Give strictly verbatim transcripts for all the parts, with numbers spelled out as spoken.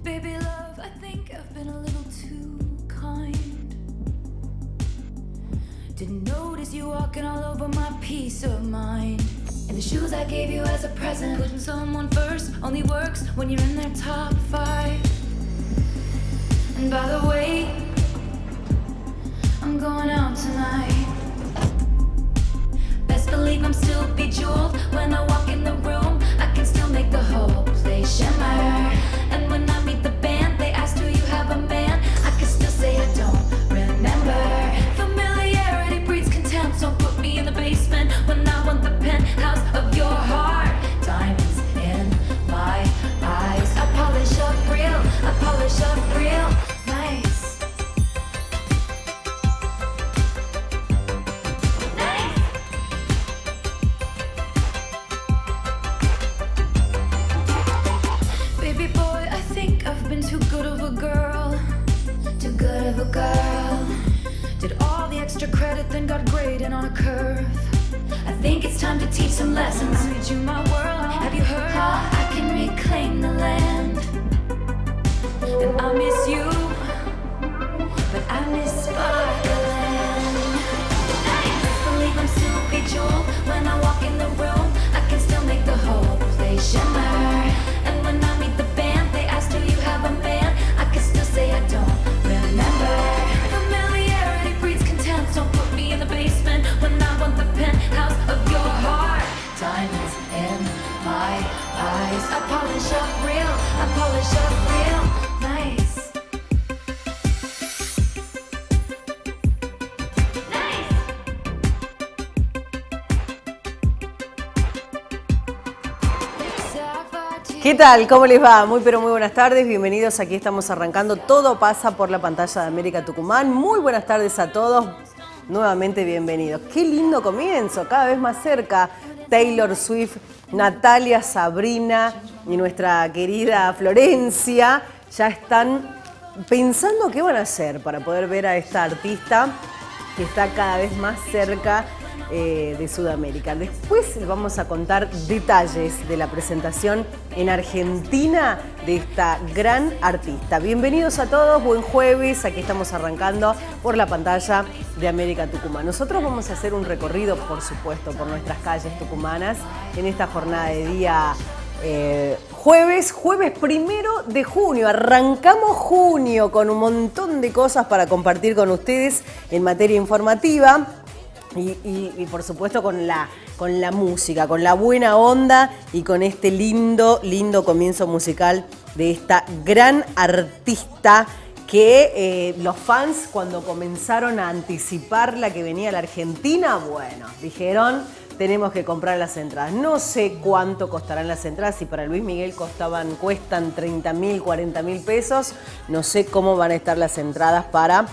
Baby love, I think I've been a little too kind. Didn't notice you walking all over my peace of mind. And the shoes I gave you as a present. Putting someone first only works when you're in their top five. And by the way, I'm going out tonight. Best believe I'm still bejeweled. When I walk in the room, I can still make the whole place shimmer. And when I meet the band, they ask, do you have a man? I can still say I don't remember. Familiarity breeds contempt, so put me in the basement when I want the penthouse of your heart. Diamonds in my eyes. I polish up real, I polish up real nice. Nice. Baby boy, I think I've been too good of a girl. Too good of a girl. Did all the extra credit, then got graded on a curve. I think it's time to teach some lessons. I made you my world, have you heard? I can reclaim the land. And I miss you, but I miss sparkling. Best believe I'm still bejeweled. When I walk in the room, I can still make the whole place shimmer. And when I meet the band, they ask, do you have a man? I can still say I don't remember. Familiarity breeds contempt, so put me in the basement when I want the penthouse of your heart. Diamonds in my eyes. I polish up real, I polish up real nice. Nice. ¿Qué tal? ¿Cómo les va? Muy pero muy buenas tardes, bienvenidos. Aquí estamos arrancando Todo Pasa por la pantalla de América Tucumán. Muy buenas tardes a todos, nuevamente bienvenidos. Qué lindo comienzo, cada vez más cerca. Taylor Swift, Natalia, Sabrina y nuestra querida Florencia ya están pensando qué van a hacer para poder ver a esta artista que está cada vez más cerca eh, de Sudamérica. Después les vamos a contar detalles de la presentación en Argentina de esta gran artista. Bienvenidos a todos, buen jueves, aquí estamos arrancando por la pantalla de América Tucumán. Nosotros vamos a hacer un recorrido, por supuesto, por nuestras calles tucumanas en esta jornada de día eh, jueves, jueves primero de junio. Arrancamos junio con un montón de cosas para compartir con ustedes en materia informativa. Y, y, y por supuesto con la, con la música, con la buena onda y con este lindo, lindo comienzo musical de esta gran artista que eh, los fans cuando comenzaron a anticipar la que venía a la Argentina, bueno, dijeron tenemos que comprar las entradas. No sé cuánto costarán las entradas, si para Luis Miguel costaban, cuestan treinta mil, cuarenta mil pesos, no sé cómo van a estar las entradas para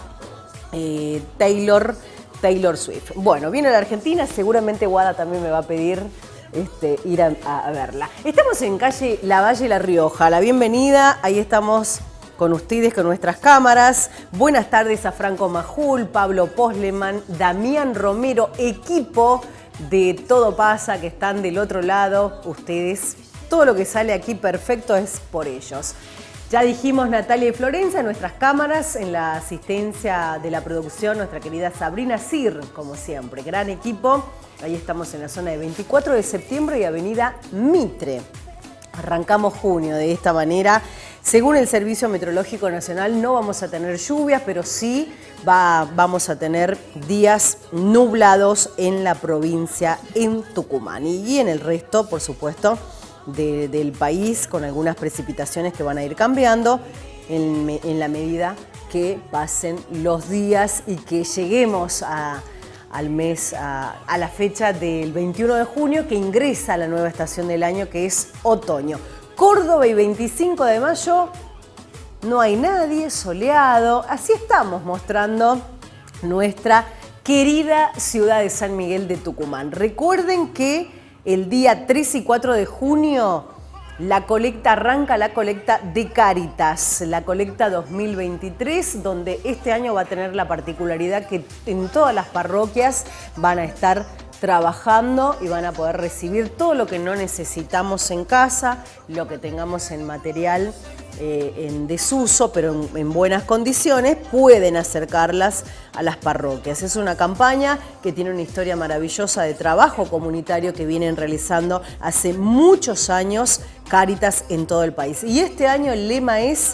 eh, Taylor Taylor Swift. Bueno, viene a la Argentina, seguramente Guada también me va a pedir este, ir a, a verla. Estamos en calle Lavalle La Rioja. La bienvenida, ahí estamos con ustedes, con nuestras cámaras. Buenas tardes a Franco Majul, Pablo Posleman, Damián Romero, equipo de Todo Pasa, que están del otro lado. Ustedes, todo lo que sale aquí perfecto es por ellos. Ya dijimos Natalia y Florencia, nuestras cámaras, en la asistencia de la producción, nuestra querida Sabrina Sir, como siempre. Gran equipo. Ahí estamos en la zona de veinticuatro de septiembre y avenida Mitre. Arrancamos junio de esta manera. Según el Servicio Meteorológico Nacional no vamos a tener lluvias, pero sí va, vamos a tener días nublados en la provincia, en Tucumán. Y en el resto, por supuesto, De, del país, con algunas precipitaciones que van a ir cambiando en, en la medida que pasen los días y que lleguemos a, al mes, a, a la fecha del veintiuno de junio, que ingresa la nueva estación del año, que es otoño. Córdoba y veinticinco de mayo no hay nadie, soleado. Así estamos mostrando nuestra querida ciudad de San Miguel de Tucumán. Recuerden que el día tres y cuatro de junio la colecta arranca, la colecta de Cáritas, la colecta dos mil veintitrés, donde este año va a tener la particularidad que en todas las parroquias van a estar trabajando y van a poder recibir todo lo que no necesitamos en casa, lo que tengamos en material eh, en desuso, pero en, en buenas condiciones, pueden acercarlas a las parroquias. Es una campaña que tiene una historia maravillosa de trabajo comunitario que vienen realizando hace muchos años Cáritas en todo el país. Y este año el lema es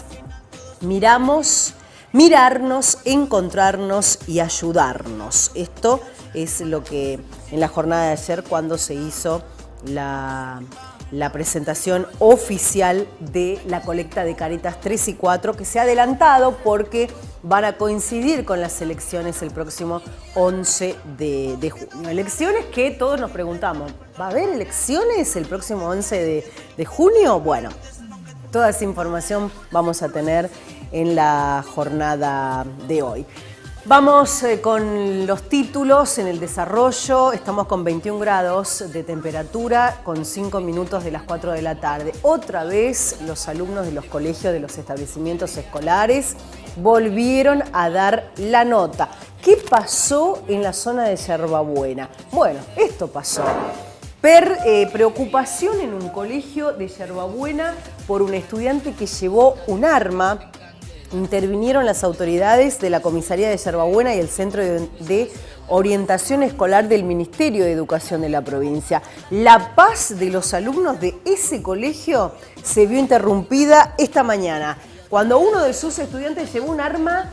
miramos, mirarnos, encontrarnos y ayudarnos. Esto es lo que en la jornada de ayer, cuando se hizo la, la presentación oficial de la colecta de Cáritas tres y cuatro, que se ha adelantado porque van a coincidir con las elecciones el próximo once de, de junio. Elecciones que todos nos preguntamos, ¿va a haber elecciones el próximo once de, de junio? Bueno, toda esa información vamos a tener en la jornada de hoy. Vamos eh, con los títulos en el desarrollo. Estamos con veintiún grados de temperatura, con cinco minutos de las cuatro de la tarde. Otra vez los alumnos de los colegios, de los establecimientos escolares, volvieron a dar la nota. ¿Qué pasó en la zona de Yerbabuena? Bueno, esto pasó. Per, eh, preocupación en un colegio de Yerbabuena por un estudiante que llevó un arma. Intervinieron las autoridades de la comisaría de Yerbabuena y el Centro de, de Orientación Escolar del Ministerio de Educación de la provincia. La paz de los alumnos de ese colegio se vio interrumpida esta mañana, cuando uno de sus estudiantes llevó un arma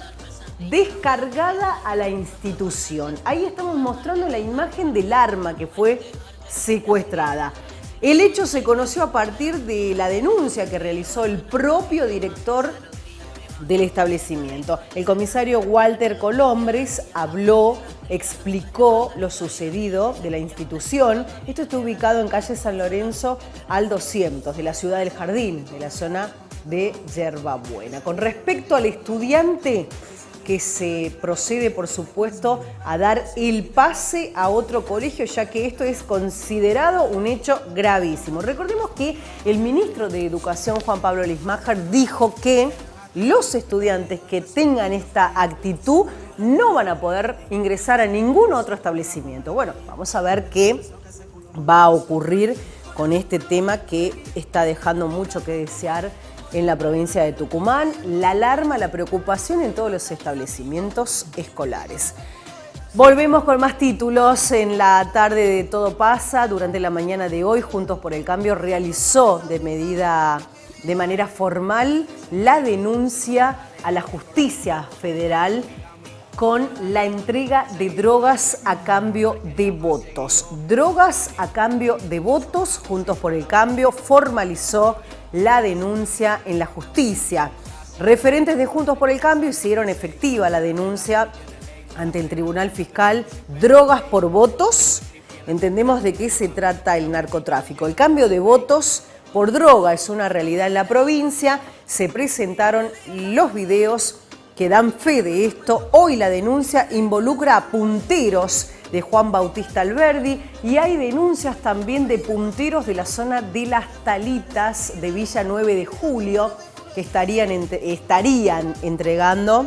descargada a la institución. Ahí estamos mostrando la imagen del arma que fue secuestrada. El hecho se conoció a partir de la denuncia que realizó el propio director del establecimiento. El comisario Walter Colombres habló, explicó lo sucedido de la institución. Esto está ubicado en calle San Lorenzo al doscientos de la ciudad del Jardín, de la zona de Yerbabuena. Con respecto al estudiante, que se procede, por supuesto, a dar el pase a otro colegio, ya que esto es considerado un hecho gravísimo. Recordemos que el ministro de Educación, Juan Pablo Lismacher, dijo que los estudiantes que tengan esta actitud no van a poder ingresar a ningún otro establecimiento. Bueno, vamos a ver qué va a ocurrir con este tema que está dejando mucho que desear en la provincia de Tucumán. La alarma, la preocupación en todos los establecimientos escolares. Volvemos con más títulos. En la tarde de Todo Pasa, durante la mañana de hoy, Juntos por el Cambio realizó de medida... de manera formal la denuncia a la justicia federal con la entrega de drogas a cambio de votos. Drogas a cambio de votos. Juntos por el Cambio formalizó la denuncia en la justicia. Referentes de Juntos por el Cambio hicieron efectiva la denuncia ante el Tribunal Fiscal. Drogas por votos. Entendemos de qué se trata el narcotráfico. El cambio de votos por droga es una realidad en la provincia. Se presentaron los videos que dan fe de esto. Hoy la denuncia involucra a punteros de Juan Bautista Alberdi y hay denuncias también de punteros de la zona de Las Talitas de Villa nueve de Julio que estarían, estarían entregando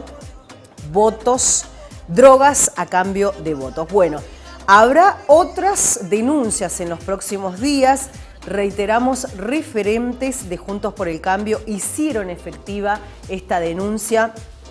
votos, drogas a cambio de votos. Bueno, habrá otras denuncias en los próximos días. Reiteramos, referentes de Juntos por el Cambio hicieron efectiva esta denuncia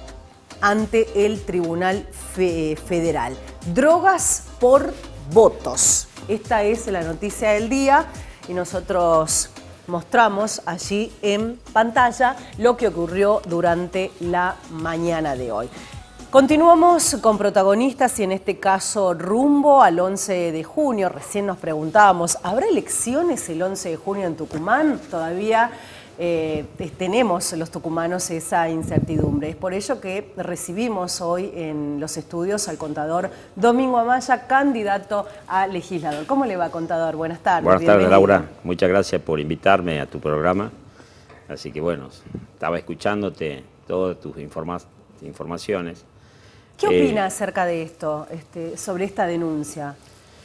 ante el Tribunal Federal. Drogas por votos. Esta es la noticia del día y nosotros mostramos allí en pantalla lo que ocurrió durante la mañana de hoy. Continuamos con protagonistas y en este caso rumbo al once de junio. Recién nos preguntábamos, ¿habrá elecciones el once de junio en Tucumán? Todavía eh, tenemos los tucumanos esa incertidumbre. Es por ello que recibimos hoy en los estudios al contador Domingo Amaya, candidato a legislador. ¿Cómo le va, contador? Buenas tardes. Buenas tardes, bienvenido. Laura. Muchas gracias por invitarme a tu programa. Así que bueno, estaba escuchándote todas tus informa informaciones. ¿Qué opina eh, acerca de esto, este, sobre esta denuncia?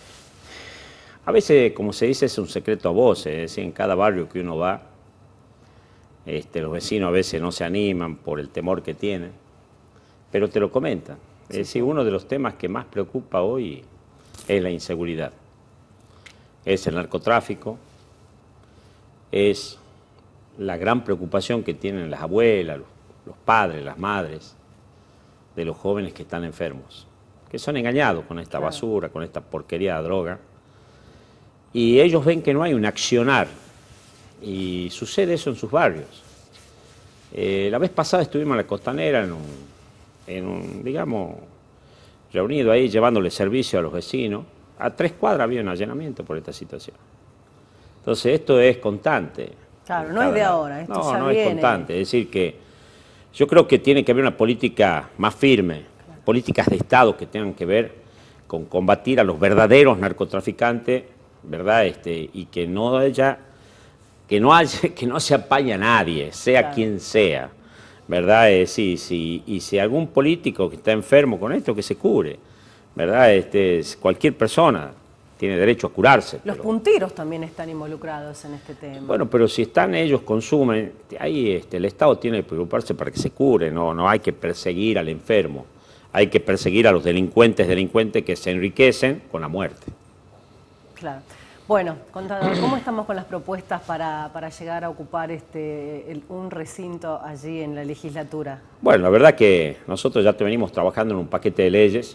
A veces, como se dice, es un secreto a voces. Es decir, en cada barrio que uno va, este, los vecinos a veces no se animan por el temor que tienen, pero te lo comentan. Es sí. decir, uno de los temas que más preocupa hoy es la inseguridad. Es el narcotráfico, es la gran preocupación que tienen las abuelas, los, los padres, las madres de los jóvenes que están enfermos, que son engañados con esta basura, con esta porquería de droga, y ellos ven que no hay un accionar, y sucede eso en sus barrios. Eh, la vez pasada estuvimos en la Costanera, en un, en un, digamos, reunido ahí, llevándole servicio a los vecinos. A tres cuadras había un allanamiento por esta situación. Entonces esto es constante. Claro, no es de ahora, esto no, ya no viene. es constante, es decir que yo creo que tiene que haber una política más firme, claro. Políticas de Estado que tengan que ver con combatir a los verdaderos narcotraficantes, ¿verdad? Este, y que no haya, que no haya, que no se apañe a nadie, sea claro. Quien sea, ¿verdad? Eh, sí, sí, y si algún político que está enfermo con esto, que se cure, ¿verdad? Este, cualquier persona tiene derecho a curarse. Los pero... punteros también están involucrados en este tema. Bueno, pero si están ellos, consumen, ahí este, el Estado tiene que preocuparse para que se cure, no, no hay que perseguir al enfermo, hay que perseguir a los delincuentes, delincuentes que se enriquecen con la muerte. Claro. Bueno, contador, ¿cómo estamos con las propuestas para, para llegar a ocupar este, el, un recinto allí en la legislatura? Bueno, la verdad que nosotros ya te venimos trabajando en un paquete de leyes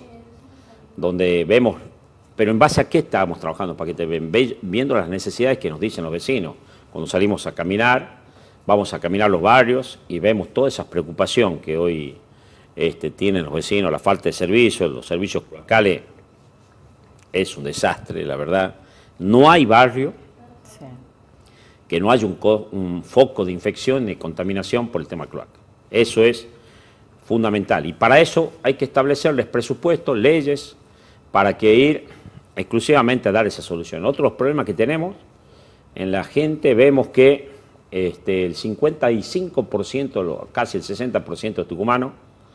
donde vemos... Pero ¿en base a qué estábamos trabajando para que te ven? Viendo las necesidades que nos dicen los vecinos. Cuando salimos a caminar, vamos a caminar los barrios y vemos toda esa preocupación que hoy este, tienen los vecinos, la falta de servicios, los servicios locales. Es un desastre, la verdad. No hay barrio sí. que no haya un, un foco de infección y contaminación por el tema cloaca. Eso es fundamental. Y para eso hay que establecerles presupuestos, leyes, para que ir exclusivamente a dar esa solución. Otro de los problemas que tenemos en la gente, vemos que este, el cincuenta y cinco por ciento, casi el sesenta por ciento de tucumanos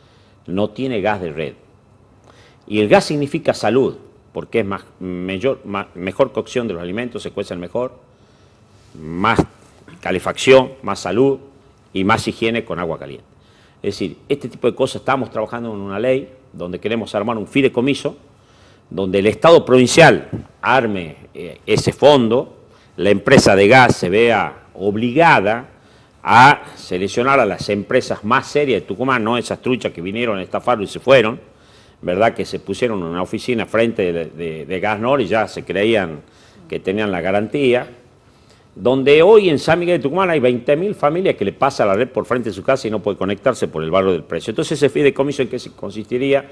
no tiene gas de red. Y el gas significa salud, porque es más, mayor, más, mejor cocción de los alimentos, se cuecen mejor, más calefacción, más salud y más higiene con agua caliente. Es decir, este tipo de cosas, estamos trabajando en una ley donde queremos armar un fideicomiso, donde el Estado provincial arme eh, ese fondo, la empresa de gas se vea obligada a seleccionar a las empresas más serias de Tucumán, no esas truchas que vinieron a estafarlo y se fueron, ¿verdad? Que se pusieron en una oficina frente de, de, de Gasnor y ya se creían que tenían la garantía, donde hoy en San Miguel de Tucumán hay veinte mil familias que le pasa la red por frente de su casa y no puede conectarse por el barrio del Precio. Entonces ese fideicomiso, ¿en qué consistiría?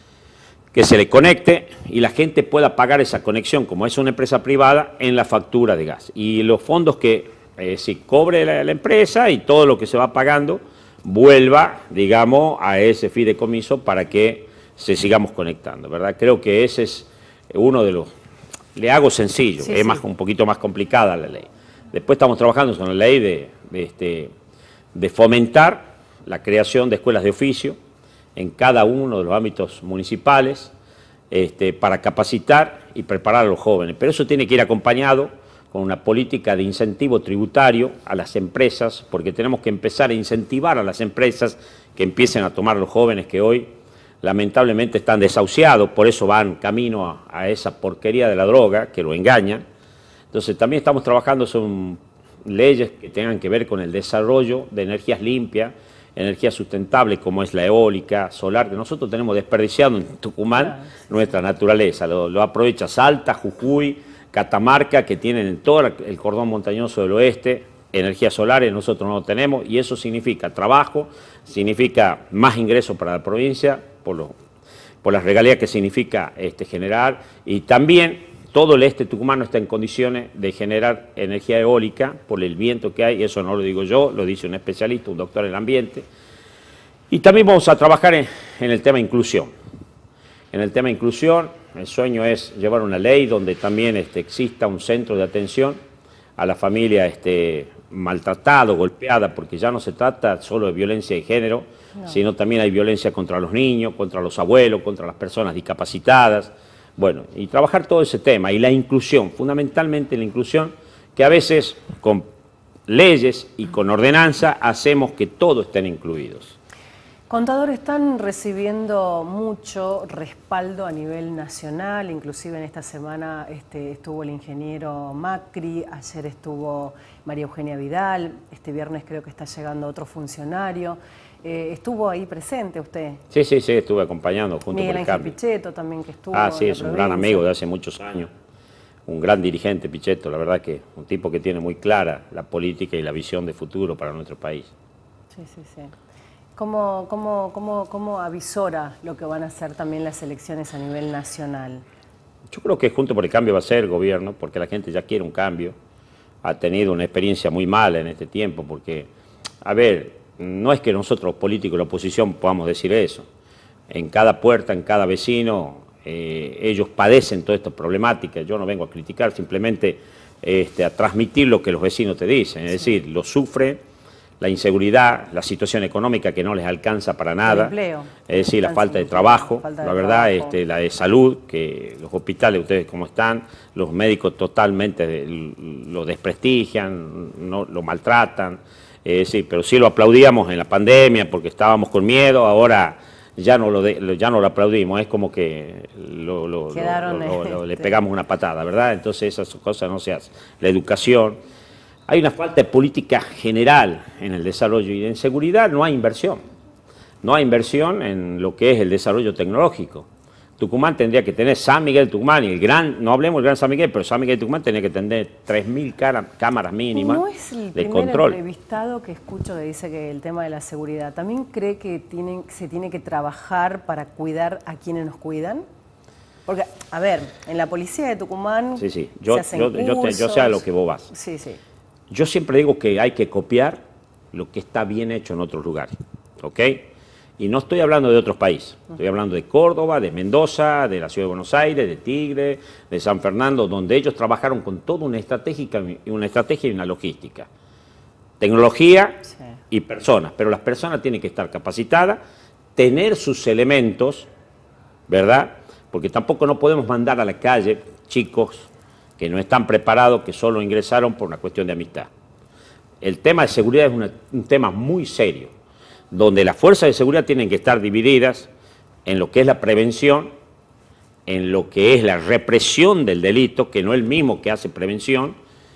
Que se le conecte y la gente pueda pagar esa conexión, como es una empresa privada, en la factura de gas. Y los fondos que eh, se cobre la, la empresa y todo lo que se va pagando vuelva, digamos, a ese fideicomiso para que se sigamos conectando, ¿verdad? Creo que ese es uno de los... Le hago sencillo, sí, es sí. Más, un poquito más complicada la ley. Después estamos trabajando con la ley de, de, este, de fomentar la creación de escuelas de oficio en cada uno de los ámbitos municipales, este, para capacitar y preparar a los jóvenes. Pero eso tiene que ir acompañado con una política de incentivo tributario a las empresas, porque tenemos que empezar a incentivar a las empresas que empiecen a tomar a los jóvenes que hoy lamentablemente están desahuciados, por eso van camino a, a esa porquería de la droga, que lo engañan. Entonces también estamos trabajando sobre leyes que tengan que ver con el desarrollo de energías limpias, energía sustentable como es la eólica, solar, que nosotros tenemos desperdiciado en Tucumán claro, sí. nuestra naturaleza, lo, lo aprovecha Salta, Jujuy, Catamarca, que tienen en todo el cordón montañoso del oeste, energías solares, nosotros no lo tenemos, y eso significa trabajo, significa más ingresos para la provincia, por, lo, por las regalías que significa este, generar, y también todo el este tucumano está en condiciones de generar energía eólica por el viento que hay, y eso no lo digo yo, lo dice un especialista, un doctor en el ambiente. Y también vamos a trabajar en, en el tema inclusión. En el tema inclusión, el sueño es llevar una ley donde también este, exista un centro de atención a la familia este, maltratada, golpeada, porque ya no se trata solo de violencia de género, no. sino también hay violencia contra los niños, contra los abuelos, contra las personas discapacitadas. Bueno, y trabajar todo ese tema y la inclusión, fundamentalmente la inclusión, que a veces con leyes y con ordenanza hacemos que todos estén incluidos. Contadores están recibiendo mucho respaldo a nivel nacional, inclusive en esta semana este, estuvo el ingeniero Macri, ayer estuvo María Eugenia Vidal, este viernes creo que está llegando otro funcionario. Eh, ¿Estuvo ahí presente usted? Sí, sí, sí, estuve acompañando junto Miguel con el Ángel cambio. Pichetto también que estuvo. Ah, sí, en la es un provincia. gran amigo de hace muchos años, un gran dirigente Pichetto, la verdad que un tipo que tiene muy clara la política y la visión de futuro para nuestro país. Sí, sí, sí. ¿Cómo, cómo, cómo, cómo avisora lo que van a hacer también las elecciones a nivel nacional? Yo creo que Juntos por el Cambio va a ser el gobierno, porque la gente ya quiere un cambio. Ha tenido una experiencia muy mala en este tiempo, porque, a ver, no es que nosotros los políticos de la oposición podamos decir eso. En cada puerta, en cada vecino, eh, ellos padecen todas estas problemáticas. Yo no vengo a criticar, simplemente este, a transmitir lo que los vecinos te dicen. Es Sí. decir, lo sufren. La inseguridad, la situación económica que no les alcanza para nada, El empleo. es decir, la falta de trabajo, Falta de la verdad, trabajo. este, la de salud, que los hospitales, ustedes cómo están, los médicos totalmente de- lo desprestigian, no, lo maltratan, es decir, pero sí lo aplaudíamos en la pandemia porque estábamos con miedo, ahora ya no lo, de- ya no lo aplaudimos, es como que lo- lo- lo- Quedaron, lo- lo- lo- le este- pegamos una patada, ¿verdad? Entonces esas cosas no se hacen. La educación. Hay una falta de política general en el desarrollo y en seguridad no hay inversión. No hay inversión en lo que es el desarrollo tecnológico. Tucumán tendría que tener San Miguel Tucumán y el gran, no hablemos del Gran San Miguel, pero San Miguel Tucumán tendría que tener tres mil cámaras mínimas No es el de primer control. entrevistado que escucho que dice que el tema de la seguridad, ¿también cree que tienen, se tiene que trabajar para cuidar a quienes nos cuidan? Porque, a ver, en la policía de Tucumán Sí, sí, yo, se hacen yo, yo, te- yo sé a lo que vos vas. Sí, sí. Yo siempre digo que hay que copiar lo que está bien hecho en otros lugares, ¿ok? Y no estoy hablando de otros países, estoy hablando de Córdoba, de Mendoza, de la Ciudad de Buenos Aires, de Tigre, de San Fernando, donde ellos trabajaron con toda una estrategia, una estrategia y una logística. Tecnología Sí. y personas, pero las personas tienen que estar capacitadas, tener sus elementos, ¿verdad? Porque tampoco no podemos mandar a la calle chicos que no están preparados, que solo ingresaron por una cuestión de amistad. El tema de seguridad es una, un tema muy serio, donde las fuerzas de seguridad tienen que estar divididas en lo que es la prevención, en lo que es la represión del delito, que no es el mismo que hace prevención,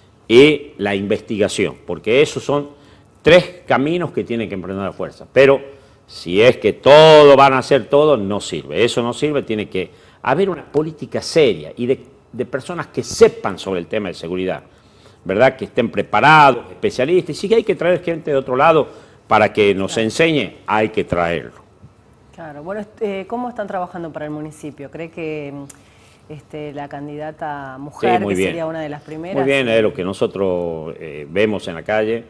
y la investigación, porque esos son tres caminos que tienen que emprender la fuerza. Pero si es que todo van a hacer todo, no sirve. Eso no sirve, tiene que haber una política seria y de, de personas que sepan sobre el tema de seguridad, ¿verdad? Que estén preparados, especialistas. Y si hay que traer gente de otro lado para que nos enseñe, hay que traerlo. Claro. Bueno, este, ¿cómo están trabajando para el municipio? ¿Cree que este, la candidata mujer, Sí, muy que bien. sería una de las primeras? Muy bien, es lo que nosotros eh, vemos en la calle.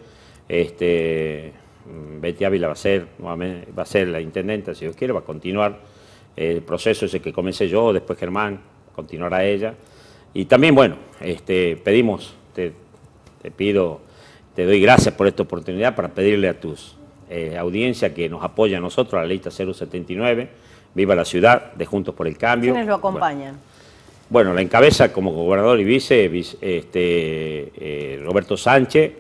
Este, Betty Ávila va a ser, nuevamente, va a ser la intendenta, si Dios quiere, va a continuar eh, el proceso ese que comencé yo, después Germán, continuará ella. Y también, bueno, este, pedimos, te, te pido, te doy gracias por esta oportunidad para pedirle a tus eh, audiencias que nos apoyen a nosotros, a la lista cero setenta y nueve, Viva la Ciudad, de Juntos por el Cambio. ¿Quiénes lo acompañan? Bueno, Bueno, la encabeza como gobernador y vice, vice este, eh, Roberto Sánchez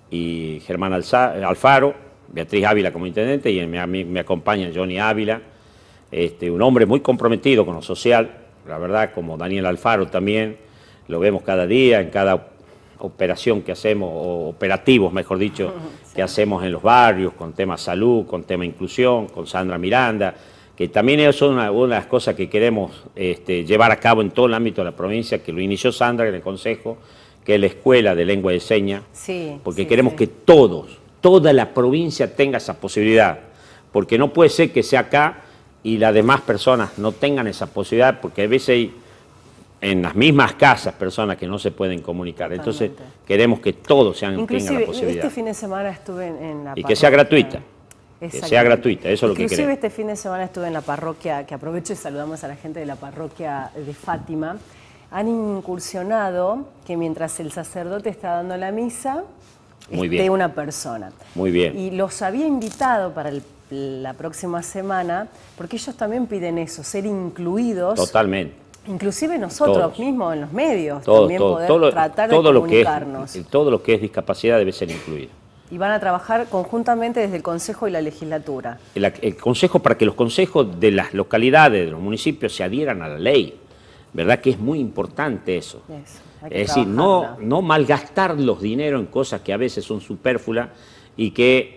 y Germán Alza, Alfaro, Beatriz Ávila como intendente y me, me, me acompaña Johnny Ávila, este, un hombre muy comprometido con lo social, la verdad, como Daniel Alfaro también, lo vemos cada día, en cada operación que hacemos, o operativos, mejor dicho, sí. que hacemos en los barrios, con tema salud, con tema inclusión, con Sandra Miranda, que también eso es una, una de las cosas que queremos este, llevar a cabo en todo el ámbito de la provincia, que lo inició Sandra en el Consejo, que es la Escuela de Lengua de Señas, sí, porque sí, queremos sí. que todos, toda la provincia tenga esa posibilidad, porque no puede ser que sea acá y las demás personas no tengan esa posibilidad, porque a veces hay en las mismas casas personas que no se pueden comunicar. Totalmente. Entonces queremos que todos sean, tengan la posibilidad. Este fin de semana estuve en, en la Y que sea gratuita. Que sea gratuita, eso es lo que queremos. Inclusive este fin de semana estuve en la parroquia, que aprovecho y saludamos a la gente de la parroquia de Fátima. Han incursionado que mientras el sacerdote está dando la misa, Muy esté bien. una persona. Muy bien. Y los había invitado para el, la próxima semana, porque ellos también piden eso, ser incluidos. Totalmente. Inclusive nosotros Todos. mismos en los medios, Todo, también todo, poder todo, tratar todo de lo que comunicarnos. es, todo lo que es discapacidad debe ser incluido. Y van a trabajar conjuntamente desde el Consejo y la Legislatura. El, el Consejo, para que los consejos de las localidades, de los municipios, se adhieran a la ley. ¿Verdad que es muy importante eso? eso es decir, no, no malgastar los dineros en cosas que a veces son superfluas y que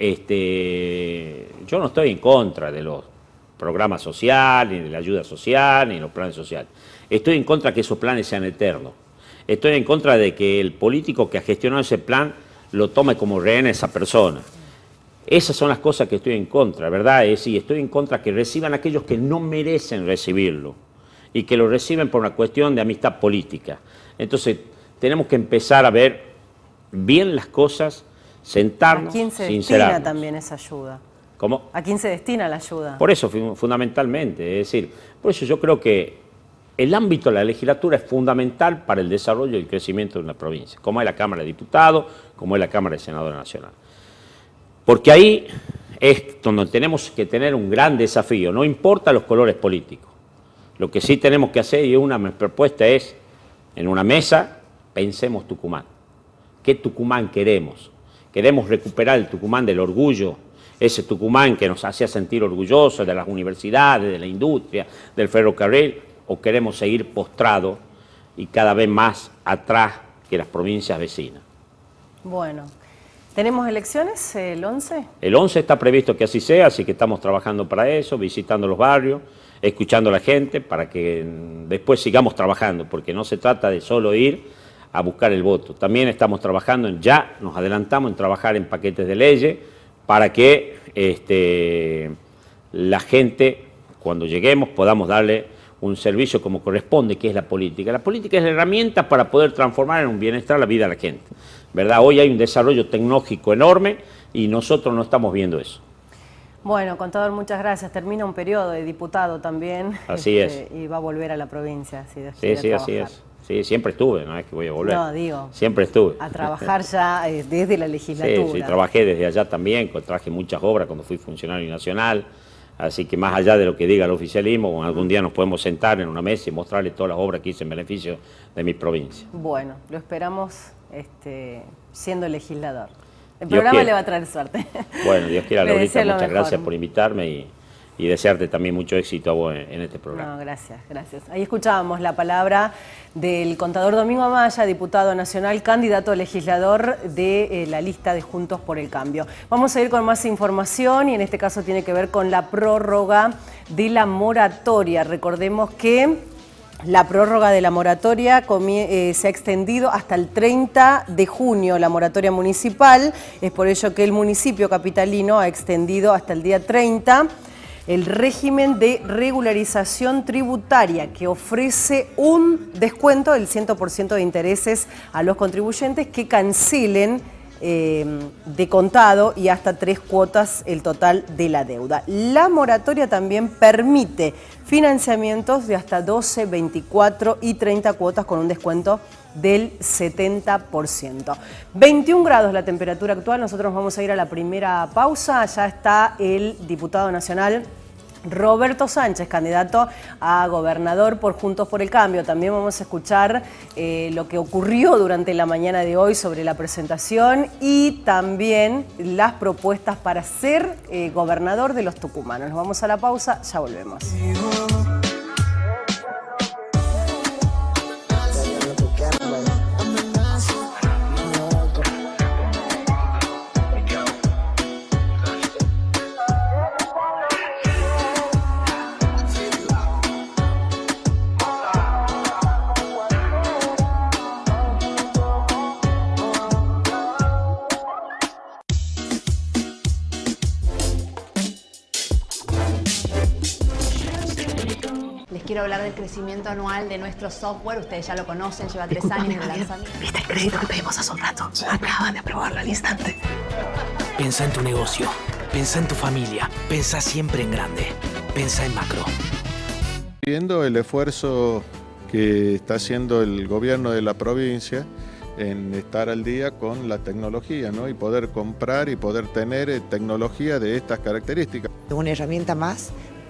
este, yo no estoy en contra de los programas sociales, ni de la ayuda social, ni de los planes sociales. Estoy en contra de que esos planes sean eternos. Estoy en contra de que el político que ha gestionado ese plan lo tome como rehén a esa persona. Esas son las cosas que estoy en contra, ¿verdad? Es decir, estoy en contra de que reciban aquellos que no merecen recibirlo y que lo reciben por una cuestión de amistad política. Entonces, tenemos que empezar a ver bien las cosas, sentarnos, ¿A quién se sincerarnos. destina también esa ayuda? ¿Cómo? ¿A quién se destina la ayuda? Por eso, fundamentalmente, es decir, por eso yo creo que el ámbito de la legislatura es fundamental para el desarrollo y el crecimiento de una provincia, como es la Cámara de Diputados, como es la Cámara de Senadores Nacional. Porque ahí es donde tenemos que tener un gran desafío, no importa los colores políticos. Lo que sí tenemos que hacer, y una propuesta es, en una mesa, pensemos Tucumán. ¿Qué Tucumán queremos? Queremos recuperar el Tucumán del orgullo, ese Tucumán que nos hacía sentir orgullosos de las universidades, de la industria, del ferrocarril, o queremos seguir postrados y cada vez más atrás que las provincias vecinas. Bueno, ¿tenemos elecciones el once? El once está previsto que así sea, así que estamos trabajando para eso, visitando los barrios, escuchando a la gente, para que después sigamos trabajando, porque no se trata de solo ir a buscar el voto. También estamos trabajando, en, ya nos adelantamos en trabajar en paquetes de leyes, para que este, la gente, cuando lleguemos, podamos darle un servicio como corresponde, que es la política. La política es la herramienta para poder transformar en un bienestar la vida de la gente, ¿verdad? Hoy hay un desarrollo tecnológico enorme y nosotros no estamos viendo eso. Bueno, contador, muchas gracias. Termina un periodo de diputado también. Así este, es. Y va a volver a la provincia. Si Dios sí, quiere, sí, a así trabajar. es. Sí, siempre estuve, no es que voy a volver. No, digo. Siempre estuve. A trabajar ya eh, desde la legislatura. Sí, sí, trabajé desde allá también, traje muchas obras cuando fui funcionario nacional. Así que más allá de lo que diga el oficialismo, algún día nos podemos sentar en una mesa y mostrarle todas las obras que hice en beneficio de mi provincia. Bueno, lo esperamos este, siendo legislador. El Dios programa quiera. le va a traer suerte. Bueno, Dios quiera, Le Laurita, deseo lo muchas mejor. gracias por invitarme y, y desearte también mucho éxito a vos en, en este programa. No, gracias, gracias. Ahí escuchábamos la palabra del contador Domingo Amaya, diputado nacional, candidato a legislador de eh, la lista de Juntos por el Cambio. Vamos a ir con más información y en este caso tiene que ver con la prórroga de la moratoria. Recordemos que la prórroga de la moratoria eh, se ha extendido hasta el treinta de junio, la moratoria municipal. Es por ello que el municipio capitalino ha extendido hasta el día treinta el régimen de regularización tributaria, que ofrece un descuento del cien por ciento de intereses a los contribuyentes que cancelen eh, de contado y hasta tres cuotas el total de la deuda. La moratoria también permite financiamientos de hasta doce, veinticuatro y treinta cuotas con un descuento del setenta por ciento. veintiún grados la temperatura actual, nosotros vamos a ir a la primera pausa. Ya está el diputado nacional Roberto Sánchez, candidato a gobernador por Juntos por el Cambio. También vamos a escuchar eh, lo que ocurrió durante la mañana de hoy sobre la presentación y también las propuestas para ser eh, gobernador de los tucumanos. Nos vamos a la pausa, ya volvemos. Quiero hablar del crecimiento anual de nuestro software. Ustedes ya lo conocen, lleva tres años de lanzamiento. ¿Viste el crédito que pedimos hace un rato? Sí. Acaban de aprobarlo al instante. Pensa en tu negocio, pensa en tu familia, pensa siempre en grande, pensa en macro. Viendo el esfuerzo que está haciendo el gobierno de la provincia en estar al día con la tecnología, ¿no? Y poder comprar y poder tener tecnología de estas características. Una herramienta más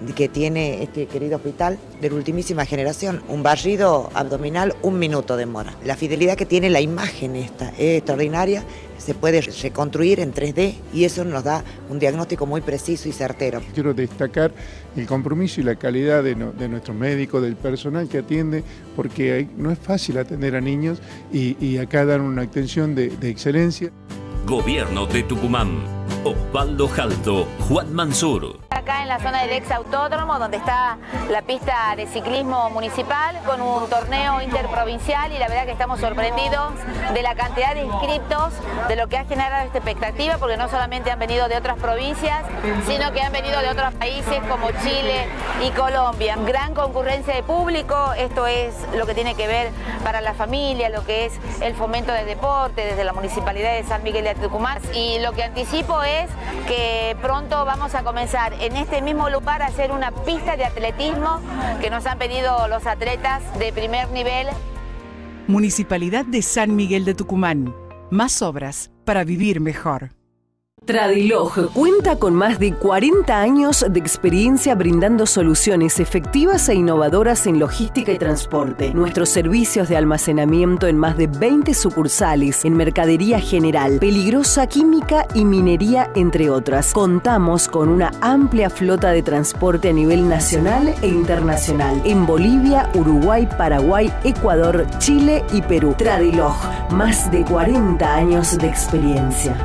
que tiene este querido hospital de la ultimísima generación. Un barrido abdominal, un minuto demora. La fidelidad que tiene la imagen esta es extraordinaria. Se puede reconstruir en tres D y eso nos da un diagnóstico muy preciso y certero. Quiero destacar el compromiso y la calidad de, no, de nuestros médicos, del personal que atiende, porque hay, no es fácil atender a niños y, y acá dan una atención de, de excelencia. Gobierno de Tucumán. Osvaldo Jaldo, Juan Mansur. Acá en la zona del ex autódromo, donde está la pista de ciclismo municipal, con un torneo interprovincial, y la verdad que estamos sorprendidos de la cantidad de inscriptos, de lo que ha generado esta expectativa, porque no solamente han venido de otras provincias, sino que han venido de otros países como Chile y Colombia. Gran concurrencia de público, esto es lo que tiene que ver para la familia, lo que es el fomento del deporte desde la Municipalidad de San Miguel de Tucumán, y lo que anticipo es que pronto vamos a comenzar en este mismo lugar a hacer una pista de atletismo que nos han pedido los atletas de primer nivel. Municipalidad de San Miguel de Tucumán. Más obras para vivir mejor. Tradiloj cuenta con más de cuarenta años de experiencia brindando soluciones efectivas e innovadoras en logística y transporte. Nuestros servicios de almacenamiento en más de veinte sucursales, en mercadería general, peligrosa química y minería, entre otras. Contamos con una amplia flota de transporte a nivel nacional e internacional en Bolivia, Uruguay, Paraguay, Ecuador, Chile y Perú. Tradiloj, más de cuarenta años de experiencia.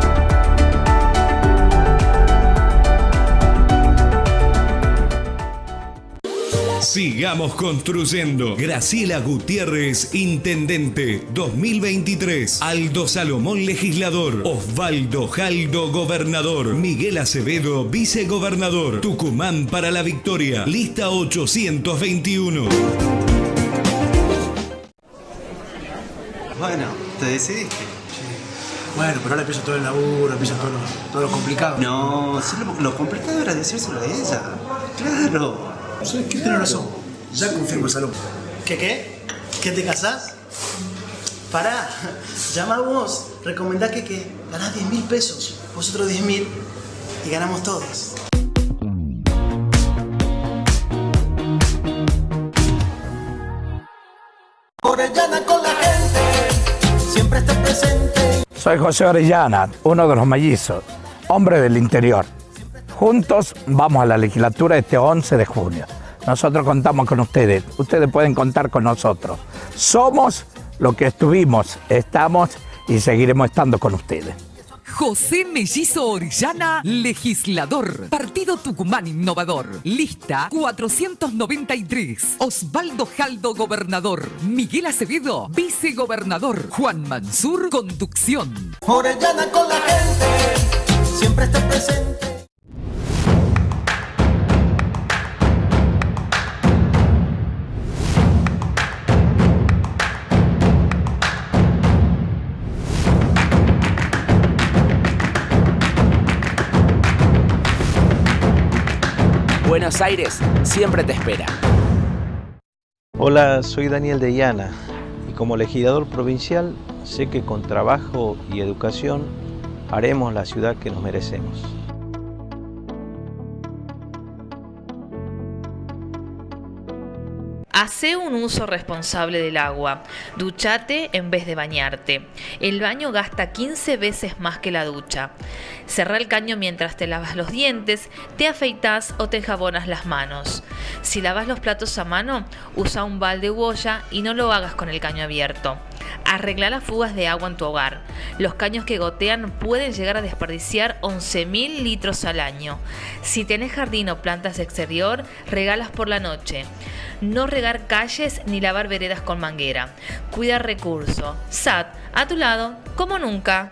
Sigamos construyendo. Graciela Gutiérrez, Intendente, dos mil veintitrés. Aldo Salomón, Legislador. Osvaldo Jaldo, Gobernador. Miguel Acevedo, Vicegobernador. Tucumán para la victoria. Lista ochocientos veintiuno. Bueno, te decidiste. Bueno, pero ahora empieza todo el laburo, empieza todo lo, todo lo complicado. No, sí, lo, lo complicado era decírselo a ella. Claro. ¿Sabes qué? Tienes razón. Ya confirmo esa loca. ¿Qué qué? ¿Qué te casás? Pará. Llama vos. Recomendá que, que ganás diez mil pesos. Vosotros diez mil y ganamos todos. Orellana con la gente, siempre está presente. Soy José Orellana, uno de los mellizos, hombre del interior. Juntos vamos a la legislatura este once de junio. Nosotros contamos con ustedes, ustedes pueden contar con nosotros. Somos lo que estuvimos, estamos y seguiremos estando con ustedes. José Mellizo Orellana, legislador. Partido Tucumán Innovador. Lista cuatrocientos noventa y tres. Osvaldo Jaldo, gobernador. Miguel Acevedo, vicegobernador. Juan Mansur, conducción. Orellana con la gente, siempre está presente. Buenos Aires siempre te espera. Hola, soy Daniel de Llana y como legislador provincial sé que con trabajo y educación haremos la ciudad que nos merecemos. Hacé un uso responsable del agua. Duchate en vez de bañarte. El baño gasta quince veces más que la ducha. Cerrá el caño mientras te lavas los dientes, te afeitas o te enjabonas las manos. Si lavas los platos a mano, usa un balde u olla y no lo hagas con el caño abierto. Arregla las fugas de agua en tu hogar. Los caños que gotean pueden llegar a desperdiciar once mil litros al año. Si tenés jardín o plantas de exterior, regalas por la noche. No regar calles ni lavar veredas con manguera. Cuida recursos. S A T, a tu lado, como nunca.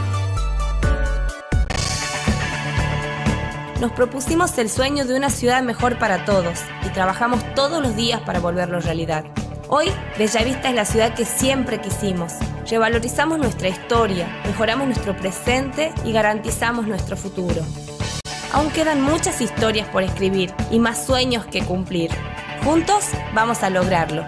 Nos propusimos el sueño de una ciudad mejor para todos y trabajamos todos los días para volverlo realidad. Hoy, Bellavista es la ciudad que siempre quisimos. Revalorizamos nuestra historia, mejoramos nuestro presente y garantizamos nuestro futuro. Aún quedan muchas historias por escribir y más sueños que cumplir. Juntos vamos a lograrlo.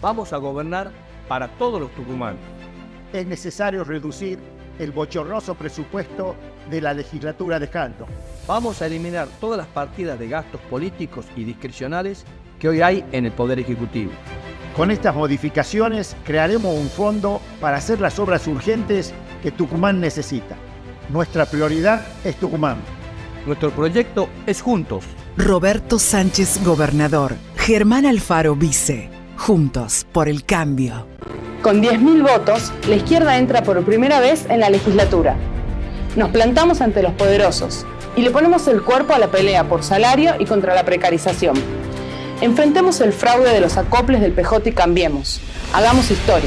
Vamos a gobernar para todos los tucumanos. Es necesario reducir el bochornoso presupuesto de la legislatura de Jaldo. Vamos a eliminar todas las partidas de gastos políticos y discrecionales que hoy hay en el Poder Ejecutivo. Con estas modificaciones crearemos un fondo para hacer las obras urgentes que Tucumán necesita. Nuestra prioridad es Tucumán. Nuestro proyecto es Juntos. Roberto Sánchez, gobernador. Germán Alfaro, vice. Juntos por el cambio. Con diez mil votos, la izquierda entra por primera vez en la legislatura. Nos plantamos ante los poderosos y le ponemos el cuerpo a la pelea por salario y contra la precarización. Enfrentemos el fraude de los acoples del P J y cambiemos. Hagamos historia.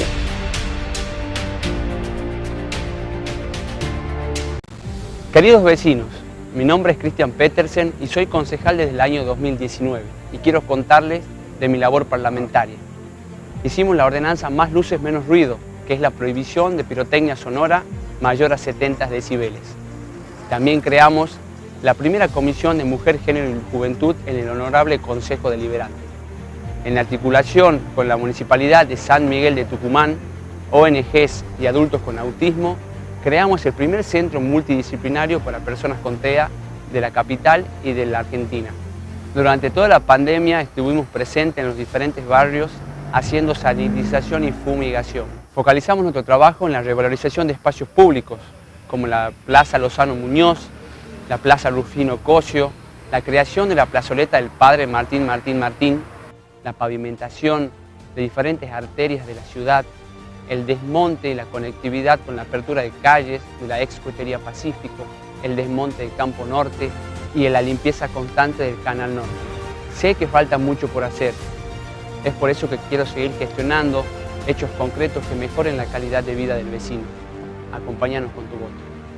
Queridos vecinos, mi nombre es Cristian Petersen y soy concejal desde el año dos mil diecinueve y quiero contarles de mi labor parlamentaria. Hicimos la ordenanza Más luces, menos ruido, que es la prohibición de pirotecnia sonora mayor a setenta decibeles. También creamos la primera Comisión de Mujer, Género y Juventud en el Honorable Consejo Deliberante. En articulación con la Municipalidad de San Miguel de Tucumán, O N Ges y adultos con autismo, creamos el primer centro multidisciplinario para personas con T E A de la capital y de la Argentina. Durante toda la pandemia estuvimos presentes en los diferentes barrios haciendo sanitización y fumigación. Focalizamos nuestro trabajo en la revalorización de espacios públicos, como la Plaza Lozano Muñoz, la Plaza Rufino Cosio, la creación de la plazoleta del Padre Martín Martín Martín, la pavimentación de diferentes arterias de la ciudad, el desmonte y la conectividad con la apertura de calles de la ex Cohetería Pacífico, el desmonte del Campo Norte y la limpieza constante del Canal Norte. Sé que falta mucho por hacer. Es por eso que quiero seguir gestionando hechos concretos que mejoren la calidad de vida del vecino. Acompáñanos con tu voto.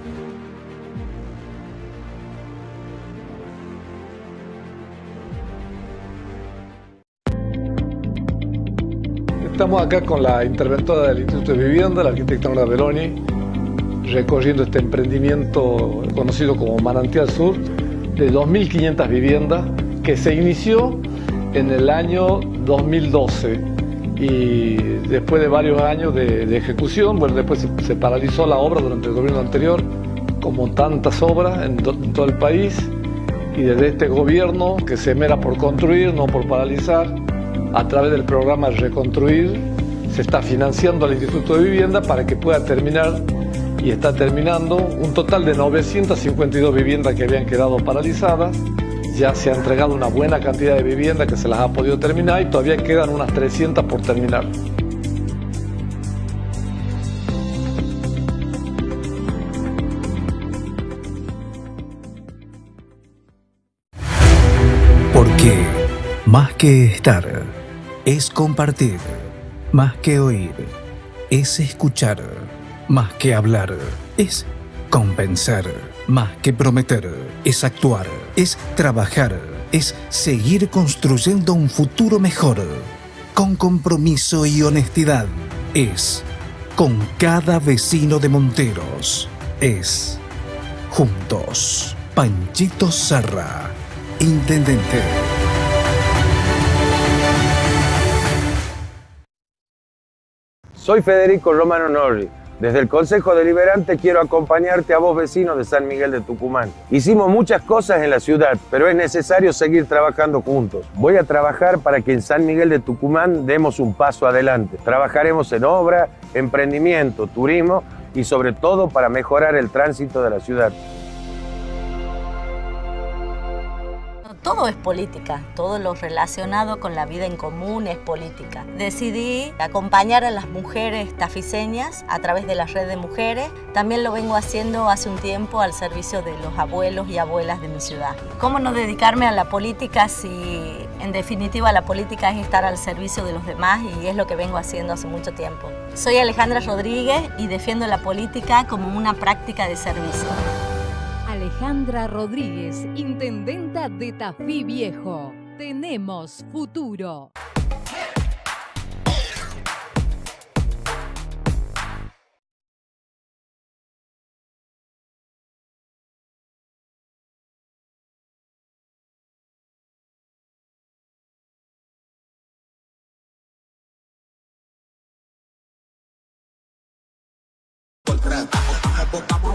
Estamos acá con la interventora del Instituto de Vivienda, la arquitecta Nora Beloni, recorriendo este emprendimiento conocido como Manantial Sur, de dos mil quinientas viviendas, que se inició en el año dos mil doce y después de varios años de, de ejecución, bueno, después se, se paralizó la obra durante el gobierno anterior, como tantas obras en, to, en todo el país, y desde este gobierno que se esmera por construir, no por paralizar, a través del programa Reconstruir, se está financiando al Instituto de Vivienda para que pueda terminar, y está terminando, un total de novecientas cincuenta y dos viviendas que habían quedado paralizadas. Ya se ha entregado una buena cantidad de viviendas que se las ha podido terminar y todavía quedan unas trescientas por terminar. Porque más que estar, es compartir. Más que oír, es escuchar. Más que hablar, es compensar. Más que prometer, es actuar, es trabajar, es seguir construyendo un futuro mejor. Con compromiso y honestidad, es con cada vecino de Monteros. Es Juntos. Panchito Sarra, Intendente. Soy Federico Romano Norri. Desde el Consejo Deliberante quiero acompañarte a vos, vecinos de San Miguel de Tucumán. Hicimos muchas cosas en la ciudad, pero es necesario seguir trabajando juntos. Voy a trabajar para que en San Miguel de Tucumán demos un paso adelante. Trabajaremos en obra, emprendimiento, turismo y sobre todo para mejorar el tránsito de la ciudad. Todo es política, todo lo relacionado con la vida en común es política. Decidí acompañar a las mujeres tafiseñas a través de la red de mujeres. También lo vengo haciendo hace un tiempo al servicio de los abuelos y abuelas de mi ciudad. ¿Cómo no dedicarme a la política si en definitiva la política es estar al servicio de los demás y es lo que vengo haciendo hace mucho tiempo? Soy Alejandra Rodríguez y defiendo la política como una práctica de servicio. Alejandra Rodríguez, intendenta de Tafí Viejo. Tenemos futuro.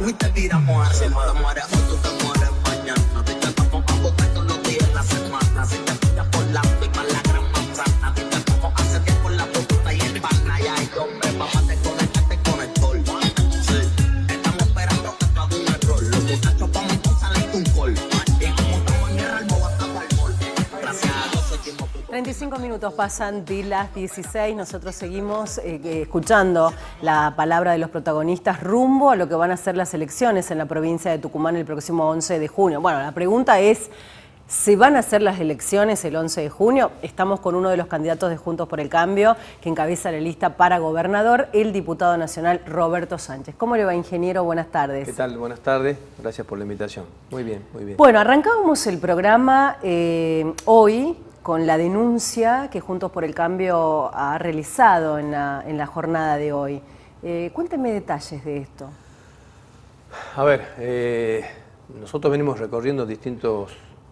y te tiramos a semana. Tú te mueres hoy, tú te mueres mañana. Te vamos a botar todos los días en la semana. Si te pillas por la pipa, la gran manzana. Dime cómo hace tiempo la puta y el pana. Y hay hombre, mamá, te conectaste con el sol. Sí, estamos esperando que tú hagas un error. Los muchachos vamos a salir un gol. Y como estamos en guerra, el bobo está para el gol. Gracias a Dios, seguimos. treinta y cinco minutos pasan de las dieciséis. Nosotros seguimos eh, escuchando la palabra de los protagonistas rumbo a lo que van a ser las elecciones en la provincia de Tucumán el próximo once de junio. Bueno, la pregunta es, ¿se van a hacer las elecciones el once de junio? Estamos con uno de los candidatos de Juntos por el Cambio, que encabeza la lista para gobernador, el diputado nacional Roberto Sánchez. ¿Cómo le va, ingeniero? Buenas tardes. ¿Qué tal? Buenas tardes. Gracias por la invitación. Muy bien, muy bien. Bueno, arrancábamos el programa eh, hoy con la denuncia que Juntos por el Cambio ha realizado en la, en la jornada de hoy. Eh, cuénteme detalles de esto. A ver, eh, nosotros venimos recorriendo distintas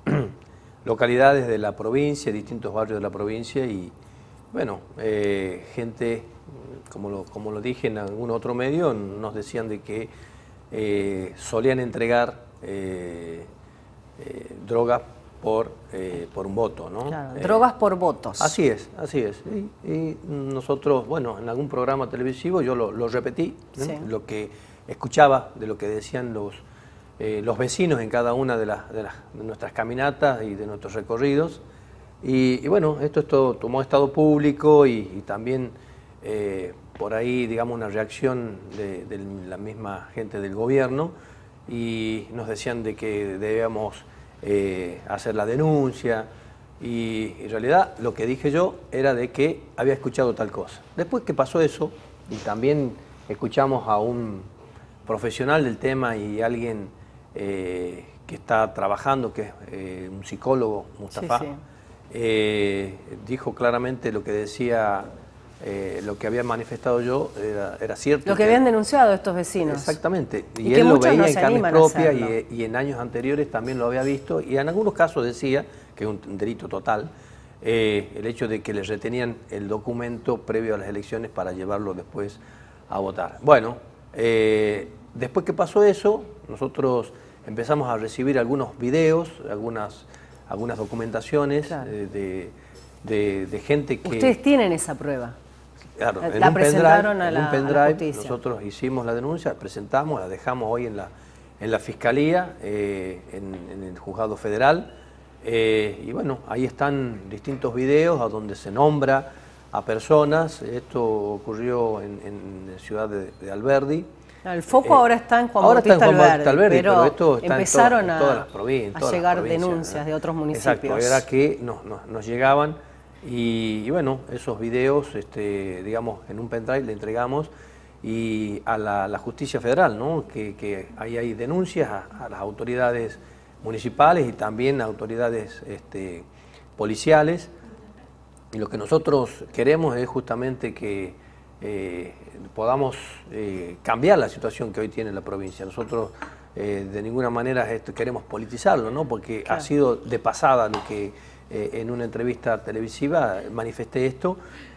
localidades de la provincia, distintos barrios de la provincia y, bueno, eh, gente, como lo, como lo dije en algún otro medio, nos decían de que eh, solían entregar eh, eh, drogas por, eh, por un voto, ¿no? Claro, eh, drogas por votos. Así es, así es. Y, y nosotros, bueno, en algún programa televisivo yo lo, lo repetí, ¿no? Sí. Lo que escuchaba de lo que decían los, eh, los vecinos en cada una de, las, de, las, de nuestras caminatas y de nuestros recorridos. Y, y bueno, esto, esto tomó estado público y, y también eh, por ahí, digamos, una reacción de, de la misma gente del gobierno y nos decían de que debíamos Eh, hacer la denuncia y en realidad lo que dije yo era de que había escuchado tal cosa. Después que pasó eso y también escuchamos a un profesional del tema y alguien eh, que está trabajando, que es eh, un psicólogo, Mustafa, sí, sí. Eh, dijo claramente lo que decía, eh, lo que había manifestado yo era, era cierto. Lo que, que habían denunciado estos vecinos. Exactamente. Y, y él lo veía no en carne propia y, y en años anteriores también lo había visto y en algunos casos decía, que es un delito total, eh, el hecho de que les retenían el documento previo a las elecciones para llevarlo después a votar. Bueno, eh, después que pasó eso, nosotros empezamos a recibir algunos videos, algunas, algunas documentaciones, claro. eh, de, de, de gente que... ¿Ustedes tienen esa prueba? Claro, la, en la un presentaron pendrive, a la, en un pendrive a la justicia. Nosotros hicimos la denuncia, presentamos, la dejamos hoy en la, en la Fiscalía, eh, en, en el Juzgado Federal, eh, y bueno, ahí están distintos videos a donde se nombra a personas. Esto ocurrió en, en la ciudad de, de Alberdi. El foco eh, ahora está en Juan ahora Bautista está en Juan Alberdi, Alberdi, pero, pero esto está empezaron en, to, en todas las provincias, a todas llegar las provincias, denuncias, ¿no?, de otros municipios. Exacto, era que nos, nos, nos llegaban y, y bueno, esos videos, este, digamos, en un pendrive le entregamos y a la, la Justicia Federal, ¿no?, que, que ahí hay denuncias a, a las autoridades municipales y también a autoridades este, policiales. Y lo que nosotros queremos es justamente que eh, podamos eh, cambiar la situación que hoy tiene la provincia. Nosotros eh, de ninguna manera esto, queremos politizarlo, ¿no?, porque claro. ha sido de pasada lo que eh, en una entrevista televisiva manifesté esto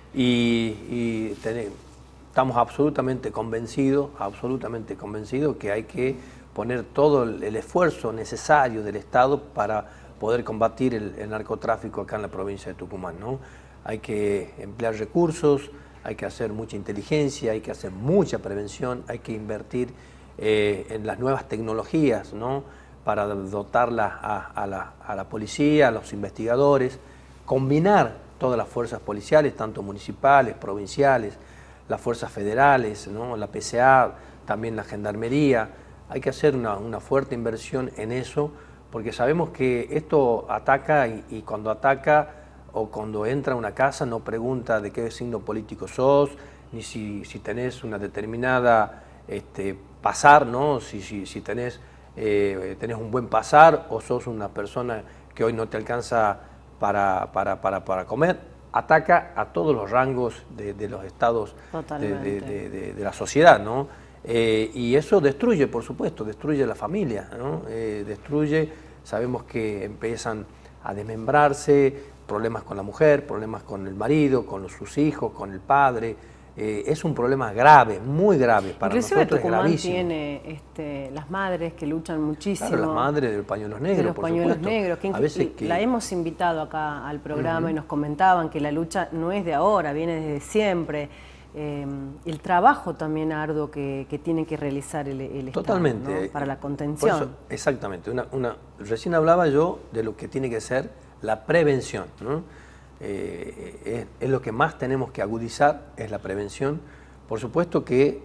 y, y ten, estamos absolutamente convencidos, absolutamente convencidos que hay que poner todo el, el esfuerzo necesario del Estado para poder combatir el, el narcotráfico acá en la provincia de Tucumán, ¿no? Hay que emplear recursos, hay que hacer mucha inteligencia, hay que hacer mucha prevención, hay que invertir eh, en las nuevas tecnologías, ¿no?, para dotarlas a, a, la, a la policía, a los investigadores, combinar todas las fuerzas policiales, tanto municipales, provinciales, las fuerzas federales, ¿no?, la P C A, también la Gendarmería. Hay que hacer una, una fuerte inversión en eso, porque sabemos que esto ataca y, y cuando ataca o cuando entra a una casa no pregunta de qué signo político sos, ni si, si tenés una determinada este, pasar, ¿no?, si, si, si tenés, eh, tenés un buen pasar o sos una persona que hoy no te alcanza para, para, para, para comer. Ataca a todos los rangos de, de los estados de, de, de, de, de la sociedad, ¿no? Eh, y eso destruye, por supuesto, destruye la familia, ¿no? Eh, destruye, sabemos que empiezan a desmembrarse, problemas con la mujer, problemas con el marido, con los, sus hijos, con el padre, eh, es un problema grave, muy grave para Inclusive nosotros, Tucumán es gravísimo. tiene este, las madres que luchan muchísimo. Claro, las madres de los pañuelos negros, de los por pañuelos supuesto. negros, que, A veces que... la hemos invitado acá al programa Uh-huh. y nos comentaban que la lucha no es de ahora, viene desde siempre. Eh, el trabajo también arduo que, que tiene que realizar el, el Totalmente. Estado, ¿no? Para la contención. Por eso, exactamente. Una, una, recién hablaba yo de lo que tiene que ser la prevención, ¿no? Eh, es, es lo que más tenemos que agudizar, es la prevención. Por supuesto que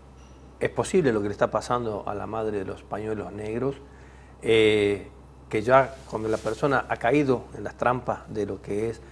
es posible lo que le está pasando a la madre de los pañuelos negros, eh, que ya cuando la persona ha caído en las trampas de lo que es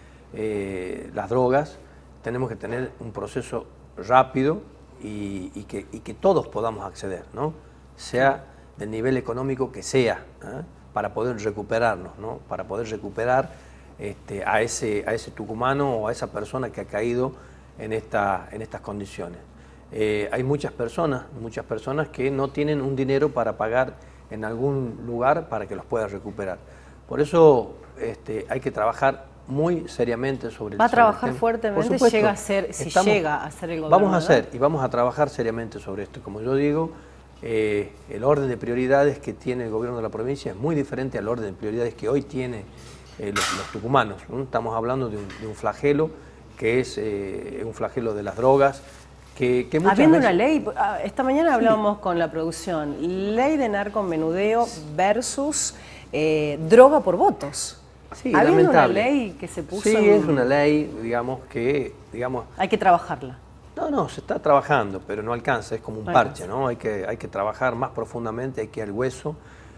eh, las drogas, tenemos que tener un proceso rápido y, y, que, y que todos podamos acceder, ¿no? Sea del nivel económico que sea, ¿eh? Para poder recuperarnos, ¿no? Para poder recuperar este, a, ese, a ese tucumano o a esa persona que ha caído en, esta, en estas condiciones. Eh, hay muchas personas, muchas personas que no tienen un dinero para pagar en algún lugar para que los pueda recuperar. Por eso este, hay que trabajar muy seriamente sobre el ¿Va a trabajar tema. fuertemente? Llega a ser, si Estamos, llega a ser el gobernador. Vamos a hacer y vamos a trabajar seriamente sobre esto. Como yo digo, eh, el orden de prioridades que tiene el gobierno de la provincia es muy diferente al orden de prioridades que hoy tiene eh, los, los tucumanos, ¿no? Estamos hablando de un, de un flagelo que es eh, un flagelo de las drogas. Que, que Habiendo veces... una ley, esta mañana hablábamos sí. con la producción, ley de narcomenudeo versus eh, droga por votos. Sí, Habiendo lamentable. una ley que se puso... Sí, en... es una ley, digamos, que... digamos hay que trabajarla. No, no, se está trabajando, pero no alcanza, es como un no parche, alcanza. ¿no? Hay que, hay que trabajar más profundamente, hay que ir al hueso.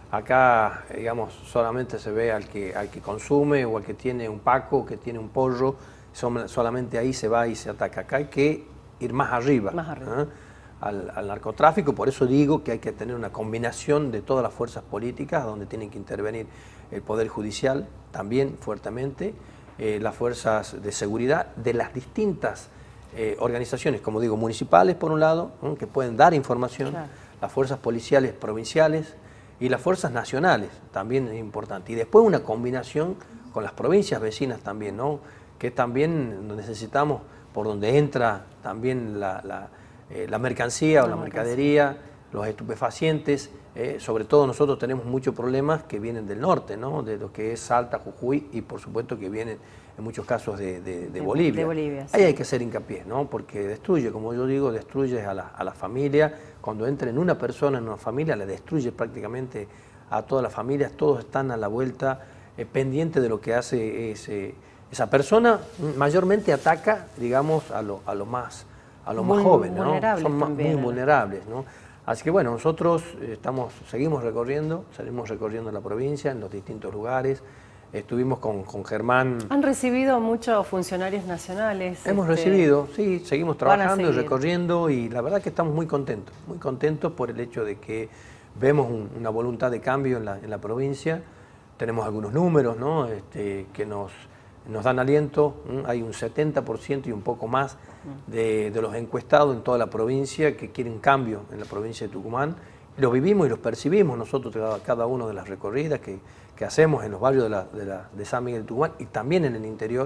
Acá, digamos, solamente se ve al que, al que consume o al que tiene un paco, que tiene un pollo, solamente ahí se va y se ataca. Acá hay que ir más arriba, más arriba. ¿eh? al, al narcotráfico, por eso digo que hay que tener una combinación de todas las fuerzas políticas, donde tienen que intervenir el Poder Judicial también fuertemente, eh, las fuerzas de seguridad de las distintas eh, organizaciones, como digo, municipales por un lado, ¿no? que pueden dar información, claro. las fuerzas policiales provinciales y las fuerzas nacionales, también es importante. Y después una combinación con las provincias vecinas también, ¿no? que también necesitamos, por donde entra también la, la, eh, la mercancía o la, la mercadería, los estupefacientes. Eh, sobre todo nosotros tenemos muchos problemas que vienen del norte, ¿no? de lo que es Salta, Jujuy y por supuesto que vienen en muchos casos de, de, de, de Bolivia. De Bolivia sí. Ahí hay que hacer hincapié, ¿no? porque destruye, como yo digo, destruye a la, a la familia. Cuando entra en una persona, en una familia, le destruye prácticamente a todas las familias. Todos están a la vuelta eh, pendientes de lo que hace ese, esa persona. Mayormente ataca, digamos, a lo, a lo más, a lo más jóvenes, ¿no? Son más, muy vulnerables, ¿no? Así que bueno, nosotros estamos, seguimos recorriendo, seguimos recorriendo la provincia en los distintos lugares. Estuvimos con, con Germán. ¿Han recibido muchos funcionarios nacionales? Hemos este, recibido, sí, seguimos trabajando y recorriendo y la verdad que estamos muy contentos, muy contentos por el hecho de que vemos un, una voluntad de cambio en la, en la provincia. Tenemos algunos números, ¿no? este, que nos, nos dan aliento. Hay un setenta por ciento y un poco más de, de los encuestados en toda la provincia que quieren cambio en la provincia de Tucumán. Los vivimos y los percibimos nosotros cada, cada una de las recorridas que, que hacemos en los barrios de, la, de, la, de San Miguel de Tucumán y también en el interior.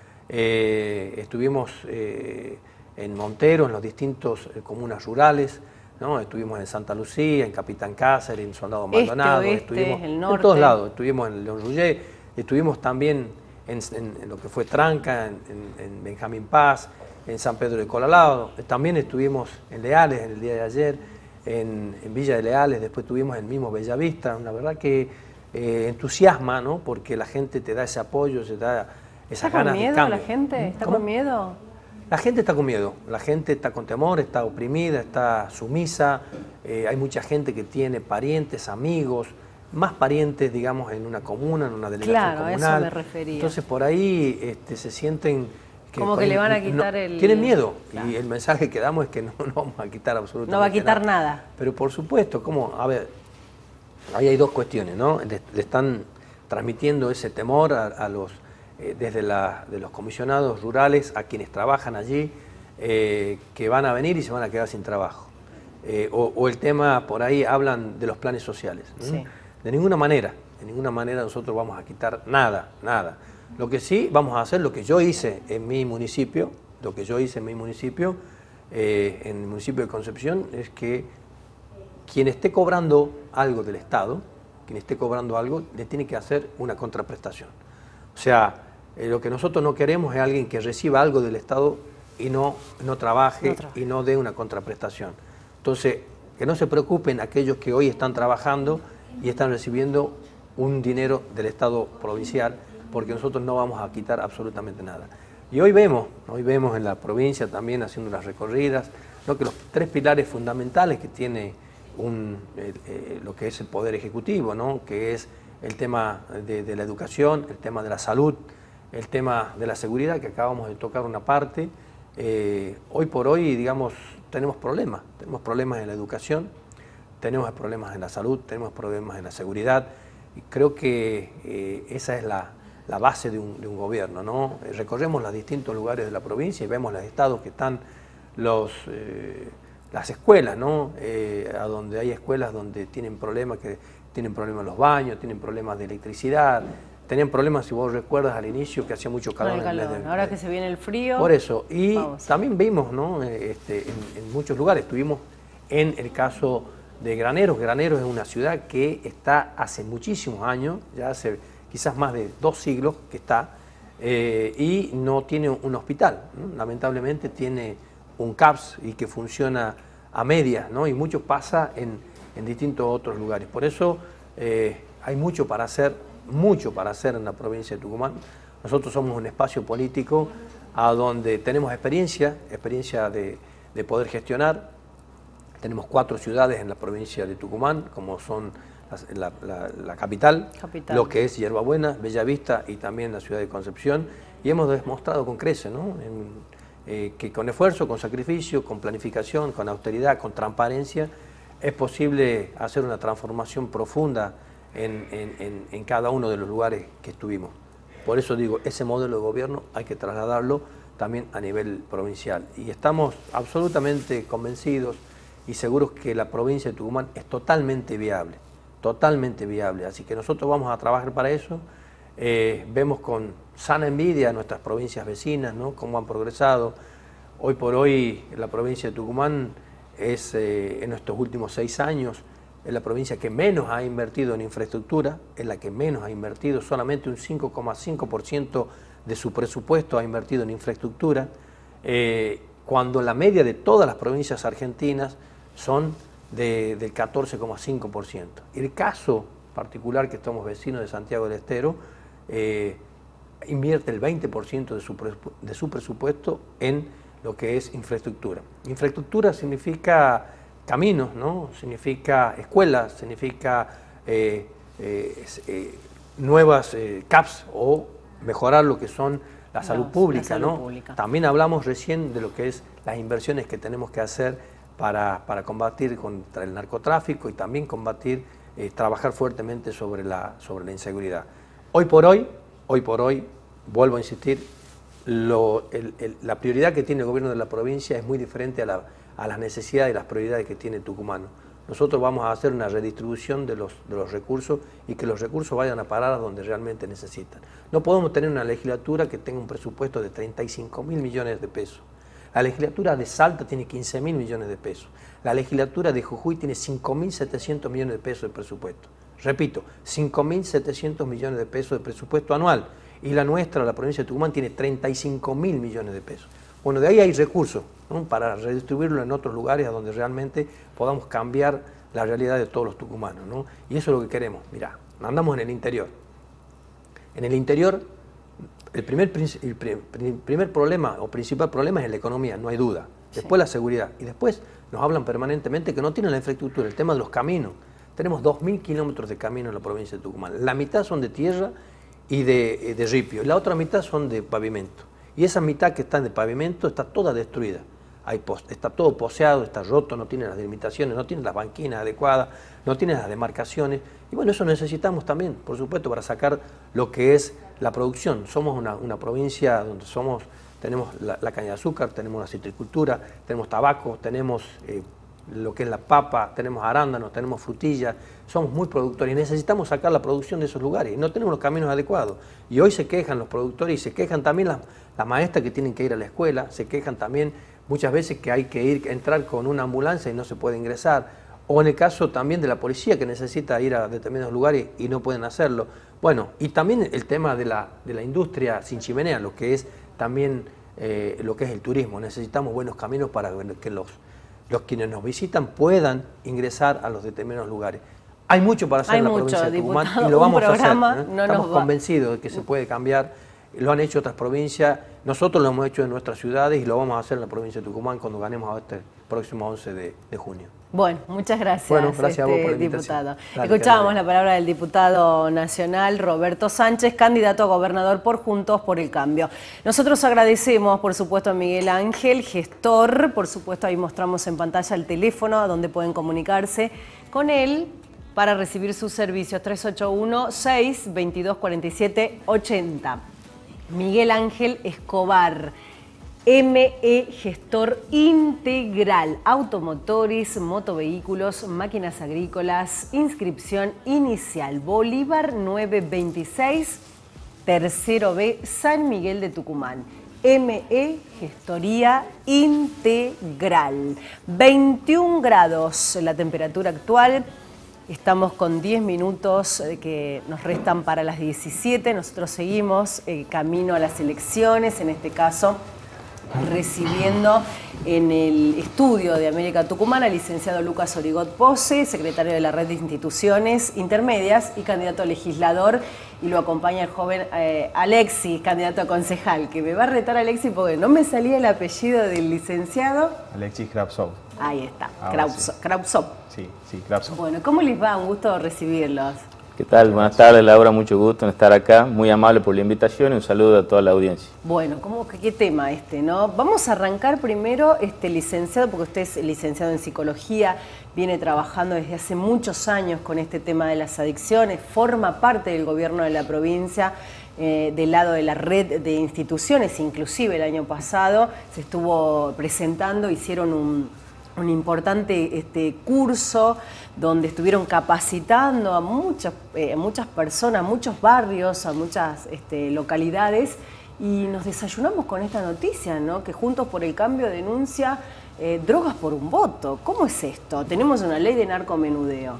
Eh, estuvimos eh, en Montero, en los distintos eh, comunas rurales, ¿no? Estuvimos en Santa Lucía, en Capitán Cáceres, en Soldado Maldonado, este, oeste, estuvimos el norte. en todos lados, estuvimos en León Rullé, estuvimos también en, en, en lo que fue Tranca, en, en, en Benjamín Paz, en San Pedro de Colalado, también estuvimos en Leales en el día de ayer, en, en Villa de Leales, después tuvimos el mismo Bellavista. La verdad que eh, entusiasma, ¿no? Porque la gente te da ese apoyo, se da esas ganas de cambio. ¿Está con miedo la gente? ¿Está ¿Cómo? con miedo? La gente está con miedo, la gente está con temor, está oprimida, está sumisa. Eh, hay mucha gente que tiene parientes, amigos, más parientes, digamos, en una comuna, en una delegación claro, comunal. Claro, a eso me refería. Entonces por ahí este, se sienten... Que como que le van a quitar no, el... Tienen miedo, claro. Y el mensaje que damos es que no, no vamos a quitar absolutamente nada. No va a quitar nada. nada. Pero por supuesto, como, a ver, ahí hay dos cuestiones, ¿no? Le, le están transmitiendo ese temor a, a los, eh, desde la, de los comisionados rurales, a quienes trabajan allí, eh, que van a venir y se van a quedar sin trabajo. Eh, o, o el tema, por ahí hablan de los planes sociales. ¿no? Sí. De ninguna manera, de ninguna manera nosotros vamos a quitar nada, nada. Lo que sí vamos a hacer, lo que yo hice en mi municipio, lo que yo hice en mi municipio, eh, en el municipio de Concepción es que quien esté cobrando algo del Estado, quien esté cobrando algo, le tiene que hacer una contraprestación. O sea, eh, lo que nosotros no queremos es alguien que reciba algo del Estado y no, no trabaje no trabaja. y no dé una contraprestación. Entonces, que no se preocupen aquellos que hoy están trabajando y están recibiendo un dinero del Estado provincial, porque nosotros no vamos a quitar absolutamente nada. Y hoy vemos, hoy vemos en la provincia también haciendo las recorridas, ¿no?, que los tres pilares fundamentales que tiene un, eh, eh, lo que es el Poder Ejecutivo, ¿no?, que es el tema de, de la educación, el tema de la salud, el tema de la seguridad, que acabamos de tocar una parte. Eh, hoy por hoy, digamos, tenemos problemas, tenemos problemas en la educación, tenemos problemas en la salud, tenemos problemas en la seguridad, y creo que eh, esa es la, la base de un, de un gobierno, ¿no? Recorremos los distintos lugares de la provincia y vemos los estados que están los, eh, las escuelas, ¿no? Eh, a donde hay escuelas donde tienen problemas, que tienen problemas los baños, tienen problemas de electricidad, tenían problemas, si vos recuerdas al inicio, que hacía mucho calor. calor. En vez de, ahora que se viene el frío. Por eso, y vamos. También vimos, ¿no?, este, en, en muchos lugares, estuvimos en el caso de Graneros. Graneros es una ciudad que está hace muchísimos años, ya hace quizás más de dos siglos que está, eh, y no tiene un hospital, ¿no? Lamentablemente tiene un C A P S y que funciona a medias, ¿no? Y mucho pasa en, en distintos otros lugares. Por eso eh, hay mucho para hacer, mucho para hacer en la provincia de Tucumán. Nosotros somos un espacio político a donde tenemos experiencia, experiencia de, de poder gestionar. Tenemos cuatro ciudades en la provincia de Tucumán, como son la, la, la capital, capital, lo que es Hierbabuena, Bellavista y también la ciudad de Concepción, y hemos demostrado con creces, ¿no?, en, eh, que con esfuerzo, con sacrificio, con planificación, con austeridad, con transparencia, es posible hacer una transformación profunda en, en, en, en cada uno de los lugares que estuvimos. Por eso digo, ese modelo de gobierno hay que trasladarlo también a nivel provincial. Y estamos absolutamente convencidos y seguros que la provincia de Tucumán es totalmente viable, totalmente viable. Así que nosotros vamos a trabajar para eso. Eh, vemos con sana envidia a nuestras provincias vecinas, ¿no?, cómo han progresado. Hoy por hoy la provincia de Tucumán es, eh, en estos últimos seis años, es la provincia que menos ha invertido en infraestructura, es la que menos ha invertido, solamente un cinco coma cinco por ciento de su presupuesto ha invertido en infraestructura, eh, cuando la media de todas las provincias argentinas son de, del catorce coma cinco por ciento. El caso particular, que estamos vecinos de Santiago del Estero, eh, invierte el veinte por ciento de su, de su presupuesto en lo que es infraestructura. Infraestructura significa caminos, ¿no?, significa escuelas, significa eh, eh, eh, nuevas eh, C A P S o mejorar lo que son la no, salud pública, la salud ¿no? pública. También hablamos recién de lo que es las inversiones que tenemos que hacer para, para combatir contra el narcotráfico y también combatir, eh, trabajar fuertemente sobre la, sobre la inseguridad. Hoy por hoy, hoy por hoy, vuelvo a insistir, lo, el, el, la prioridad que tiene el gobierno de la provincia es muy diferente a, la, a las necesidades y las prioridades que tiene Tucumán. Nosotros vamos a hacer una redistribución de los, de los recursos y que los recursos vayan a parar a donde realmente necesitan. No podemos tener una legislatura que tenga un presupuesto de treinta y cinco mil millones de pesos. La legislatura de Salta tiene quince mil millones de pesos. La legislatura de Jujuy tiene cinco mil setecientos millones de pesos de presupuesto. Repito, cinco mil setecientos millones de pesos de presupuesto anual. Y la nuestra, la provincia de Tucumán, tiene treinta y cinco mil millones de pesos. Bueno, de ahí hay recursos, ¿no?, para redistribuirlo en otros lugares a donde realmente podamos cambiar la realidad de todos los tucumanos, ¿no? Y eso es lo que queremos. Mirá, andamos en el interior. En el interior, el primer, el primer problema o principal problema es la economía, no hay duda. Después sí. La seguridad. Y después nos hablan permanentemente que no tienen la infraestructura, el tema de los caminos. Tenemos dos mil kilómetros de camino en la provincia de Tucumán. La mitad son de tierra y de, de ripio, y la otra mitad son de pavimento. Y esa mitad que está de pavimento está toda destruida. Hay post, está todo poseado, está roto, no tiene las delimitaciones, no tiene las banquinas adecuadas, no tiene las demarcaciones. Y bueno, eso necesitamos también, por supuesto, para sacar lo que es la producción. Somos una, una provincia donde somos, tenemos la, la caña de azúcar, tenemos la citricultura, tenemos tabaco, tenemos eh, lo que es la papa, tenemos arándanos, tenemos frutillas, somos muy productores y necesitamos sacar la producción de esos lugares y no tenemos los caminos adecuados. Y hoy se quejan los productores y se quejan también las, las maestras que tienen que ir a la escuela, se quejan también muchas veces que hay que ir, entrar con una ambulancia y no se puede ingresar, o en el caso también de la policía que necesita ir a determinados lugares y no pueden hacerlo. Bueno, y también el tema de la, de la industria sin chimenea, lo que es también eh, lo que es el turismo. Necesitamos buenos caminos para que los, los quienes nos visitan puedan ingresar a los determinados lugares. Hay mucho para hacer Hay en la mucho, provincia de Tucumán diputado, y lo vamos un programa a hacer. ¿eh? no Estamos nos va. convencidos de que se puede cambiar. Lo han hecho otras provincias, nosotros lo hemos hecho en nuestras ciudades y lo vamos a hacer en la provincia de Tucumán cuando ganemos a este próximo once de junio. Bueno, muchas gracias, Bueno, gracias a vos por la este, invitación. diputado. Dale, Escuchábamos Carolina. la palabra del diputado nacional Roberto Sánchez, candidato a gobernador por Juntos por el Cambio. Nosotros agradecemos, por supuesto, a Miguel Ángel, gestor. Por supuesto, ahí mostramos en pantalla el teléfono a donde pueden comunicarse con él para recibir sus servicios. tres ocho uno, seis dos dos, cuatro siete ocho cero. Miguel Ángel Escobar. M E Gestor Integral, automotores, motovehículos, máquinas agrícolas, inscripción inicial, Bolívar novecientos veintiséis, tercero B, San Miguel de Tucumán. M E Gestoría Integral. veintiún grados la temperatura actual. Estamos con diez minutos que nos restan para las diecisiete. Nosotros seguimos eh, camino a las elecciones, en este caso recibiendo en el estudio de América Tucumán al licenciado Lucas Origot Pose, secretario de la Red de Instituciones Intermedias y candidato a legislador, y lo acompaña el joven eh, Alexis, candidato a concejal, que me va a retar Alexis porque no me salía el apellido del licenciado. Alexis Krapsov. Ahí está, Ahora Krapsov. Krapsov. Sí, sí, Krapsov. Bueno, ¿cómo les va? Un gusto recibirlos. ¿Qué tal? Buenas tardes, Laura, mucho gusto en estar acá. Muy amable por la invitación y un saludo a toda la audiencia. Bueno, ¿cómo, qué tema este, no? Vamos a arrancar primero, este licenciado, porque usted es licenciado en psicología, viene trabajando desde hace muchos años con este tema de las adicciones, forma parte del gobierno de la provincia, eh, del lado de la red de instituciones, inclusive el año pasado se estuvo presentando, hicieron un... un importante este, curso donde estuvieron capacitando a muchas, eh, muchas personas, a muchos barrios, a muchas este, localidades, y nos desayunamos con esta noticia, ¿no? Que Juntos por el Cambio denuncia eh, drogas por un voto. ¿Cómo es esto? Tenemos una ley de narcomenudeo.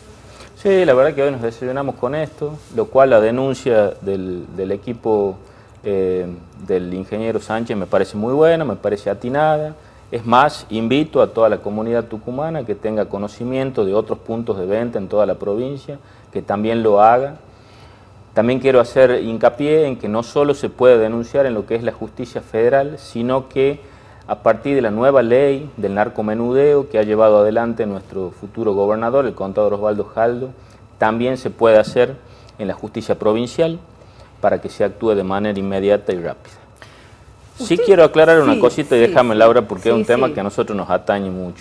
Sí, la verdad que hoy nos desayunamos con esto, lo cual la denuncia del, del equipo eh, del ingeniero Sánchez me parece muy buena, me parece atinada. Es más, invito a toda la comunidad tucumana que tenga conocimiento de otros puntos de venta en toda la provincia, que también lo haga. También quiero hacer hincapié en que no solo se puede denunciar en lo que es la justicia federal, sino que a partir de la nueva ley del narcomenudeo que ha llevado adelante nuestro futuro gobernador, el contador Osvaldo Jaldo, también se puede hacer en la justicia provincial para que se actúe de manera inmediata y rápida. Sí quiero aclarar una sí, cosita y sí, déjame, Laura, porque sí, es un tema sí. que a nosotros nos atañe mucho.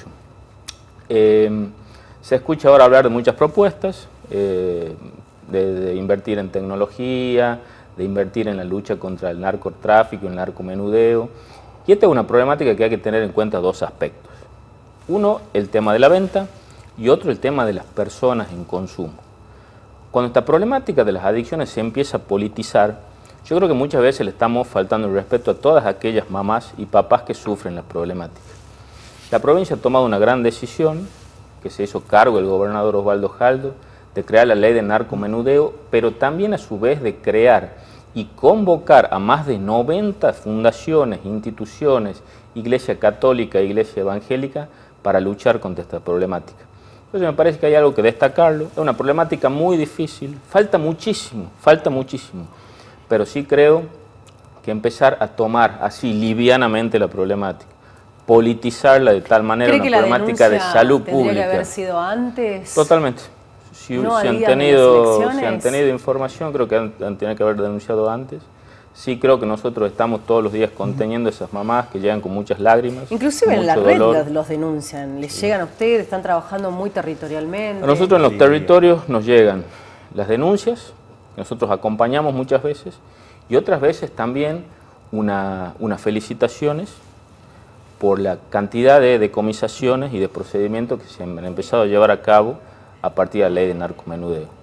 Eh, se escucha ahora hablar de muchas propuestas, eh, de, de invertir en tecnología, de invertir en la lucha contra el narcotráfico, el narcomenudeo. Y esta es una problemática que hay que tener en cuenta dos aspectos. Uno, el tema de la venta, y otro, el tema de las personas en consumo. Cuando esta problemática de las adicciones se empieza a politizar, yo creo que muchas veces le estamos faltando el respeto a todas aquellas mamás y papás que sufren la problemática. La provincia ha tomado una gran decisión, que se hizo cargo el gobernador Osvaldo Jaldo, de crear la ley de narcomenudeo, pero también a su vez de crear y convocar a más de noventa fundaciones, instituciones, Iglesia Católica e Iglesia Evangélica, para luchar contra esta problemática. Entonces me parece que hay algo que destacarlo. Es una problemática muy difícil, falta muchísimo, falta muchísimo. Pero sí creo que empezar a tomar así livianamente la problemática, politizarla de tal manera, una problemática de salud pública. ¿Tendría que haber sido antes? Totalmente. Si, no si, han tenido, si han tenido información, creo que han, han tenido que haber denunciado antes. Sí creo que nosotros estamos todos los días conteniendo esas mamás que llegan con muchas lágrimas. Inclusive en la red los, los denuncian. ¿Les sí. llegan a ustedes? ¿Están trabajando muy territorialmente? A nosotros en los sí. territorios nos llegan las denuncias, nosotros acompañamos muchas veces, y otras veces también una, unas felicitaciones por la cantidad de decomisaciones y de procedimientos que se han empezado a llevar a cabo a partir de la ley de narcomenudeo.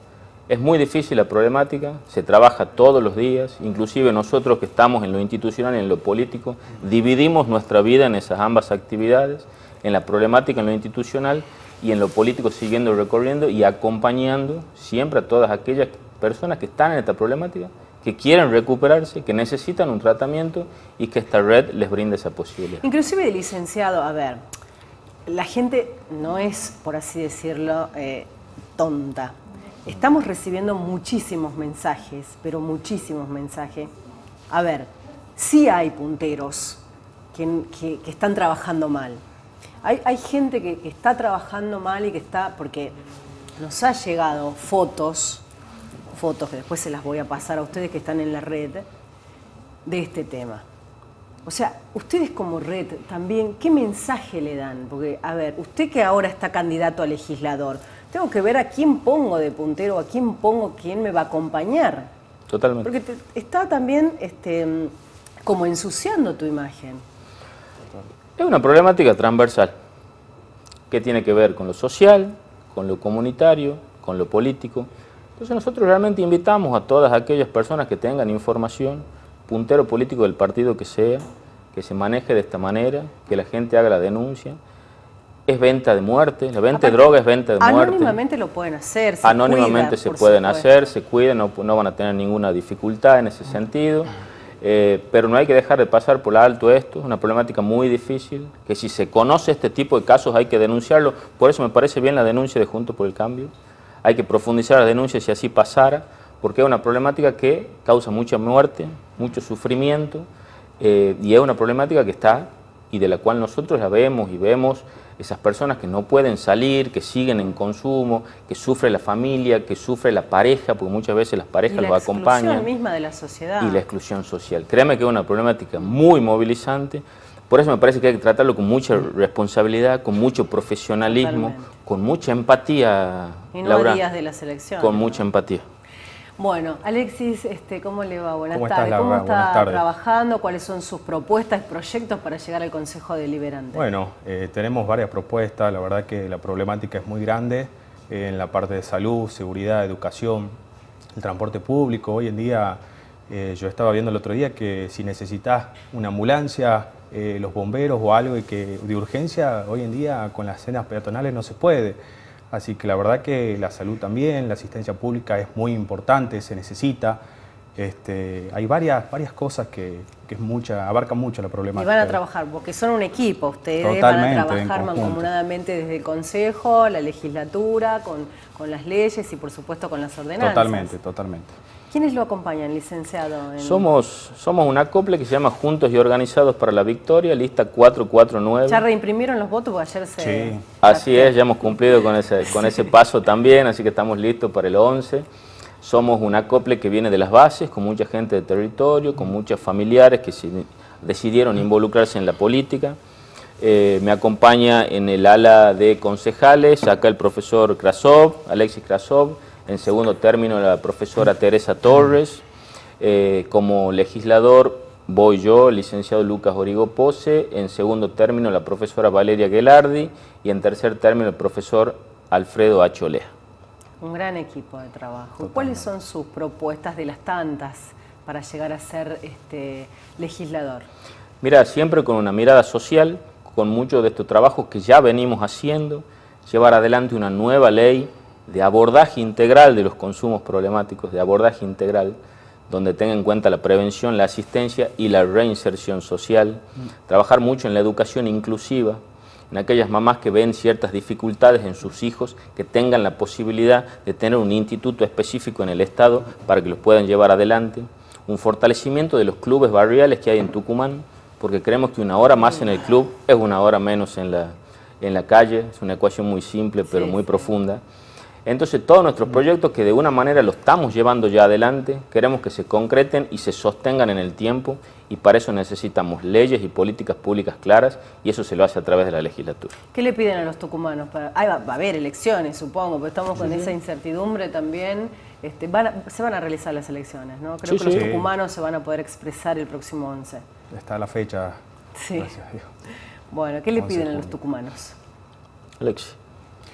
Es muy difícil la problemática, se trabaja todos los días, inclusive nosotros que estamos en lo institucional y en lo político, dividimos nuestra vida en esas ambas actividades, en la problemática, en lo institucional y en lo político, siguiendo recorriendo y acompañando siempre a todas aquellas personas que están en esta problemática, que quieren recuperarse, que necesitan un tratamiento y que esta red les brinda esa posibilidad. Inclusive, licenciado, a ver, la gente no es, por así decirlo, eh, tonta. Estamos recibiendo muchísimos mensajes, pero muchísimos mensajes. A ver, sí hay punteros que, que, que están trabajando mal. Hay, hay gente que, que está trabajando mal y que está, porque nos ha llegado fotos, fotos que después se las voy a pasar a ustedes que están en la red, de este tema. O sea, ustedes como red también, ¿qué mensaje le dan? Porque, a ver, usted que ahora está candidato a legislador, tengo que ver a quién pongo de puntero, a quién pongo, quién me va a acompañar. Totalmente. Porque te, está también este, como ensuciando tu imagen. Es una problemática transversal que tiene que ver con lo social, con lo comunitario, con lo político. Entonces nosotros realmente invitamos a todas aquellas personas que tengan información, puntero político del partido que sea, que se maneje de esta manera, que la gente haga la denuncia. Es venta de muerte, la venta Aparte, de droga es venta de muerte. Anónimamente lo pueden hacer, se Anónimamente cuida, se pueden supuesto. hacer, se cuidan, no, no van a tener ninguna dificultad en ese sentido. Eh, pero no hay que dejar de pasar por alto esto, es una problemática muy difícil, que si se conoce este tipo de casos hay que denunciarlo. Por eso me parece bien la denuncia de Juntos por el Cambio. Hay que profundizar la denuncia si así pasara, porque es una problemática que causa mucha muerte, mucho sufrimiento, eh, y es una problemática que está y de la cual nosotros la vemos y vemos esas personas que no pueden salir, que siguen en consumo, que sufre la familia, que sufre la pareja, porque muchas veces las parejas los acompañan. Y la exclusión misma de la sociedad. Y la exclusión social. Créame que es una problemática muy movilizante. Por eso me parece que hay que tratarlo con mucha responsabilidad, con mucho profesionalismo, Totalmente. con mucha empatía, y no Laura, días de la selección. Con mucha empatía. Bueno, Alexis, este, ¿cómo le va? Buenas ¿Cómo tardes. estás, ¿Cómo Laura? está Buenas tardes. trabajando? ¿Cuáles son sus propuestas y proyectos para llegar al Consejo Deliberante? Bueno, eh, tenemos varias propuestas. La verdad que la problemática es muy grande eh, en la parte de salud, seguridad, educación, el transporte público. Hoy en día, eh, yo estaba viendo el otro día que si necesitas una ambulancia, eh, los bomberos o algo y que, de urgencia, hoy en día con las sendas peatonales no se puede. Así que la verdad que la salud también, la asistencia pública es muy importante, se necesita. Este, hay varias, varias cosas que, que es mucha, abarcan mucho la problemática. Y van a trabajar, porque son un equipo, ustedes Totalmente, van a trabajar mancomunadamente desde el Consejo, la legislatura, con, con las leyes y por supuesto con las ordenanzas. Totalmente, totalmente. ¿Quiénes lo acompañan, licenciado? En... Somos, somos un acople que se llama Juntos y Organizados para la Victoria, lista cuatro cuatro nueve. ¿Ya reimprimieron los votos? Porque ayer se... Sí. Así es, ya hemos cumplido con ese, con ese paso también, así que estamos listos para el once. Somos un acople que viene de las bases, con mucha gente de territorio, con muchos familiares que se decidieron involucrarse en la política. Eh, me acompaña en el ala de concejales, acá el profesor Krasov, Alexis Krasov, en segundo término la profesora Teresa Torres, eh, como legislador voy yo, licenciado Lucas Origo Pose, en segundo término la profesora Valeria Gelardi y en tercer término el profesor Alfredo Acholea. Un gran equipo de trabajo. Totalmente. ¿Cuáles son sus propuestas de las tantas para llegar a ser este, legislador? Mira, siempre con una mirada social, con muchos de estos trabajos que ya venimos haciendo, llevar adelante una nueva ley de abordaje integral de los consumos problemáticos, de abordaje integral, donde tenga en cuenta la prevención, la asistencia y la reinserción social, mm. trabajar mucho en la educación inclusiva, en aquellas mamás que ven ciertas dificultades en sus hijos, que tengan la posibilidad de tener un instituto específico en el Estado para que los puedan llevar adelante, un fortalecimiento de los clubes barriales que hay en Tucumán, porque creemos que una hora más en el club es una hora menos en la, en la calle, es una ecuación muy simple pero sí, muy sí. profunda. Entonces todos nuestros proyectos que de una manera los estamos llevando ya adelante, queremos que se concreten y se sostengan en el tiempo y para eso necesitamos leyes y políticas públicas claras y eso se lo hace a través de la legislatura. ¿Qué le piden a los tucumanos? Para... Ahí va, va a haber elecciones, supongo, pero estamos con sí, esa sí. incertidumbre también. Este, van a, se van a realizar las elecciones, ¿no? Creo sí, que sí. los sí. tucumanos se van a poder expresar el próximo once. Está la fecha. Sí. Gracias a Dios. Bueno, ¿qué le piden a los tucumanos? Alexis.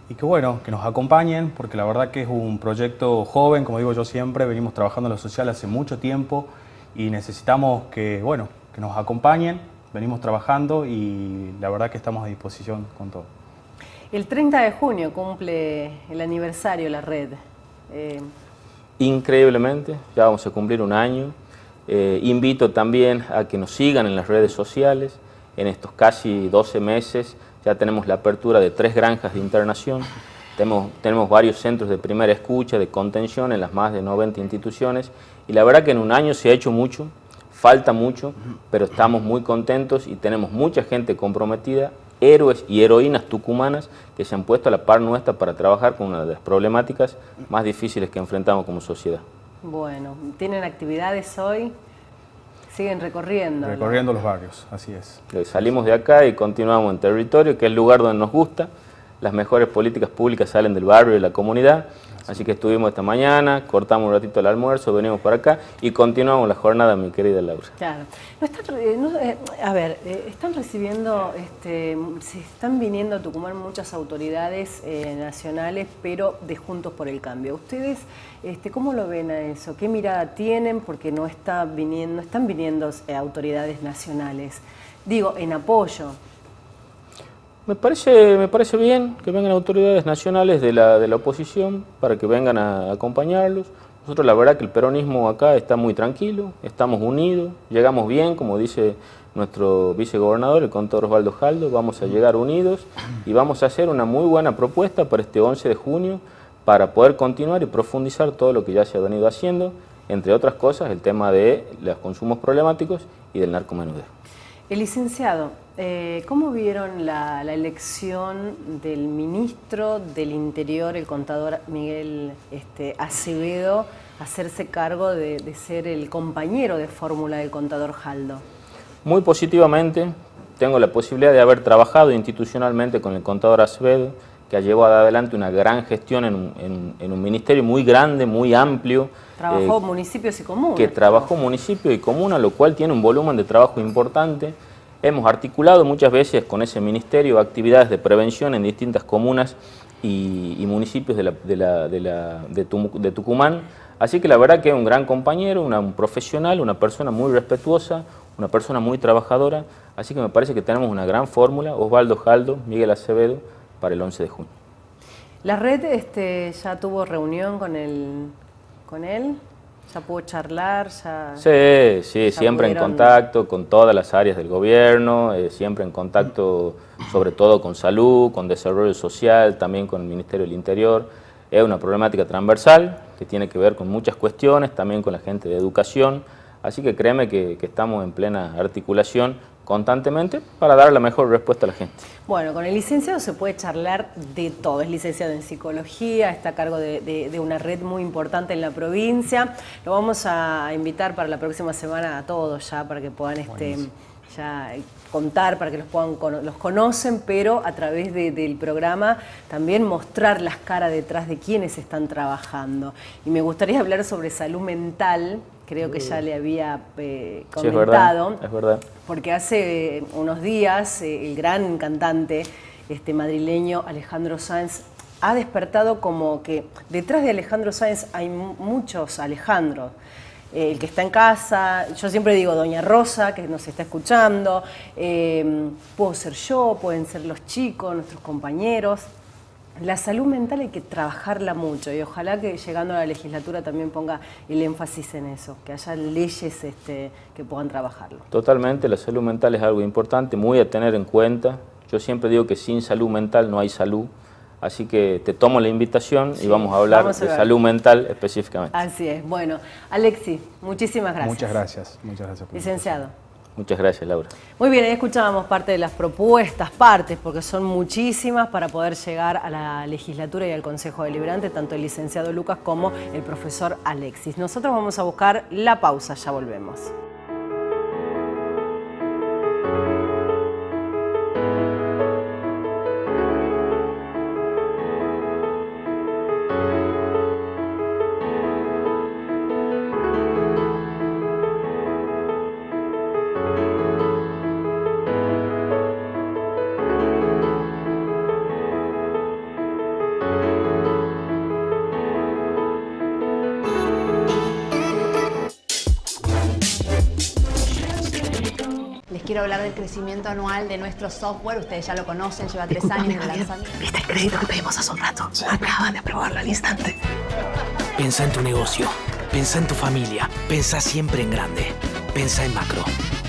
y que bueno, que nos acompañen, porque la verdad que es un proyecto joven, como digo yo siempre, venimos trabajando en lo social hace mucho tiempo y necesitamos que, bueno, que nos acompañen, venimos trabajando y la verdad que estamos a disposición con todo. El treinta de junio cumple el aniversario de la red. Eh... Increíblemente, ya vamos a cumplir un año. Eh, invito también a que nos sigan en las redes sociales. En estos casi doce meses ya tenemos la apertura de tres granjas de internación. Tenemos, tenemos varios centros de primera escucha, de contención en las más de noventa instituciones. Y la verdad que en un año se ha hecho mucho, falta mucho, pero estamos muy contentos y tenemos mucha gente comprometida, héroes y heroínas tucumanas que se han puesto a la par nuestra para trabajar con una de las problemáticas más difíciles que enfrentamos como sociedad. Bueno, ¿tienen actividades hoy? Siguen recorriendo. Recorriendo los barrios, así es. Salimos de acá y continuamos en territorio, que es el lugar donde nos gusta. Las mejores políticas públicas salen del barrio y de la comunidad. Así que estuvimos esta mañana, cortamos un ratito el almuerzo, venimos para acá y continuamos la jornada, mi querida Laura. Claro. No están, no, eh, a ver, eh, están recibiendo, este, se están viniendo a Tucumán muchas autoridades eh, nacionales, pero de Juntos por el Cambio. ¿Ustedes este, cómo lo ven a eso? ¿Qué mirada tienen? Porque no, está viniendo, no están viniendo eh, autoridades nacionales. Digo, en apoyo. Me parece, me parece bien que vengan autoridades nacionales de la, de la oposición para que vengan a acompañarlos. Nosotros la verdad que el peronismo acá está muy tranquilo, estamos unidos, llegamos bien, como dice nuestro vicegobernador, el contador Osvaldo Jaldo, vamos a llegar unidos y vamos a hacer una muy buena propuesta para este once de junio para poder continuar y profundizar todo lo que ya se ha venido haciendo, entre otras cosas el tema de los consumos problemáticos y del narcomenudeo. El licenciado, eh, ¿cómo vieron la, la elección del ministro del Interior, el contador Miguel este, Acevedo, hacerse cargo de, de ser el compañero de fórmula del contador Jaldo? Muy positivamente, tengo la posibilidad de haber trabajado institucionalmente con el contador Acevedo, que ha llevado adelante una gran gestión en un, en, en un ministerio muy grande, muy amplio. Trabajó eh, municipios y comunas. Que trabajó municipio y comuna, lo cual tiene un volumen de trabajo importante. Hemos articulado muchas veces con ese ministerio actividades de prevención en distintas comunas y, y municipios de, la, de, la, de, la, de, tu, de Tucumán. Así que la verdad que es un gran compañero, una, un profesional, una persona muy respetuosa, una persona muy trabajadora. Así que me parece que tenemos una gran fórmula, Osvaldo Jaldo, Miguel Acevedo, para el once de junio. ¿La red este, ya tuvo reunión con, el, con él? ¿Ya pudo charlar? Ya, sí, sí, ya siempre pudieron... en contacto con todas las áreas del gobierno, eh, siempre en contacto sobre todo con salud, con desarrollo social, también con el Ministerio del Interior. Es una problemática transversal que tiene que ver con muchas cuestiones, también con la gente de educación, así que créeme que, que estamos en plena articulación constantemente para dar la mejor respuesta a la gente. Bueno, con el licenciado se puede charlar de todo. Es licenciado en psicología, está a cargo de, de, de una red muy importante en la provincia. Lo vamos a invitar para la próxima semana a todos ya, para que puedan este, ya contar, para que los, puedan, los conocen, pero a través de, del programa también mostrar las caras detrás de quienes están trabajando. Y me gustaría hablar sobre salud mental. Creo que ya le había eh, comentado, sí, es verdad, es verdad. Porque hace unos días eh, el gran cantante este, madrileño Alejandro Sanz ha despertado como que detrás de Alejandro Sanz hay muchos Alejandros. Eh, el que está en casa, yo siempre digo Doña Rosa, que nos está escuchando, eh, puedo ser yo, pueden ser los chicos, nuestros compañeros. La salud mental hay que trabajarla mucho y ojalá que llegando a la legislatura también ponga el énfasis en eso, que haya leyes este, que puedan trabajarlo. Totalmente, la salud mental es algo importante, muy a tener en cuenta. Yo siempre digo que sin salud mental no hay salud, así que te tomo la invitación sí, y vamos a hablar vamos a de salud mental específicamente. Así es. Bueno, Alexis, muchísimas gracias. Muchas gracias. Muchas gracias por Licenciado. Muchas gracias, Laura. Muy bien, ahí escuchábamos parte de las propuestas, partes, porque son muchísimas para poder llegar a la legislatura y al Consejo Deliberante, tanto el licenciado Lucas como el profesor Alexis. Nosotros vamos a buscar la pausa, ya volvemos. quiero hablar del crecimiento anual de nuestro software. Ustedes ya lo conocen, lleva tres años de lanzamiento. ¿Viste el crédito que pedimos hace un rato? Sí. Acaban de aprobarlo al instante. Pensá en tu negocio, pensá en tu familia, pensá siempre en grande, pensá en macro.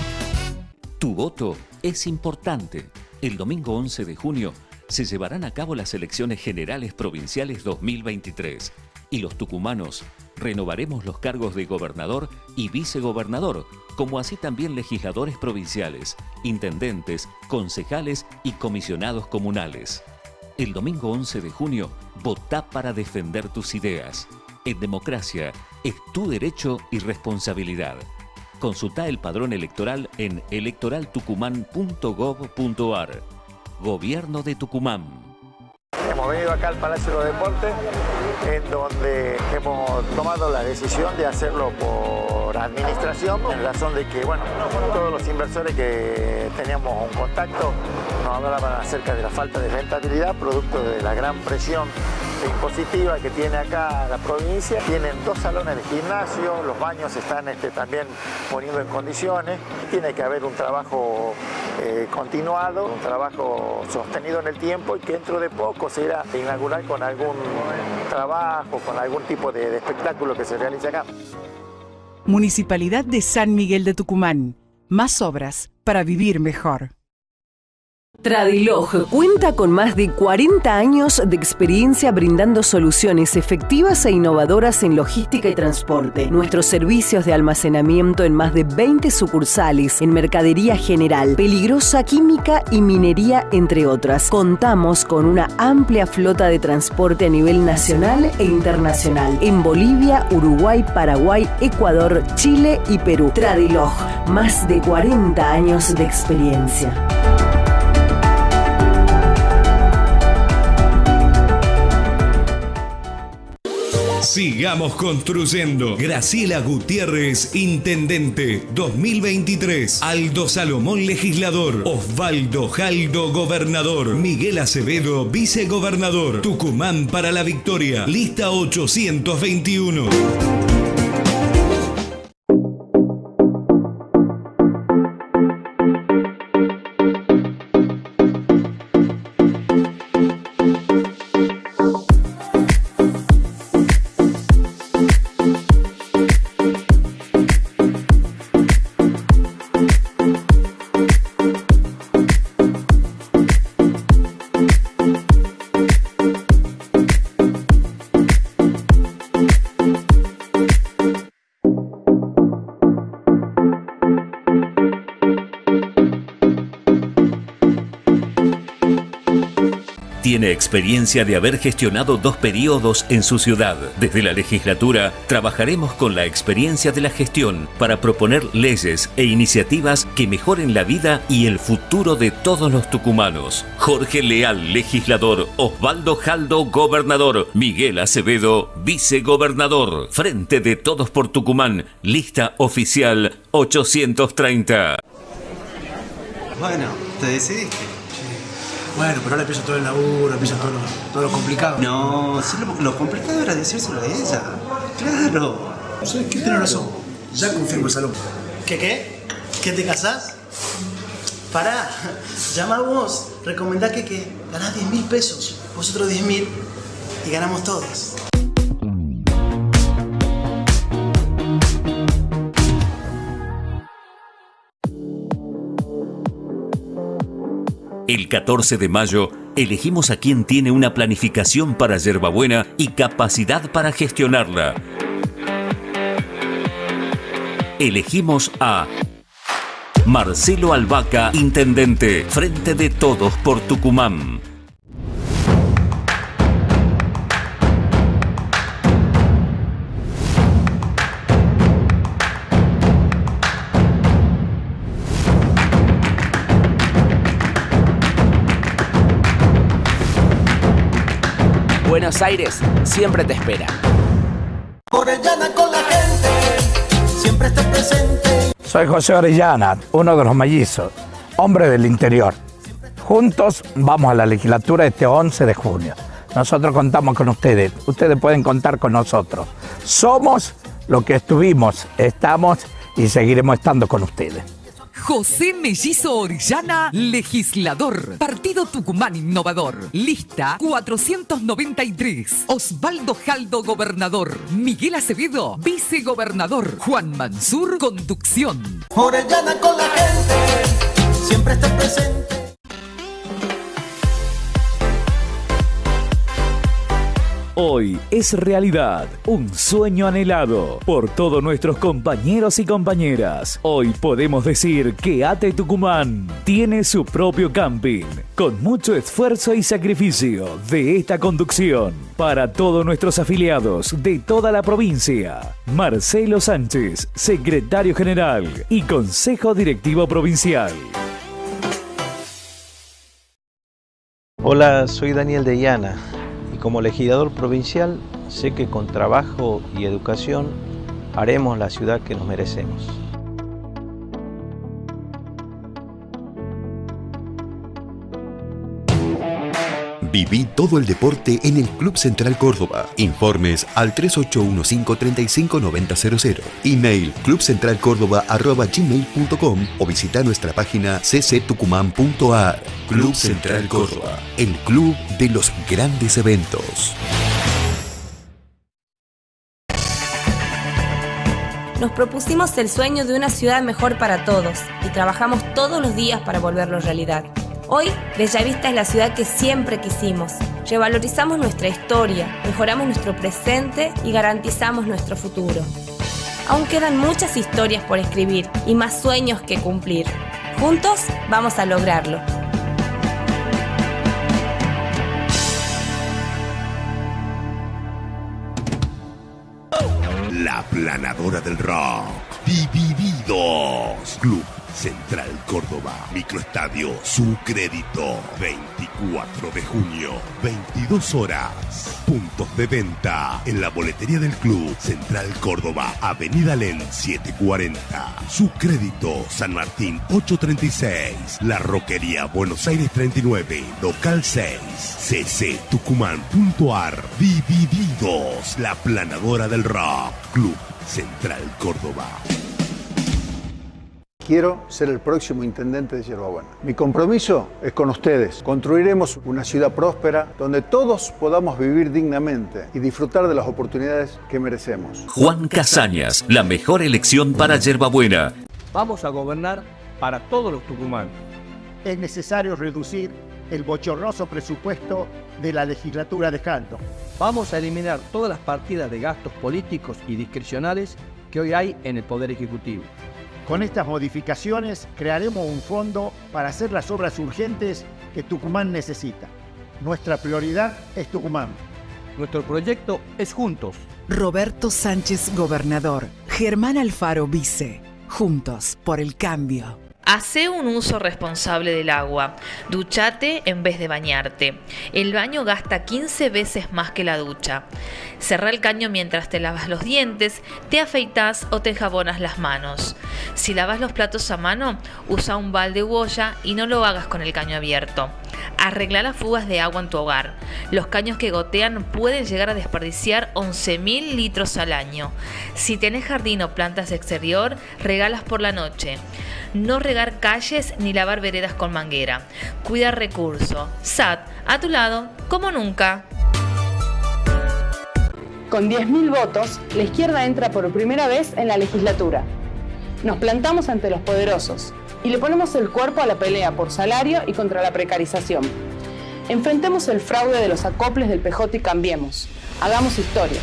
Tu voto es importante. El domingo once de junio se llevarán a cabo las elecciones generales provinciales dos mil veintitrés y los tucumanos renovaremos los cargos de gobernador y vicegobernador, como así también legisladores provinciales, intendentes, concejales y comisionados comunales. El domingo once de junio, votá para defender tus ideas. En democracia, es tu derecho y responsabilidad. Consulta el padrón electoral en electoral tucumán punto gov punto ar. Gobierno de Tucumán. Hemos venido acá al Palacio de los Deportes, en donde hemos tomado la decisión de hacerlo por administración, en razón de que, bueno, todos los inversores que teníamos un contacto nos hablaban acerca de la falta de rentabilidad, producto de la gran presión impositiva que tiene acá la provincia. Tienen dos salones de gimnasio, los baños se están este, también poniendo en condiciones. Tiene que haber un trabajo eh, continuado, un trabajo sostenido en el tiempo y que dentro de poco se irá a inaugurar con algún trabajo, con algún tipo de, de espectáculo que se realice acá. Municipalidad de San Miguel de Tucumán. Más obras para vivir mejor. Tradilog cuenta con más de cuarenta años de experiencia brindando soluciones efectivas e innovadoras en logística y transporte. Nuestros servicios de almacenamiento en más de veinte sucursales, en mercadería general, peligrosa química y minería, entre otras. Contamos con una amplia flota de transporte a nivel nacional e internacional en Bolivia, Uruguay, Paraguay, Ecuador, Chile y Perú. Tradilog, más de cuarenta años de experiencia. Sigamos construyendo. Graciela Gutiérrez, Intendente dos mil veintitrés. Aldo Salomón, Legislador. Osvaldo Jaldo, Gobernador. Miguel Acevedo, Vicegobernador. Tucumán para la victoria. Lista ochocientos veintiuno. Tiene experiencia de haber gestionado dos periodos en su ciudad. Desde la legislatura, trabajaremos con la experiencia de la gestión para proponer leyes e iniciativas que mejoren la vida y el futuro de todos los tucumanos. Jorge Leal, Legislador. Osvaldo Jaldo, Gobernador. Miguel Acevedo, Vicegobernador. Frente de Todos por Tucumán. Lista oficial ochocientos treinta. Bueno, te decidiste. Bueno, pero ahora empieza todo el laburo, empieza todo lo, todo lo complicado. No, sí, lo, lo complicado era decírselo a ella. Claro. ¿Sabes qué? Tienes razón. Ya confirmo el salón. ¿Qué qué? ¿Qué te casás? Pará, llama a vos, recomendá que, que ganás diez mil pesos, vosotros diez mil y ganamos todos. El catorce de mayo, elegimos a quien tiene una planificación para Yerbabuena y capacidad para gestionarla. Elegimos a Marcelo Albaca, Intendente, Frente de Todos por Tucumán. Buenos Aires siempre te espera. Orellana con la gente, siempre está presente. Soy José Orellana, uno de los mellizos, hombre del interior. Juntos vamos a la legislatura este once de junio. Nosotros contamos con ustedes, ustedes pueden contar con nosotros. Somos lo que estuvimos, estamos y seguiremos estando con ustedes. José Mellizo Orellana, legislador. Partido Tucumán Innovador. Lista cuatrocientos noventa y tres. Osvaldo Jaldo, gobernador. Miguel Acevedo, vicegobernador. Juan Mansur, conducción. Orellana con la gente, siempre está presente. Hoy es realidad, un sueño anhelado por todos nuestros compañeros y compañeras. Hoy podemos decir que A T E Tucumán tiene su propio camping, con mucho esfuerzo y sacrificio de esta conducción. Para todos nuestros afiliados de toda la provincia, Marcelo Sánchez, secretario general y Consejo Directivo Provincial. Hola, soy Daniel de Llana. Como legislador provincial, sé que con trabajo y educación haremos la ciudad que nos merecemos. Viví todo el deporte en el Club Central Córdoba. Informes al tres ocho uno cinco, tres cinco nueve cero cero cero. Email clubcentralcordoba arroba gmail punto com o visita nuestra página c c tucumán punto a r. Club Central Córdoba, el club de los grandes eventos. Nos propusimos el sueño de una ciudad mejor para todos y trabajamos todos los días para volverlo realidad. Hoy, Bellavista es la ciudad que siempre quisimos. Revalorizamos nuestra historia, mejoramos nuestro presente y garantizamos nuestro futuro. Aún quedan muchas historias por escribir y más sueños que cumplir. Juntos vamos a lograrlo. La planadora del rock. Divididos. Club Central Córdoba. Microestadio Su Crédito. veinticuatro de junio. veintidós horas. Puntos de venta. En la boletería del Club Central Córdoba. Avenida Len setecientos cuarenta. Su Crédito. San Martín ochocientos treinta y seis. La Roquería Buenos Aires treinta y nueve. Local seis. c c tucumán punto a r. Divididos. La planadora del rock. Club Central Córdoba. Quiero ser el próximo intendente de Yerbabuena. Mi compromiso es con ustedes. Construiremos una ciudad próspera donde todos podamos vivir dignamente y disfrutar de las oportunidades que merecemos. Juan Casañas, la mejor elección para Yerbabuena. Vamos a gobernar para todos los tucumanos. Es necesario reducir el bochornoso presupuesto de la legislatura de Jaldo. Vamos a eliminar todas las partidas de gastos políticos y discrecionales que hoy hay en el Poder Ejecutivo. Con estas modificaciones crearemos un fondo para hacer las obras urgentes que Tucumán necesita. Nuestra prioridad es Tucumán. Nuestro proyecto es Juntos. Roberto Sánchez, gobernador. Germán Alfaro, vice. Juntos por el cambio. Hacé un uso responsable del agua. Duchate en vez de bañarte. El baño gasta quince veces más que la ducha. Cerrá el caño mientras te lavas los dientes, te afeitas o te enjabonas las manos. Si lavas los platos a mano, usa un balde u olla y no lo hagas con el caño abierto. Arregla las fugas de agua en tu hogar. Los caños que gotean pueden llegar a desperdiciar once mil litros al año. Si tenés jardín o plantas de exterior, regalas por la noche. No regar calles ni lavar veredas con manguera. Cuida recursos. S A T, a tu lado, como nunca. Con diez mil votos, la izquierda entra por primera vez en la legislatura. Nos plantamos ante los poderosos y le ponemos el cuerpo a la pelea por salario y contra la precarización. Enfrentemos el fraude de los acoples del P J y cambiemos. Hagamos historia.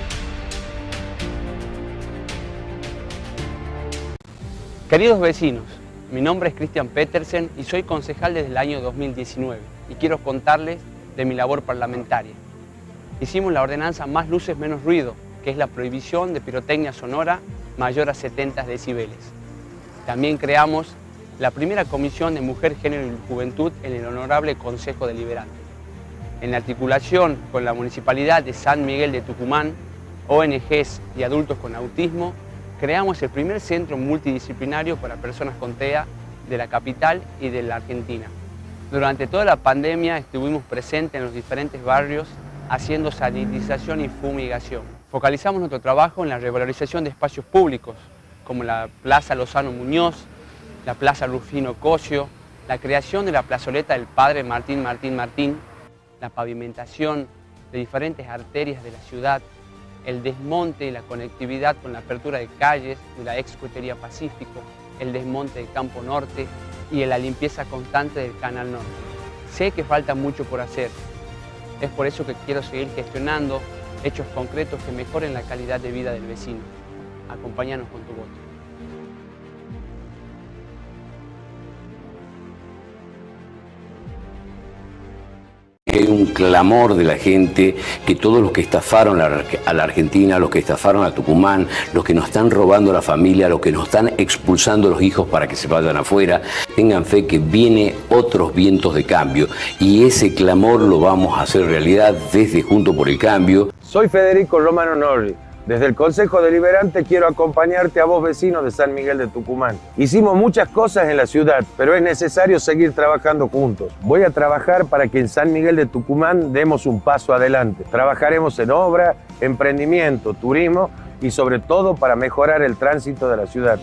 Queridos vecinos, mi nombre es Christian Petersen y soy concejal desde el año dos mil diecinueve y quiero contarles de mi labor parlamentaria. Hicimos la ordenanza Más Luces Menos Ruido, que es la prohibición de pirotecnia sonora mayor a setenta decibeles. También creamos la primera Comisión de Mujer, Género y Juventud en el Honorable Consejo Deliberante. En la articulación con la Municipalidad de San Miguel de Tucumán, O N Ges y adultos con autismo, creamos el primer centro multidisciplinario para personas con T E A de la capital y de la Argentina. Durante toda la pandemia estuvimos presentes en los diferentes barrios haciendo sanitización y fumigación. Focalizamos nuestro trabajo en la revalorización de espacios públicos, como la Plaza Lozano Muñoz, la Plaza Rufino Cosio, la creación de la plazoleta del Padre Martín Martín Martín, la pavimentación de diferentes arterias de la ciudad, el desmonte y la conectividad con la apertura de calles de la ex Cuetería Pacífico, el desmonte de Campo Norte y la limpieza constante del Canal Norte. Sé que falta mucho por hacer. Es por eso que quiero seguir gestionando hechos concretos que mejoren la calidad de vida del vecino. Acompáñanos con tu voto. Hay un clamor de la gente que todos los que estafaron a la Argentina, los que estafaron a Tucumán, los que nos están robando la familia, los que nos están expulsando los hijos para que se vayan afuera, tengan fe que viene otros vientos de cambio y ese clamor lo vamos a hacer realidad desde Juntos por el Cambio. Soy Federico Romano Norri. Desde el Consejo Deliberante quiero acompañarte a vos, vecinos de San Miguel de Tucumán. Hicimos muchas cosas en la ciudad, pero es necesario seguir trabajando juntos. Voy a trabajar para que en San Miguel de Tucumán demos un paso adelante. Trabajaremos en obra, emprendimiento, turismo y sobre todo para mejorar el tránsito de la ciudad.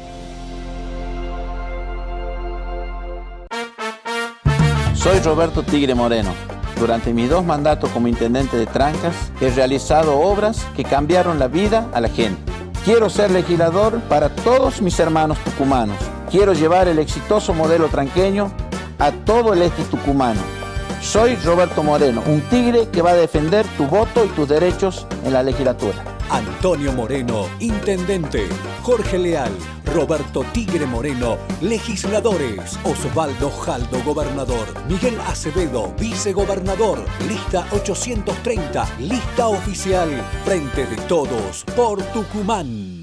Soy Roberto Tigre Moreno. Durante mis dos mandatos como intendente de Trancas, he realizado obras que cambiaron la vida a la gente. Quiero ser legislador para todos mis hermanos tucumanos. Quiero llevar el exitoso modelo tranqueño a todo el este tucumano. Soy Roberto Moreno, un tigre que va a defender tu voto y tus derechos en la legislatura. Antonio Moreno, intendente. Jorge Leal, Roberto Tigre Moreno, legisladores. Osvaldo Jaldo, gobernador. Miguel Acevedo, vicegobernador. Lista ochocientos treinta, lista oficial. Frente de Todos por Tucumán.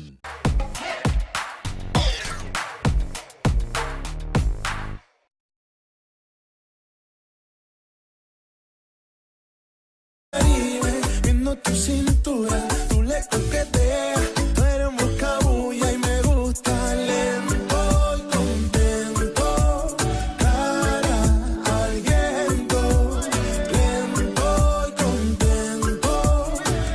Tu cintura, tú le coqueteas, tú eres un buscabulla y me gusta lento y contento, cara al viento, lento y contento,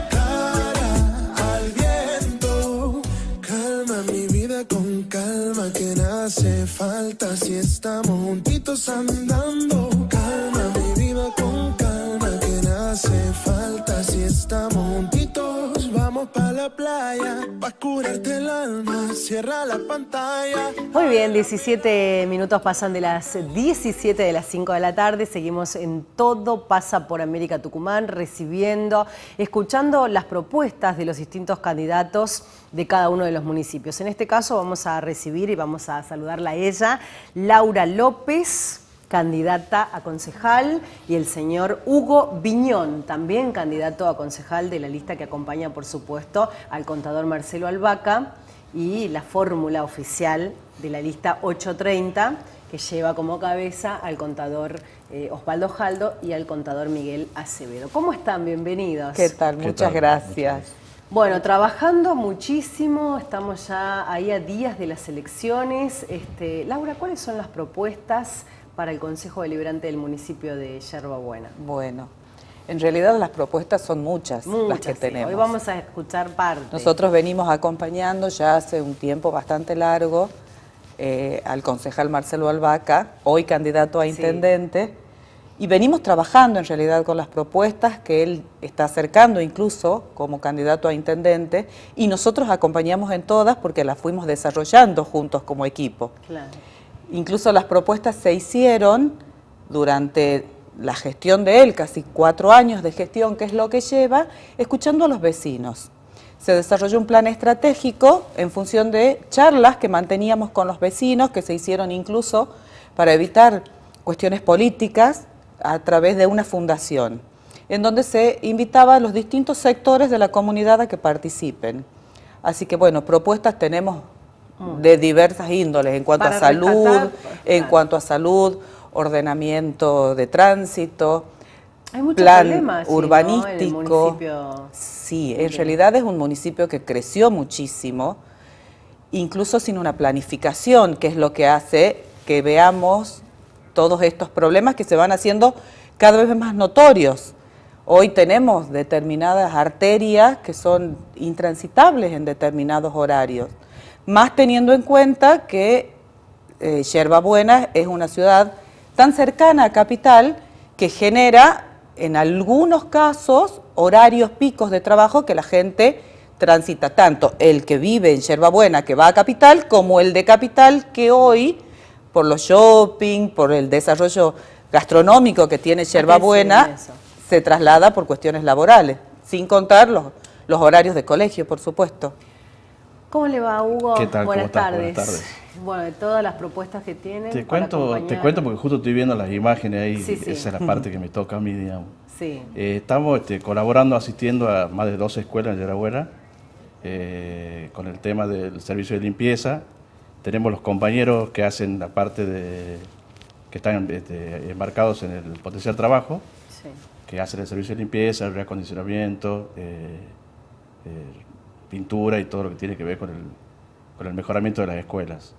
cara al viento. Calma mi vida con calma, que nada hace falta si estamos juntitos andando. Calma mi vida con calma, que nada hace falta si estamos juntitos. Vamos pa' la playa, pa' curarte el alma, cierra la pantalla. Muy bien, diecisiete minutos pasan de las diecisiete de las cinco de la tarde. Seguimos en Todo Pasa por América Tucumán, recibiendo, escuchando las propuestas de los distintos candidatos de cada uno de los municipios. En este caso vamos a recibir y vamos a saludarla a ella, Laura López, candidata a concejal, y el señor Hugo Viñón, también candidato a concejal de la lista que acompaña, por supuesto, al contador Marcelo Albaca, y la fórmula oficial de la lista ochocientos treinta, que lleva como cabeza al contador eh, Osvaldo Jaldo y al contador Miguel Acevedo. ¿Cómo están? Bienvenidos. ¿Qué tal? ¿Qué Muchas tal? Gracias. Bueno, trabajando muchísimo, estamos ya ahí a días de las elecciones. Este, Laura, ¿cuáles son las propuestas para el Consejo Deliberante del municipio de Yerba Buena? Bueno, en realidad las propuestas son muchas, muchas las que sí. tenemos. Hoy vamos a escuchar parte. Nosotros venimos acompañando ya hace un tiempo bastante largo eh, al concejal Marcelo Albaca, hoy candidato a intendente, sí. y venimos trabajando en realidad con las propuestas que él está acercando incluso como candidato a intendente, y nosotros acompañamos en todas porque las fuimos desarrollando juntos como equipo. Claro. Incluso las propuestas se hicieron durante la gestión de él, casi cuatro años de gestión, que es lo que lleva, escuchando a los vecinos. Se desarrolló un plan estratégico en función de charlas que manteníamos con los vecinos, que se hicieron incluso para evitar cuestiones políticas a través de una fundación, en donde se invitaba a los distintos sectores de la comunidad a que participen. Así que bueno, propuestas tenemos de diversas índoles, en cuanto Para a salud, rescatar, pues, en claro. cuanto a salud, ordenamiento de tránsito, Hay muchos plan problemas, urbanístico. ¿sí, no? En el municipio... Sí, en realidad es un municipio que creció muchísimo, incluso sin una planificación, que es lo que hace que veamos todos estos problemas que se van haciendo cada vez más notorios. Hoy tenemos determinadas arterias que son intransitables en determinados horarios, más teniendo en cuenta que eh, Yerba Buena es una ciudad tan cercana a Capital que genera, en algunos casos, horarios picos de trabajo que la gente transita, tanto el que vive en Yerba Buena, que va a Capital, como el de Capital, que hoy, por los shopping, por el desarrollo gastronómico que tiene Yerba Buena, se traslada por cuestiones laborales, sin contar los, los horarios de colegio, por supuesto. ¿Cómo le va, Hugo? ¿Qué tal? Buenas, ¿Cómo estás? tardes. Buenas tardes. Bueno, de todas las propuestas que tienen. Te para cuento, te acompañar. cuento porque justo estoy viendo las imágenes ahí, Sí, sí. esa es la parte que me toca a mí, digamos. Sí. Eh, estamos este, colaborando, asistiendo a más de doce escuelas en Yerba Buena, eh, con el tema del servicio de limpieza. Tenemos los compañeros que hacen la parte de, que están este, embarcados en el potencial trabajo, Sí. que hacen el servicio de limpieza, el reacondicionamiento, eh, eh, pintura y todo lo que tiene que ver con el, con el mejoramiento de las escuelas.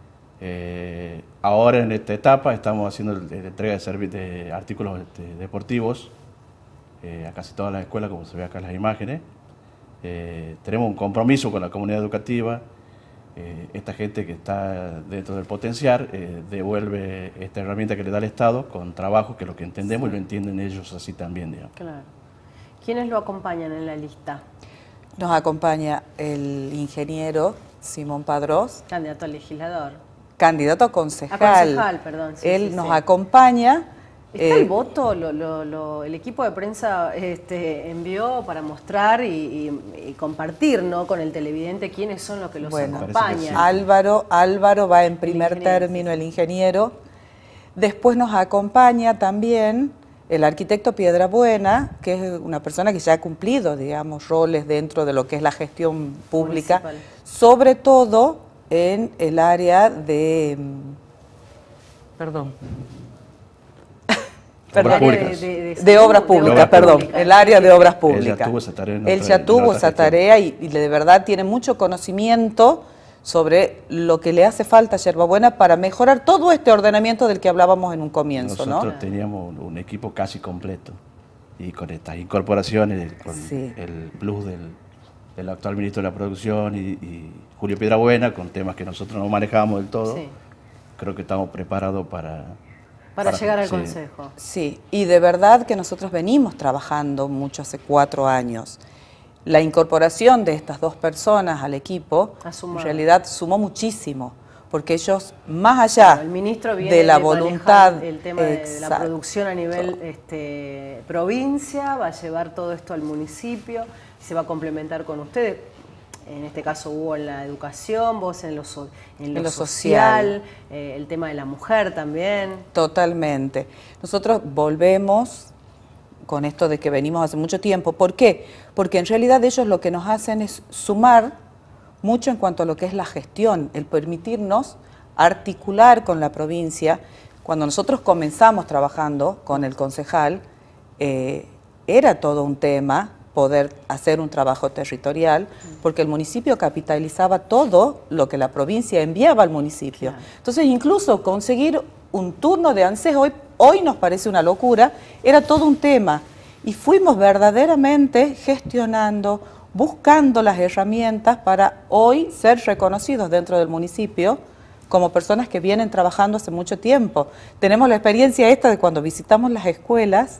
Eh, ahora en esta etapa estamos haciendo la entrega de, de artículos este, deportivos eh, a casi todas las escuelas, como se ve acá en las imágenes. Eh, tenemos un compromiso con la comunidad educativa. Eh, esta gente que está dentro del potencial eh, devuelve esta herramienta que le da el Estado con trabajo, que es lo que entendemos, sí, y lo entienden ellos así también, digamos. Claro. ¿Quiénes lo acompañan en la lista? Nos acompaña el ingeniero Simón Padrós, Candidato a legislador. candidato a concejal. A concejal, perdón. Sí, Él sí, nos sí. acompaña. ¿Está eh, el voto? Lo, lo, lo, el equipo de prensa este, envió para mostrar y, y, y compartir, ¿no?, con el televidente quiénes son los que los bueno, acompañan. Álvaro, Álvaro va en primer término, el ingeniero. Después nos acompaña también el arquitecto Piedrabuena, que es una persona que ya ha cumplido, digamos, roles dentro de lo que es la gestión pública, Municipal. sobre todo en el área de... Perdón. Obras Perdón. públicas. De, de- de obras públicas, perdón, el área de obras públicas. Él ya tuvo esa tarea en Él otra- ya en tuvo otra esa gestión. tarea y, y de verdad tiene mucho conocimiento sobre lo que le hace falta a Yerba Buena para mejorar todo este ordenamiento del que hablábamos en un comienzo, Nosotros ¿no? teníamos un, un equipo casi completo y con estas incorporaciones, con Sí. el plus del, del actual ministro de la Producción y, y Julio Piedrabuena, con temas que nosotros no manejábamos del todo, Sí. creo que estamos preparados para... Para llegar al sí. consejo. Sí, y de verdad que nosotros venimos trabajando mucho hace cuatro años. La incorporación de estas dos personas al equipo, Ha sumado. en realidad sumó muchísimo, porque ellos, más allá Bueno, el ministro viene de la de voluntad, manejar el tema de la exacto, producción a nivel este, provincia, va a llevar todo esto al municipio, se va a complementar con ustedes. En este caso Hugo en la educación, vos en lo, so- en lo, En lo social, social. eh, el tema de la mujer también. Totalmente. Nosotros volvemos con esto de que venimos hace mucho tiempo. ¿Por qué? Porque en realidad ellos lo que nos hacen es sumar mucho en cuanto a lo que es la gestión, el permitirnos articular con la provincia. Cuando nosotros comenzamos trabajando con el concejal, eh, era todo un tema poder hacer un trabajo territorial, porque el municipio capitalizaba todo lo que la provincia enviaba al municipio. Entonces, incluso conseguir un turno de ANSES hoy, hoy nos parece una locura, era todo un tema. Y fuimos verdaderamente gestionando, buscando las herramientas para hoy ser reconocidos dentro del municipio como personas que vienen trabajando hace mucho tiempo. Tenemos la experiencia esta de cuando visitamos las escuelas,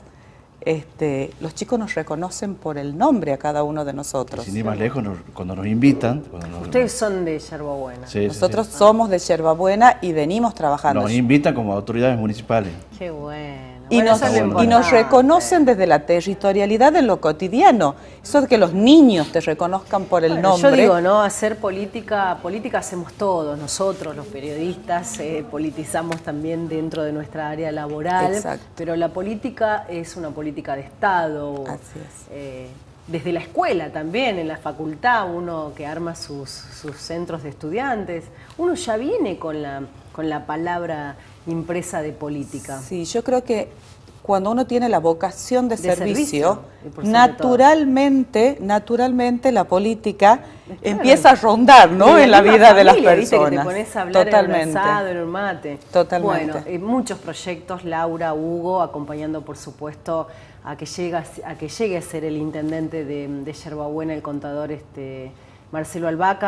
Este, los chicos nos reconocen por el nombre a cada uno de nosotros. Sin ir más lejos, nos- cuando nos invitan... Cuando nos, Ustedes son de Yerba Buena. Sí, sí, Nosotros sí. somos de Yerba Buena y venimos trabajando. nos invitan como autoridades municipales. Qué bueno. Y, Bueno, nos, eso es lo y nos importante. reconocen desde la territorialidad de lo cotidiano. Eso de que los niños te reconozcan por el Bueno, nombre. Yo digo, ¿no? Hacer política, política hacemos todos, nosotros, los periodistas, eh, politizamos también dentro de nuestra área laboral, Exacto. pero la política es una política de Estado. Así es. Eh, desde la escuela también, en la facultad, uno que arma sus, sus centros de estudiantes, uno ya viene con la, con la palabra impresa de política. Sí, yo creo que cuando uno tiene la vocación de, De servicio, servicio, y por sobre naturalmente, naturalmente la política empieza a rondar, ¿no? Y En la misma vida de las familia, ¿viste? personas. Que te pones a hablar Totalmente. en un asado, en un mate. Totalmente. Bueno, eh, muchos proyectos, Laura, Hugo, acompañando por supuesto a que llegue a, a que llegue a ser el intendente de, de Yerba Buena, el contador este, Marcelo Albaca,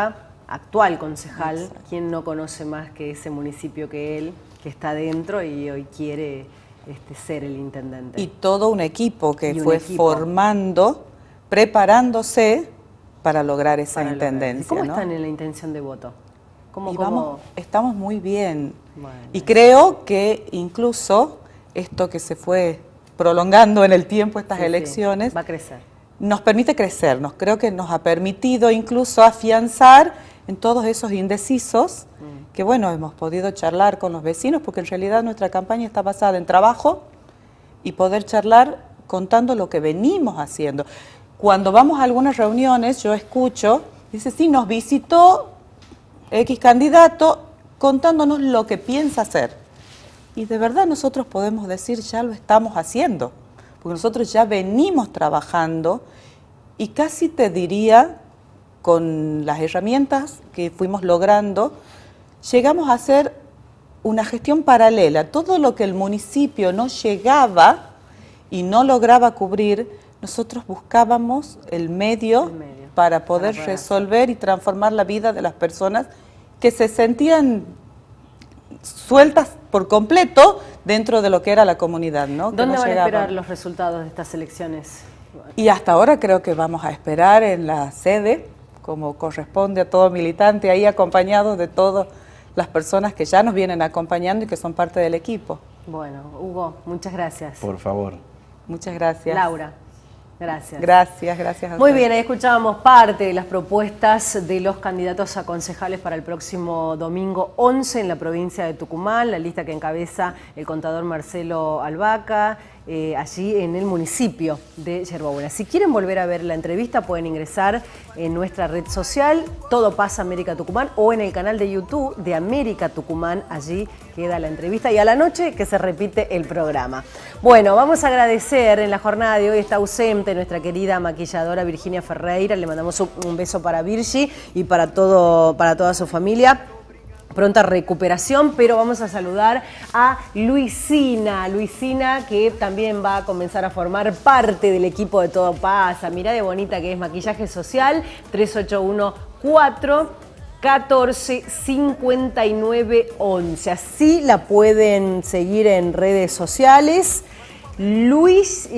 actual concejal. ¿Quién no conoce más que ese municipio que él, que está dentro y hoy quiere este, ser el intendente? Y todo un equipo que Y un fue equipo. formando, preparándose para lograr esa Para lograr. intendencia. ¿Y ¿Cómo ¿no? están en la intención de voto? ¿Cómo, Y cómo- vamos, estamos muy bien. Bueno, y creo que incluso esto que se fue prolongando en el tiempo, estas Sí, sí, elecciones, va a crecer. nos permite crecer. Nos creo que nos ha permitido incluso afianzar en todos esos indecisos Mm. que, bueno, hemos podido charlar con los vecinos, porque en realidad nuestra campaña está basada en trabajo y poder charlar contando lo que venimos haciendo. Cuando vamos a algunas reuniones, yo escucho, dice, sí, nos visitó X candidato contándonos lo que piensa hacer. Y de verdad nosotros podemos decir, ya lo estamos haciendo, porque nosotros ya venimos trabajando y casi te diría, con las herramientas que fuimos logrando, llegamos a hacer una gestión paralela. Todo lo que el municipio no llegaba y no lograba cubrir, nosotros buscábamos el medio, El medio, para poder para poder resolver y transformar la vida de las personas que se sentían sueltas por completo dentro de lo que era la comunidad, ¿no? Que ¿Dónde no van a llegaban. esperar los resultados de estas elecciones? Y hasta ahora creo que vamos a esperar en la sede, como corresponde a todo militante, ahí acompañados de todas las personas que ya nos vienen acompañando y que son parte del equipo. Bueno, Hugo, muchas gracias. Por favor. Muchas gracias. Laura, gracias. Gracias, gracias a Muy ustedes. bien, ahí escuchábamos parte de las propuestas de los candidatos a concejales para el próximo domingo once en la provincia de Tucumán, la lista que encabeza el contador Marcelo Albaca, eh, allí en el municipio de Yerba Buena. Si quieren volver a ver la entrevista pueden ingresar en nuestra red social, Todo Pasa América Tucumán, o en el canal de YouTube de América Tucumán, allí queda la entrevista y a la noche que se repite el programa. Bueno, vamos a agradecer, en la jornada de hoy está ausente nuestra querida maquilladora Virginia Ferreira, le mandamos un, un beso para Virgi y para, todo, para toda su familia. Pronta recuperación, pero vamos a saludar a Luisina, Luisina que también va a comenzar a formar parte del equipo de Todo Pasa. Mirá de bonita que es, maquillaje social, tres ocho uno cuatro catorce cincuenta y nueve once. Así la pueden seguir en redes sociales. Luis,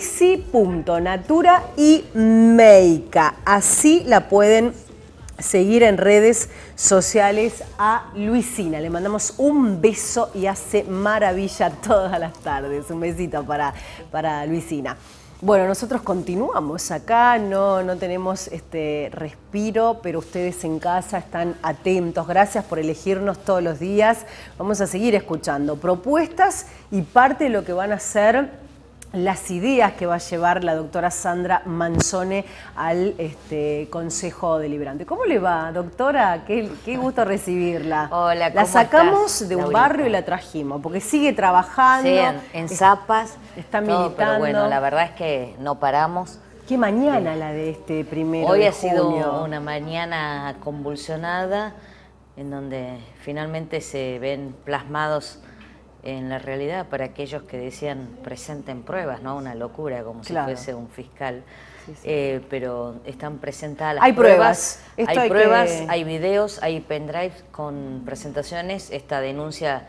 Luisi.natura y Meica. Así la pueden seguir en redes sociales a Luisina. Le mandamos un beso y hace maravilla todas las tardes. Un besito para, para Luisina. Bueno, nosotros continuamos acá, no, no tenemos este respiro, pero ustedes en casa están atentos. Gracias por elegirnos todos los días. Vamos a seguir escuchando propuestas y parte de lo que van a ser las ideas que va a llevar la doctora Sandra Manzone al este, Consejo Deliberante. ¿Cómo le va, doctora? Qué, qué gusto recibirla. Hola, La ¿cómo sacamos estás, de un Laurita? barrio y la trajimos, porque sigue trabajando. Sí, en, en Zapas. Está todo, militando. Pero bueno, la verdad es que no paramos. Qué mañana la de este primero Hoy de ha sido junio. una mañana convulsionada, en donde finalmente se ven plasmados en la realidad para aquellos que decían presenten pruebas, ¿no? Una locura, como Claro. si fuese un fiscal. Sí, sí. Eh, pero están presentadas las Hay pruebas, pruebas. Esto hay, hay pruebas, que- hay videos, hay pendrives con presentaciones. Esta denuncia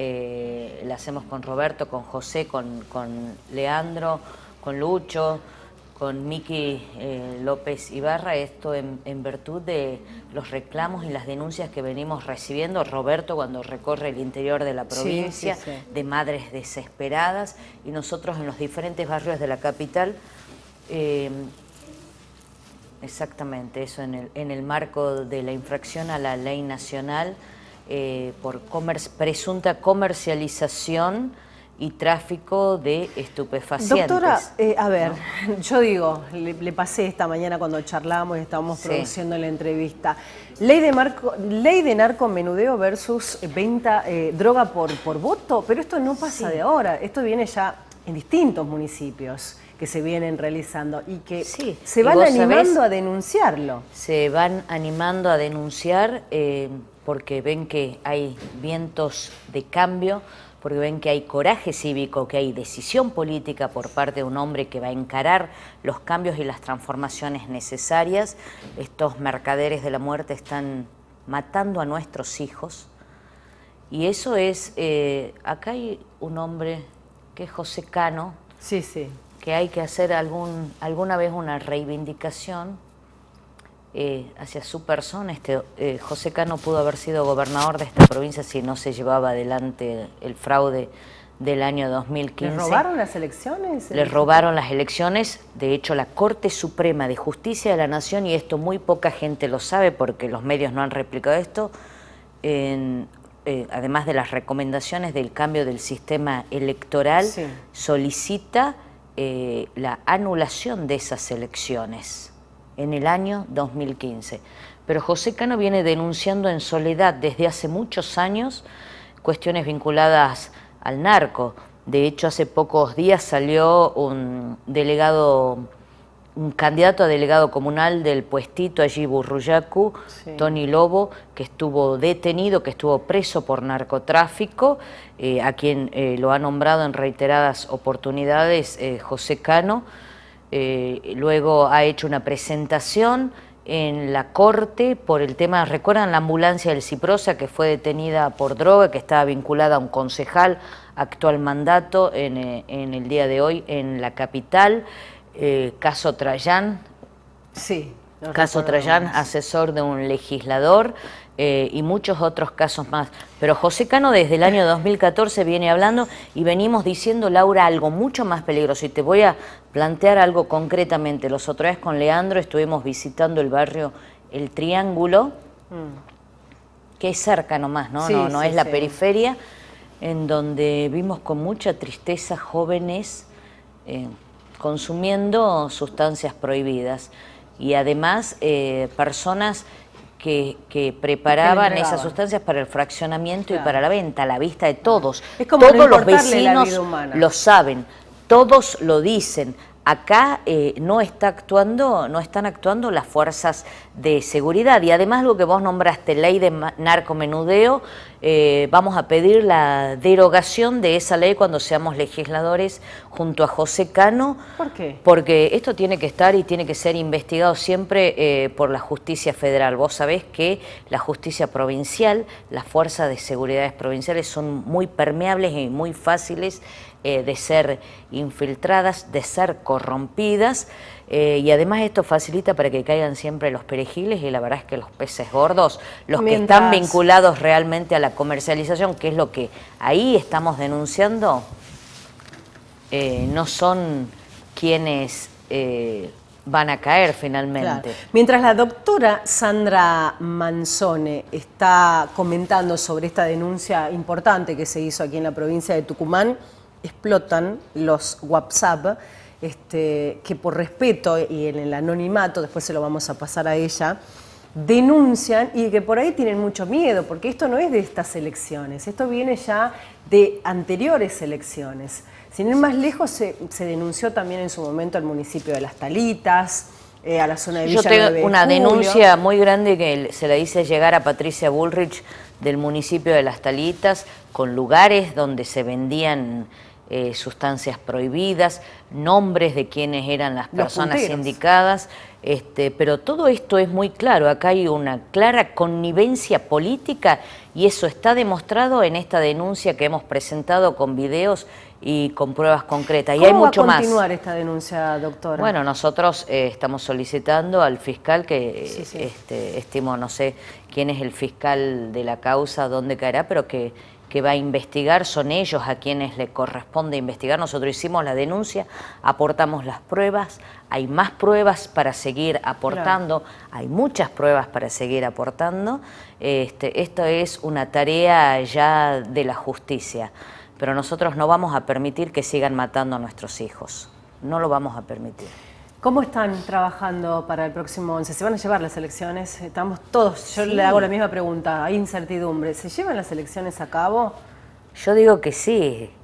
eh, la hacemos con Roberto, con José, con, con Leandro, con Lucho, con Miki eh, López Ibarra, esto en, en virtud de los reclamos y las denuncias que venimos recibiendo, Roberto cuando recorre el interior de la Sí, provincia, sí, sí. de madres desesperadas, y nosotros en los diferentes barrios de la capital, eh, exactamente eso, en el, en el marco de la infracción a la ley nacional eh, por comer, presunta comercialización y tráfico de estupefacientes. Doctora, eh, a ver, yo digo, le, le pasé esta mañana cuando charlábamos y estábamos Sí. produciendo la entrevista. Ley de, marco, ley de narcomenudeo versus venta, eh, droga por, por voto, pero esto no pasa Sí. de ahora, esto viene ya en distintos municipios que se vienen realizando y que Sí. se Y van vos animando sabés, a denunciarlo. Se van animando a denunciar eh, porque ven que hay vientos de cambio porque ven que hay coraje cívico, que hay decisión política por parte de un hombre que va a encarar los cambios y las transformaciones necesarias. Estos mercaderes de la muerte están matando a nuestros hijos. Y eso es, eh, acá hay un hombre que es José Cano, sí, sí. que hay que hacer algún, alguna vez una reivindicación eh, hacia su persona. Este, eh, José Cano pudo haber sido gobernador de esta provincia si no se llevaba adelante el fraude del año dos mil quince. ¿Le robaron las elecciones? Le robaron las elecciones. De hecho, la Corte Suprema de Justicia de la Nación, y esto muy poca gente lo sabe porque los medios no han replicado esto, en, eh, además de las recomendaciones del cambio del sistema electoral, sí. solicita eh, la anulación de esas elecciones en el año dos mil quince. Pero José Cano viene denunciando en soledad desde hace muchos años cuestiones vinculadas al narco. De hecho, hace pocos días salió un delegado, un candidato a delegado comunal del puestito allí, Burruyacu, sí. Tony Lobo, que estuvo detenido, que estuvo preso por narcotráfico, eh, a quien eh, lo ha nombrado en reiteradas oportunidades eh, José Cano. Eh, luego ha hecho una presentación en la corte por el tema, ¿recuerdan la ambulancia del Ciprosa que fue detenida por droga, que estaba vinculada a un concejal, actual mandato en, eh, en el día de hoy en la capital? Eh, caso Trayán, sí, caso Trayán, asesor de un legislador, eh, y muchos otros casos más. Pero José Cano desde el año dos mil catorce viene hablando y venimos diciendo, Laura, algo mucho más peligroso, y te voy a plantear algo concretamente. Los otros días con Leandro estuvimos visitando el barrio El Triángulo, mm. que es cerca nomás, ¿no? Sí, no, no sí, es la sí. periferia, en donde vimos con mucha tristeza jóvenes eh, consumiendo sustancias prohibidas, y además eh, personas que, que preparaban esas sustancias para el fraccionamiento, claro, y para la venta, a la vista de todos. Es como todos no los vecinos lo saben, todos lo dicen. Acá eh, no está actuando, no están actuando las fuerzas de seguridad. Y además lo que vos nombraste, ley de narcomenudeo, eh, vamos a pedir la derogación de esa ley cuando seamos legisladores junto a José Cano. ¿Por qué? Porque esto tiene que estar y tiene que ser investigado siempre eh, por la justicia federal. Vos sabés que la justicia provincial, las fuerzas de seguridad provinciales son muy permeables y muy fáciles Eh, de ser infiltradas, de ser corrompidas, eh, y además esto facilita para que caigan siempre los perejiles, y la verdad es que los peces gordos, los Mientras... que están vinculados realmente a la comercialización, que es lo que ahí estamos denunciando, eh, no son quienes eh, van a caer finalmente. Claro. Mientras la doctora Sandra Manzone está comentando sobre esta denuncia importante que se hizo aquí en la provincia de Tucumán, explotan los WhatsApp, este, que por respeto y en el anonimato, después se lo vamos a pasar a ella, denuncian, y que por ahí tienen mucho miedo, porque esto no es de estas elecciones, esto viene ya de anteriores elecciones. Sin ir más lejos, se, se denunció también en su momento al municipio de Las Talitas, eh, a la zona de Villa Yo tengo nueve de una Julio. denuncia muy grande que se la hice llegar a Patricia Bullrich del municipio de Las Talitas, con lugares donde se vendían Eh, sustancias prohibidas, nombres de quienes eran las personas indicadas, este, pero todo esto es muy claro. Acá hay una clara connivencia política, y eso está demostrado en esta denuncia que hemos presentado con videos y con pruebas concretas. Y hay mucho más. ¿Cómo va a continuar esta denuncia, doctora? Bueno, nosotros eh, estamos solicitando al fiscal que, sí, sí. Este, estimo, no sé quién es el fiscal de la causa, dónde caerá, pero que que va a investigar, son ellos a quienes le corresponde investigar. Nosotros hicimos la denuncia, aportamos las pruebas, hay más pruebas para seguir aportando, claro, hay muchas pruebas para seguir aportando. Este, esto es una tarea ya de la justicia, pero nosotros no vamos a permitir que sigan matando a nuestros hijos, no lo vamos a permitir. ¿Cómo están trabajando para el próximo once? ¿Se van a llevar las elecciones? Estamos todos, yo sí. le hago la misma pregunta, hay incertidumbre. ¿Se llevan las elecciones a cabo? Yo digo que sí,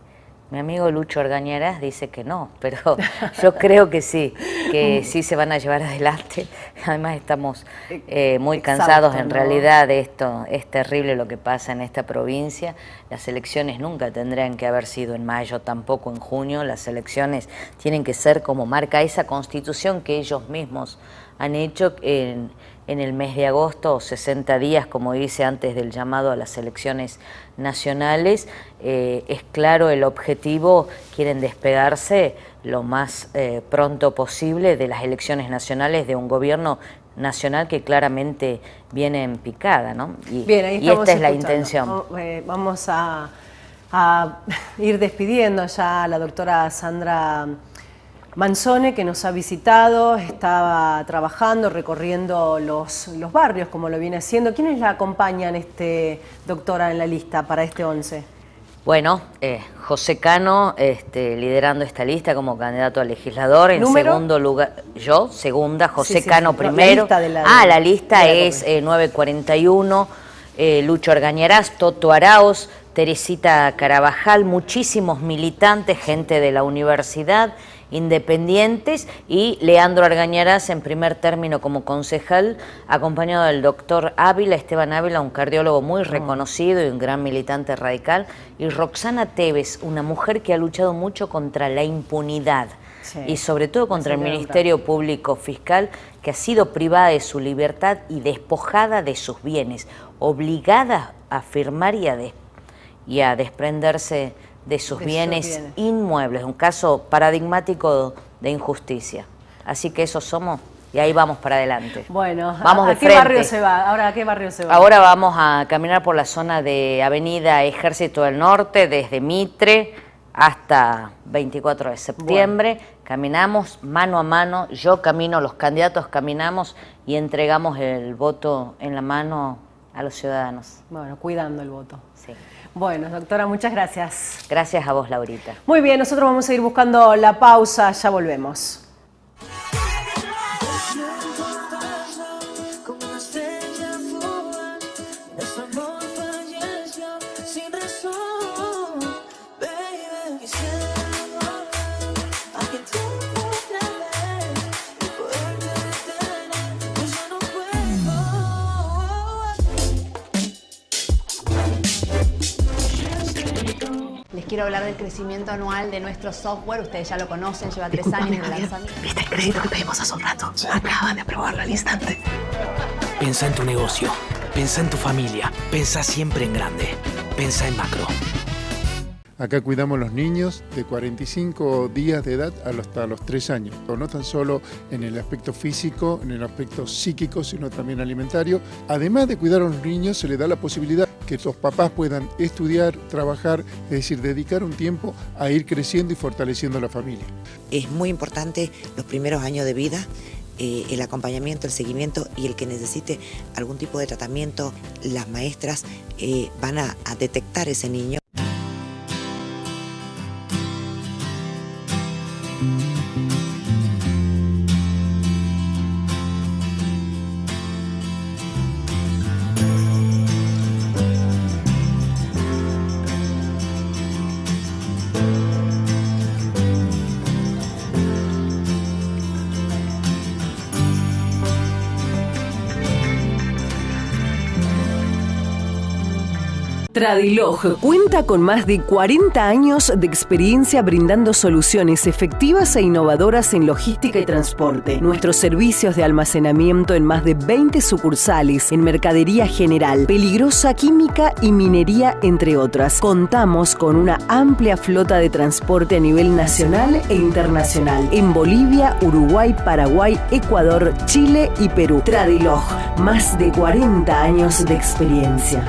Mi amigo Lucho Argañarás dice que no, pero yo creo que sí, que sí se van a llevar adelante. Además estamos eh, muy cansados, en realidad de esto. Es terrible lo que pasa en esta provincia. Las elecciones nunca tendrían que haber sido en mayo, tampoco en junio. Las elecciones tienen que ser como marca esa constitución que ellos mismos han hecho en, en el mes de agosto, sesenta días, como dice, antes del llamado a las elecciones nacionales. Eh, es claro el objetivo, quieren despegarse lo más eh, pronto posible de las elecciones nacionales, de un gobierno nacional que claramente viene en picada, ¿no? Y, Bien, ahí y esta es la escuchando. intención. Eh, Vamos a, a ir despidiendo ya a la doctora Sandra Manzone, que nos ha visitado, estaba trabajando, recorriendo los, los barrios, como lo viene haciendo. ¿Quiénes la acompañan, este, doctora, en la lista para este once? Bueno, eh, José Cano este, liderando esta lista como candidato a legislador. En ¿Número? segundo lugar, yo, segunda, José Sí, sí, Cano sí. primero. La lista de la- ah, la lista de la es eh, novecientos cuarenta y uno, eh, Lucho Argañarás, Toto Arauz, Teresita Carabajal, muchísimos militantes, gente de la universidad, independientes, y Leandro Argañarás en primer término como concejal, acompañado del doctor Ávila, Esteban Ávila, un cardiólogo muy reconocido y un gran militante radical, y Roxana Tevez, una mujer que ha luchado mucho contra la impunidad. Sí. Y sobre todo contra el Sí, Ministerio Público Fiscal, que ha sido privada de su libertad y despojada de sus bienes, obligada a firmar y a, des- y a desprenderse de sus De sus bienes, bienes. inmuebles, un caso paradigmático de injusticia. Así que eso somos, y ahí vamos para adelante. Bueno, Vamos ¿a, de a qué frente. barrio se va? Ahora, ¿a qué barrio se va? Ahora vamos a caminar por la zona de Avenida Ejército del Norte, desde Mitre hasta veinticuatro de septiembre. Caminamos mano a mano, yo camino, los candidatos caminamos y entregamos el voto en la mano a los ciudadanos. Bueno, cuidando el voto. Sí. Bueno, doctora, muchas gracias. Gracias a vos, Laurita. Muy bien, nosotros vamos a ir buscando la pausa, ya volvemos. Como una estrella fugaz, nuestro amor falleció sin razón. Baby, quisiera volver a que tú otra vez y poderte detener, pues yo no puedo. Les quiero hablar del crecimiento anual de nuestro software. Ustedes ya lo conocen, lleva tres Discúlpame, años de Javier. lanzamiento. ¿Viste el crédito que pedimos hace un rato? Acaban de aprobarlo al instante. Pensá en tu negocio, pensá en tu familia, pensá siempre en grande, pensá en macro. Acá cuidamos los niños de cuarenta y cinco días de edad hasta los tres años. No tan solo en el aspecto físico, en el aspecto psíquico, sino también alimentario. Además de cuidar a los niños, se les da la posibilidad que los papás puedan estudiar, trabajar, es decir, dedicar un tiempo a ir creciendo y fortaleciendo la familia. Es muy importante los primeros años de vida, eh, el acompañamiento, el seguimiento, y el que necesite algún tipo de tratamiento, las maestras eh, van a, a detectar ese niño. Tradilog cuenta con más de cuarenta años de experiencia brindando soluciones efectivas e innovadoras en logística y transporte. Nuestros servicios de almacenamiento en más de veinte sucursales, en mercadería general, peligrosa química y minería, entre otras. Contamos con una amplia flota de transporte a nivel nacional e internacional en Bolivia, Uruguay, Paraguay, Ecuador, Chile y Perú. Tradilog, más de cuarenta años de experiencia.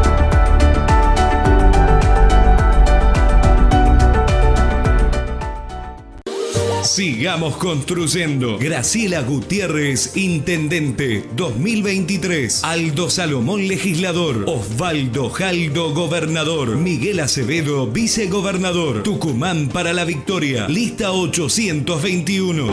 Sigamos construyendo. Graciela Gutiérrez, Intendente dos mil veintitrés. Aldo Salomón, Legislador. Osvaldo Jaldo, Gobernador. Miguel Acevedo, Vicegobernador. Tucumán para la victoria. Lista ochocientos veintiuno.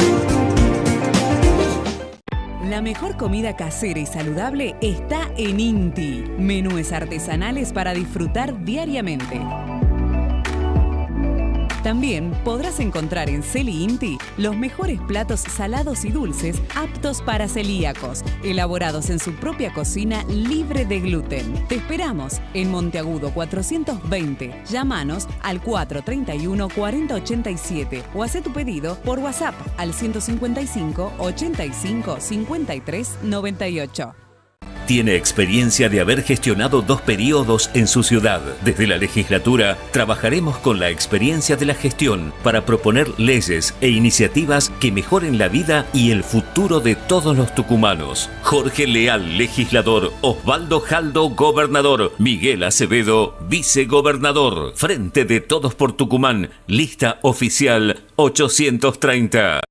La mejor comida casera y saludable está en Inti. Menúes artesanales para disfrutar diariamente. También podrás encontrar en Celi Inti los mejores platos salados y dulces aptos para celíacos, elaborados en su propia cocina libre de gluten. Te esperamos en Monteagudo cuatrocientos veinte. Llámanos al cuatro treinta y uno cuarenta ochenta y siete o haz tu pedido por WhatsApp al ciento cincuenta y cinco ochenta y cinco cincuenta y tres noventa y ocho. Tiene experiencia de haber gestionado dos periodos en su ciudad. Desde la legislatura trabajaremos con la experiencia de la gestión para proponer leyes e iniciativas que mejoren la vida y el futuro de todos los tucumanos. Jorge Leal, legislador. Osvaldo Jaldo, gobernador. Miguel Acevedo, vicegobernador. Frente de Todos por Tucumán. Lista oficial ochocientos treinta.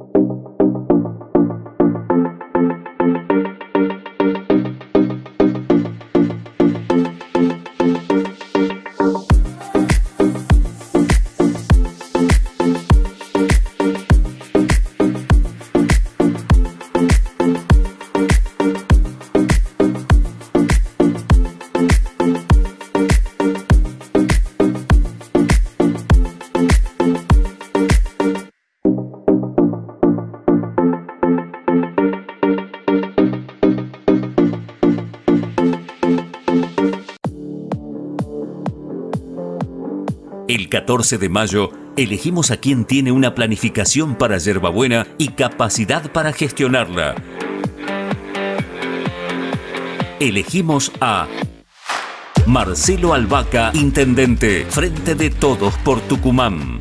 El catorce de mayo elegimos a quien tiene una planificación para Yerbabuena y capacidad para gestionarla. Elegimos a Marcelo Albaca, intendente, Frente de Todos por Tucumán.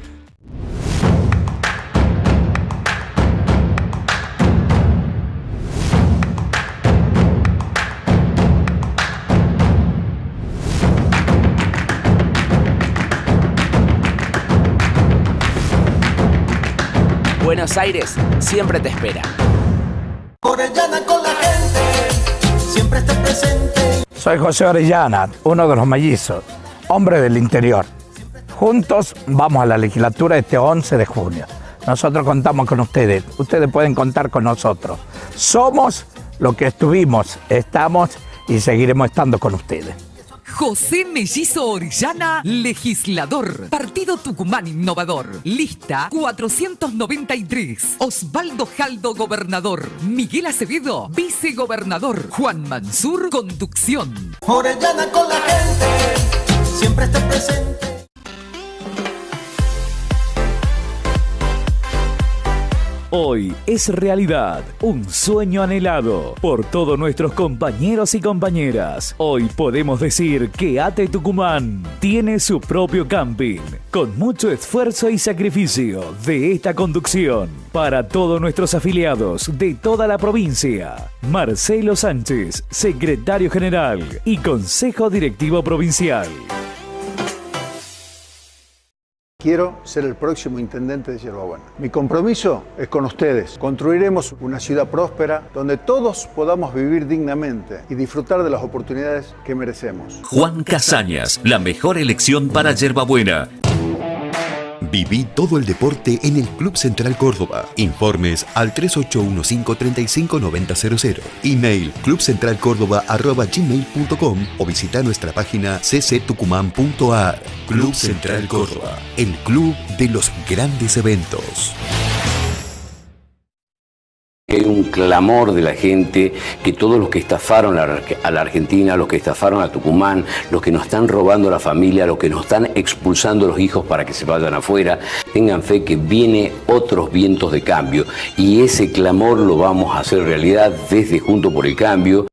Buenos Aires siempre te espera. Orellana con la gente, siempre está presente. Soy José Orellana, uno de los mellizos, hombre del interior. Juntos vamos a la legislatura este once de junio. Nosotros contamos con ustedes, ustedes pueden contar con nosotros. Somos lo que estuvimos, estamos y seguiremos estando con ustedes. José Mellizo Orellana, legislador. Partido Tucumán Innovador. Lista cuatrocientos noventa y tres. Osvaldo Jaldo, gobernador. Miguel Acevedo, vicegobernador. Juan Mansur, conducción. Orellana con la gente, siempre está presente. Hoy es realidad, un sueño anhelado por todos nuestros compañeros y compañeras. Hoy podemos decir que A T E Tucumán tiene su propio camping, con mucho esfuerzo y sacrificio de esta conducción. Para todos nuestros afiliados de toda la provincia, Marcelo Sánchez, secretario general y Consejo Directivo Provincial. Quiero ser el próximo intendente de Yerbabuena. Mi compromiso es con ustedes. Construiremos una ciudad próspera donde todos podamos vivir dignamente y disfrutar de las oportunidades que merecemos. Juan Casañas, la mejor elección para Yerbabuena. Viví todo el deporte en el Club Central Córdoba. Informes al tres ocho uno cinco, tres cinco nueve cero cero cero. Email clubcentralcordoba arroba gmail punto com o visita nuestra página c c tucumán punto a r. Club Central Córdoba, el club de los grandes eventos. Hay un clamor de la gente que todos los que estafaron a la Argentina, los que estafaron a Tucumán, los que nos están robando la familia, los que nos están expulsando los hijos para que se vayan afuera, tengan fe que viene otros vientos de cambio y ese clamor lo vamos a hacer realidad desde Juntos por el Cambio.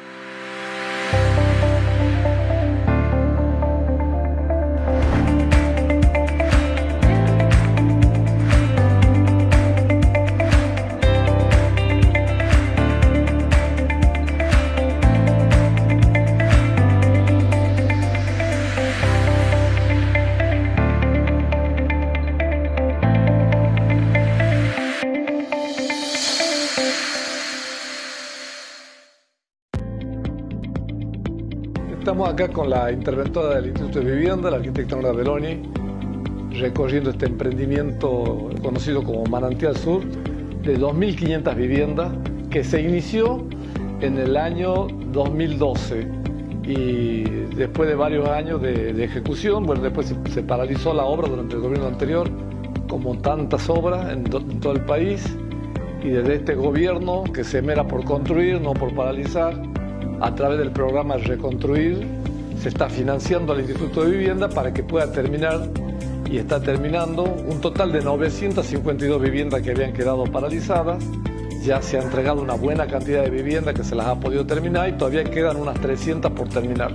Estamos acá con la interventora del Instituto de Vivienda, la arquitecta Nora Belloni, recorriendo este emprendimiento conocido como Manantial Sur, de dos mil quinientas viviendas, que se inició en el año dos mil doce y después de varios años de, de ejecución, bueno, después se, se paralizó la obra durante el gobierno anterior, como tantas obras en, to, en todo el país, y desde este gobierno que se mera por construir, no por paralizar, a través del programa Reconstruir, se está financiando al Instituto de Vivienda para que pueda terminar, y está terminando, un total de novecientas cincuenta y dos viviendas que habían quedado paralizadas. Ya se ha entregado una buena cantidad de viviendas que se las ha podido terminar y todavía quedan unas trescientas por terminar.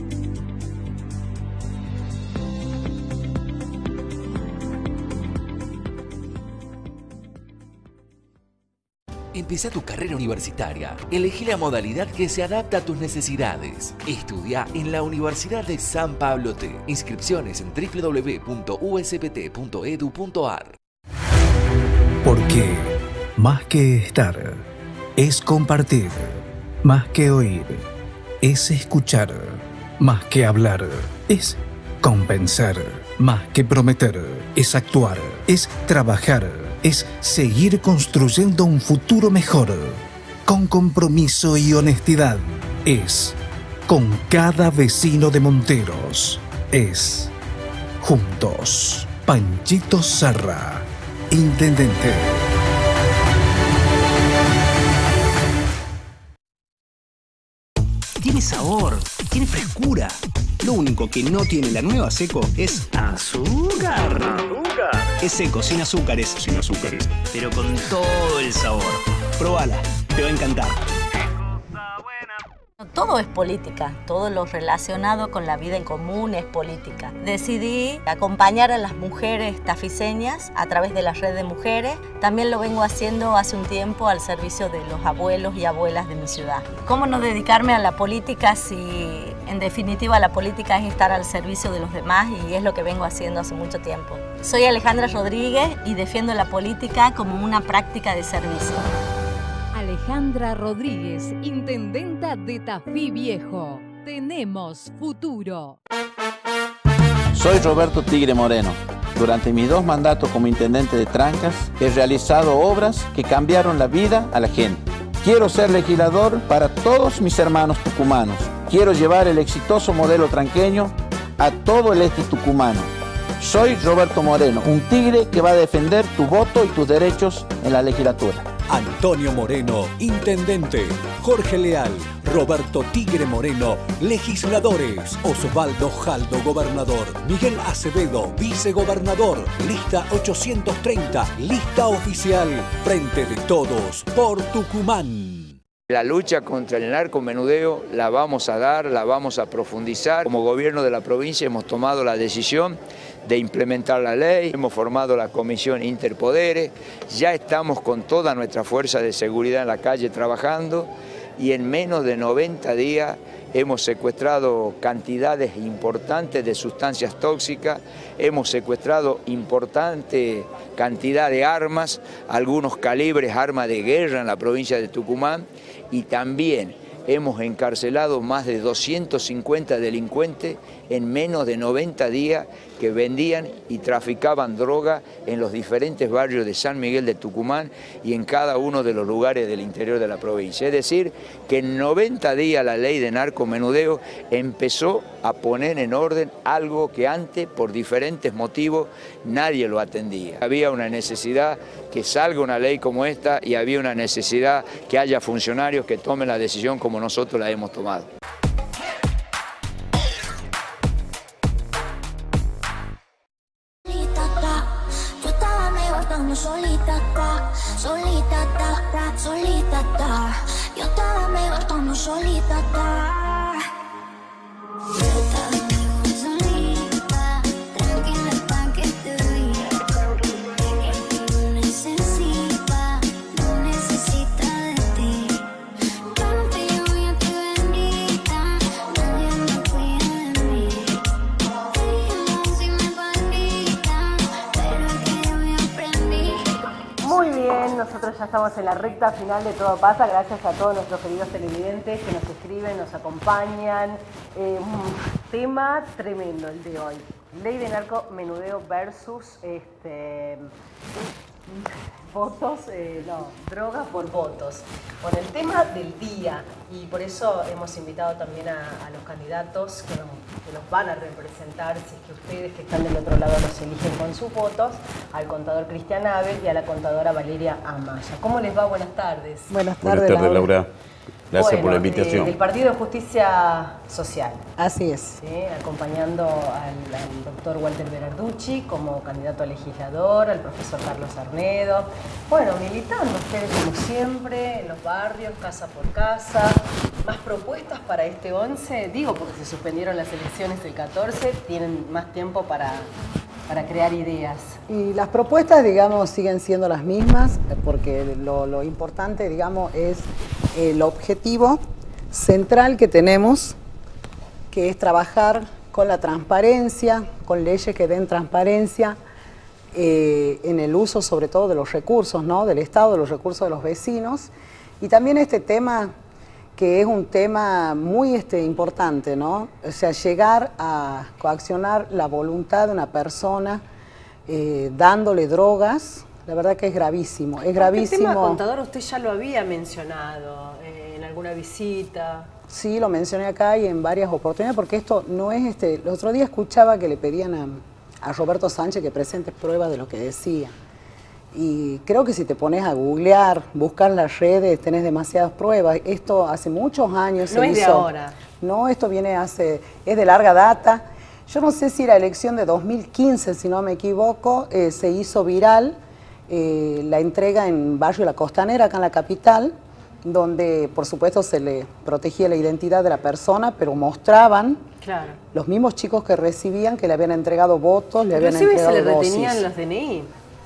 Empezá tu carrera universitaria. Elegí la modalidad que se adapta a tus necesidades. Estudia en la Universidad de San Pablo T. Inscripciones en w w w punto u s p t punto e d u punto a r. Porque más que estar, es compartir. Más que oír, es escuchar. Más que hablar, es compensar. Más que prometer, es actuar, es trabajar, es seguir construyendo un futuro mejor. Con compromiso y honestidad, es con cada vecino de Monteros. Es juntos. Panchito Sarra, Intendente. Tiene sabor, tiene frescura. Lo único que no tiene la nueva Seco es azúcar. Azúcar. Es Seco, sin azúcares. Sin azúcares. Pero con todo el sabor. Probala, te va a encantar. Todo es política, todo lo relacionado con la vida en común es política. Decidí acompañar a las mujeres tafiseñas a través de la red de mujeres. También lo vengo haciendo hace un tiempo al servicio de los abuelos y abuelas de mi ciudad. ¿Cómo no dedicarme a la política si en definitiva la política es estar al servicio de los demás y es lo que vengo haciendo hace mucho tiempo? Soy Alejandra Rodríguez y defiendo la política como una práctica de servicio. Alejandra Rodríguez, intendenta de Tafí Viejo. Tenemos futuro. Soy Roberto Tigre Moreno. Durante mis dos mandatos como intendente de Trancas, he realizado obras que cambiaron la vida a la gente. Quiero ser legislador para todos mis hermanos tucumanos. Quiero llevar el exitoso modelo tranqueño a todo el este tucumano. Soy Roberto Moreno, un tigre que va a defender tu voto y tus derechos en la legislatura. Antonio Moreno, intendente. Jorge Leal, Roberto Tigre Moreno, legisladores. Osvaldo Jaldo, gobernador. Miguel Acevedo, vicegobernador. Lista ochocientos treinta, lista oficial. Frente de todos, por Tucumán. La lucha contra el narcomenudeo la vamos a dar, la vamos a profundizar. Como gobierno de la provincia hemos tomado la decisión de implementar la ley, hemos formado la comisión Interpoderes, ya estamos con toda nuestra fuerza de seguridad en la calle trabajando y en menos de noventa días hemos secuestrado cantidades importantes de sustancias tóxicas, hemos secuestrado importante cantidad de armas, algunos calibres, armas de guerra en la provincia de Tucumán, y también hemos encarcelado más de doscientos cincuenta delincuentes en menos de noventa días que vendían y traficaban droga en los diferentes barrios de San Miguel de Tucumán y en cada uno de los lugares del interior de la provincia. Es decir, que en noventa días la ley de narcomenudeo empezó a poner en orden algo que antes, por diferentes motivos, nadie lo atendía. Había una necesidad que salga una ley como esta y había una necesidad que haya funcionarios que tomen la decisión como nosotros la hemos tomado. Solita está, solita está, solita está. Yo estaba me bastando solita está. Yo estaba me solita, tranquila pa' que te vea. Que no necesita, no necesita de ti. Yo no te llamo, yo te bendita, nadie me cuida de mí. Ella sí me bandita, pero es que yo me aprendí. Muy bien, nosotros ya estamos en la recta final de Todo Pasa, gracias a todos nuestros queridos televidentes que nos escriben, nos acompañan. Eh, un tema tremendo el de hoy. Ley de narcomenudeo versus este, votos, eh, no, drogas por votos, por el tema del día. Y por eso hemos invitado también a, a los candidatos que nos, que nos van a representar, si es que ustedes que están del otro lado los eligen con sus votos, al contador Cristian Abel y a la contadora Valeria Amaya. ¿Cómo les va? Buenas tardes. Buenas tardes, Buenas tardes Laura. Laura. Gracias bueno, por la invitación. Eh, del Partido de Justicia Social. Así es. ¿Sí? Acompañando al, al doctor Walter Berarducci como candidato a legislador, al profesor Carlos Arnedo. Bueno, militando ustedes como siempre en los barrios, casa por casa. ¿Más propuestas para este once? Digo, porque se suspendieron las elecciones el catorce, tienen más tiempo para, para crear ideas. Y las propuestas, digamos, siguen siendo las mismas, porque lo, lo importante, digamos, es el objetivo central que tenemos, que es trabajar con la transparencia, con leyes que den transparencia eh, en el uso sobre todo de los recursos, ¿no? Del Estado, de los recursos de los vecinos. Y también este tema, que es un tema muy este, importante, ¿no? O sea, llegar a coaccionar la voluntad de una persona eh, dándole drogas. La verdad que es gravísimo, es gravísimo. El tema, contador, usted ya lo había mencionado eh, en alguna visita. Sí, lo mencioné acá y en varias oportunidades, porque esto no es... este. El otro día escuchaba que le pedían a, a Roberto Sánchez que presente pruebas de lo que decía. Y creo que si te pones a googlear, buscar las redes, tenés demasiadas pruebas. Esto hace muchos años no se es hizo. De ahora. No, esto viene hace... es de larga data. Yo no sé si la elección de dos mil quince, si no me equivoco, eh, se hizo viral. Eh, la entrega en Barrio La Costanera, acá en la capital, donde por supuesto se le protegía la identidad de la persona, pero mostraban claro. los mismos chicos que recibían que le habían entregado votos, le habían Inclusive entregado se le dosis. retenían los D N I.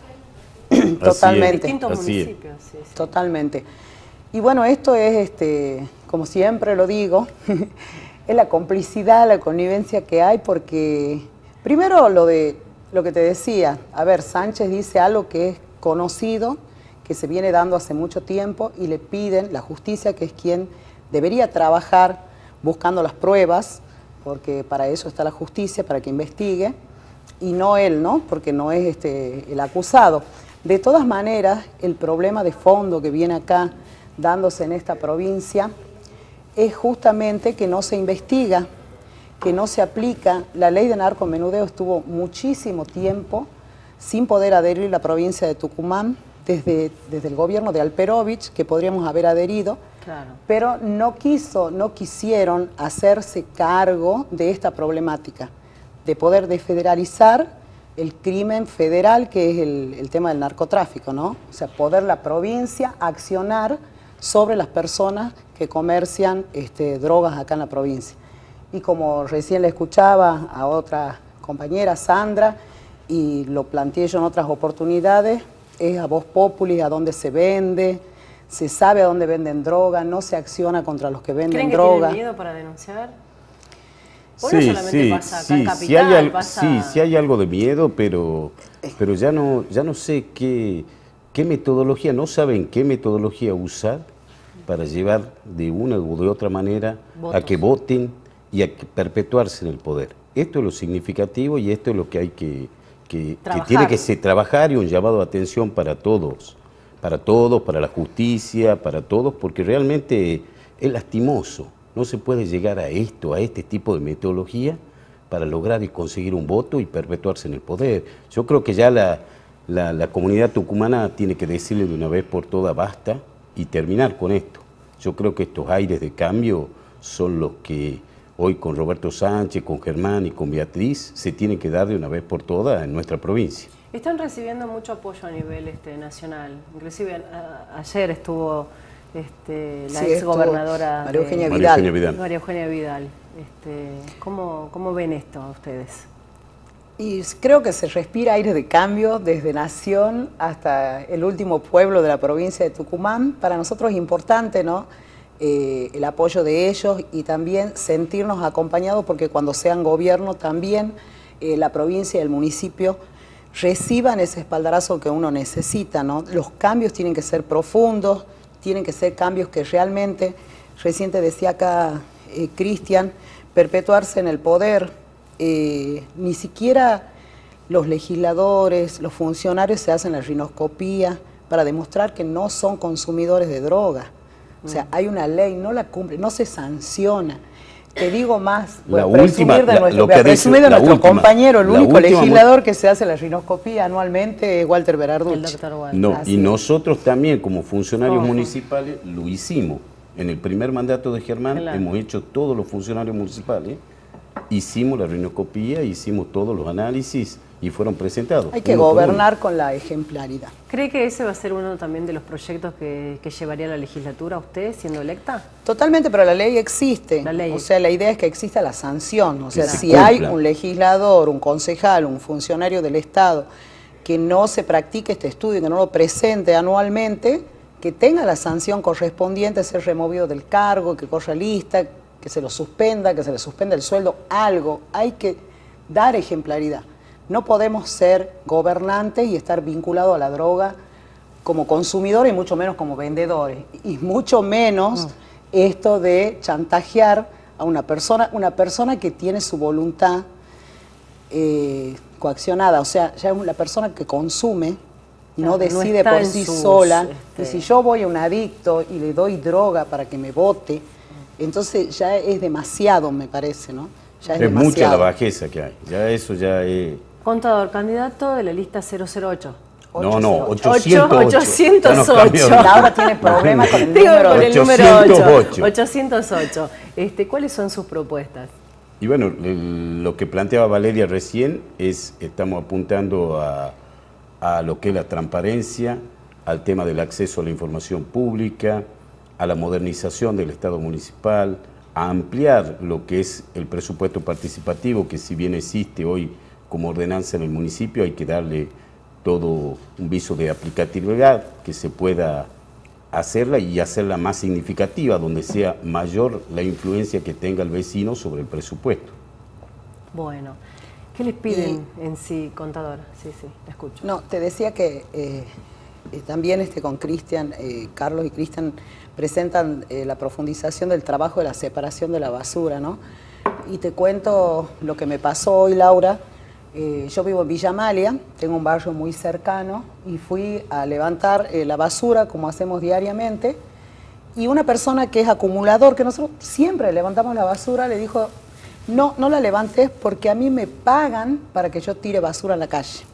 Totalmente. Distintos Así municipios. Sí, sí. Totalmente. Y bueno, esto es, este, como siempre lo digo, es la complicidad, la connivencia que hay, porque primero lo de lo que te decía, a ver, Sánchez dice algo que es conocido, que se viene dando hace mucho tiempo, y le piden la justicia, que es quien debería trabajar buscando las pruebas, porque para eso está la justicia, para que investigue, y no él, ¿no? Porque no es este, el acusado. De todas maneras, el problema de fondo que viene acá dándose en esta provincia es justamente que no se investiga, que no se aplica. La ley de narcomenudeo estuvo muchísimo tiempo sin poder adherir la provincia de Tucumán, desde, desde el gobierno de Alperovich, que podríamos haber adherido, claro. pero no quiso, no quisieron hacerse cargo de esta problemática, de poder desfederalizar el crimen federal, que es el, el tema del narcotráfico, ¿no? O sea, poder la provincia accionar sobre las personas que comercian este, drogas acá en la provincia. Y como recién le escuchaba a otra compañera, Sandra, y lo planteé yo en otras oportunidades, es a voz populi, a dónde se vende, se sabe a dónde venden droga, no se acciona contra los que venden ¿Creen que droga. tienen miedo para denunciar? ¿O Sí, no solamente sí, pasa acá sí, en Capital, sí hay, al- pasa... sí, sí hay algo de miedo, pero, pero ya no, ya no sé qué, qué metodología, no saben qué metodología usar para llevar de una u de otra manera Votos. a que voten y a que perpetuarse en el poder. Esto es lo significativo y esto es lo que hay que, que, que tiene que ser trabajar, y un llamado de atención para todos, para todos, para la justicia, para todos, porque realmente es lastimoso. No se puede llegar a esto, a este tipo de metodología para lograr y conseguir un voto y perpetuarse en el poder. Yo creo que ya la, la, la comunidad tucumana tiene que decirle de una vez por todas basta y terminar con esto. Yo creo que estos aires de cambio son los que hoy con Roberto Sánchez, con Germán y con Beatriz se tienen que dar de una vez por todas en nuestra provincia. Están recibiendo mucho apoyo a nivel este, nacional. Inclusive a, ayer estuvo este, la Sí, ex gobernadora María Eugenia de, Vidal. María Eugenia Vidal. María Eugenia Vidal. Este, ¿cómo, ¿Cómo ven esto ustedes? Y creo que se respira aire de cambio desde Nación hasta el último pueblo de la provincia de Tucumán. Para nosotros es importante, ¿no? Eh, el apoyo de ellos y también sentirnos acompañados, porque cuando sean gobierno también eh, la provincia y el municipio reciban ese espaldarazo que uno necesita, ¿no? Los cambios tienen que ser profundos, tienen que ser cambios que realmente, recién te decía acá eh, Cristian, perpetuarse en el poder. Eh, ni siquiera los legisladores, los funcionarios se hacen la rinoscopía para demostrar que no son consumidores de droga. O sea, hay una ley, no la cumple, no se sanciona. Te digo más, voy a presumir de nuestro, voy a presumir de nuestro compañero, el único legislador que se hace la rinoscopía anualmente es Walter Berarducci. No, y nosotros también como funcionarios municipales lo hicimos. En el primer mandato de Germán claro. hemos hecho todos los funcionarios municipales, hicimos la rinoscopía, hicimos todos los análisis y fueron presentados. Hay que gobernar con la ejemplaridad. ¿Cree que ese va a ser uno también de los proyectos que, que llevaría a la legislatura usted siendo electa? Totalmente, pero la ley existe. La ley. O sea, la idea es que exista la sanción. O sea, si hay un legislador, un concejal, un funcionario del Estado que no se practique este estudio, que no lo presente anualmente, que tenga la sanción correspondiente a ser removido del cargo, que corra lista, que se lo suspenda, que se le suspenda el sueldo, algo. Hay que dar ejemplaridad. No podemos ser gobernantes y estar vinculados a la droga como consumidores y mucho menos como vendedores. Y mucho menos no. esto de chantajear a una persona, una persona que tiene su voluntad eh, coaccionada. O sea, ya es una persona que consume y no, no decide no por sí sus, sola. Este... Y si yo voy a un adicto y le doy droga para que me bote, entonces ya es demasiado, me parece, ¿no? Ya es, es mucha la bajeza que hay. Ya eso ya es... Contador, candidato de la lista cero cero ocho. No, no, ochocientos ocho. ochocientos ocho. Laura tiene problemas con el número, con el número ocho. ochocientos ocho. Este, ¿Cuáles son sus propuestas? Y bueno, el, lo que planteaba Valeria recién es, estamos apuntando a, a lo que es la transparencia, al tema del acceso a la información pública, a la modernización del Estado municipal, a ampliar lo que es el presupuesto participativo, que si bien existe hoy como ordenanza en el municipio, hay que darle todo un viso de aplicatividad, que se pueda hacerla y hacerla más significativa, donde sea mayor la influencia que tenga el vecino sobre el presupuesto. Bueno, ¿qué les piden y, en sí, contador? Sí, sí, la escucho. No, te decía que eh, eh, también este, con Cristian, eh, Carlos y Cristian presentan eh, la profundización del trabajo de la separación de la basura, ¿no? Y te cuento lo que me pasó hoy, Laura. Eh, yo vivo en Villa Amalia, tengo un barrio muy cercano y fui a levantar eh, la basura como hacemos diariamente y una persona que es acumulador, que nosotros siempre levantamos la basura, le dijo, no, no la levantes porque a mí me pagan para que yo tire basura en la calle.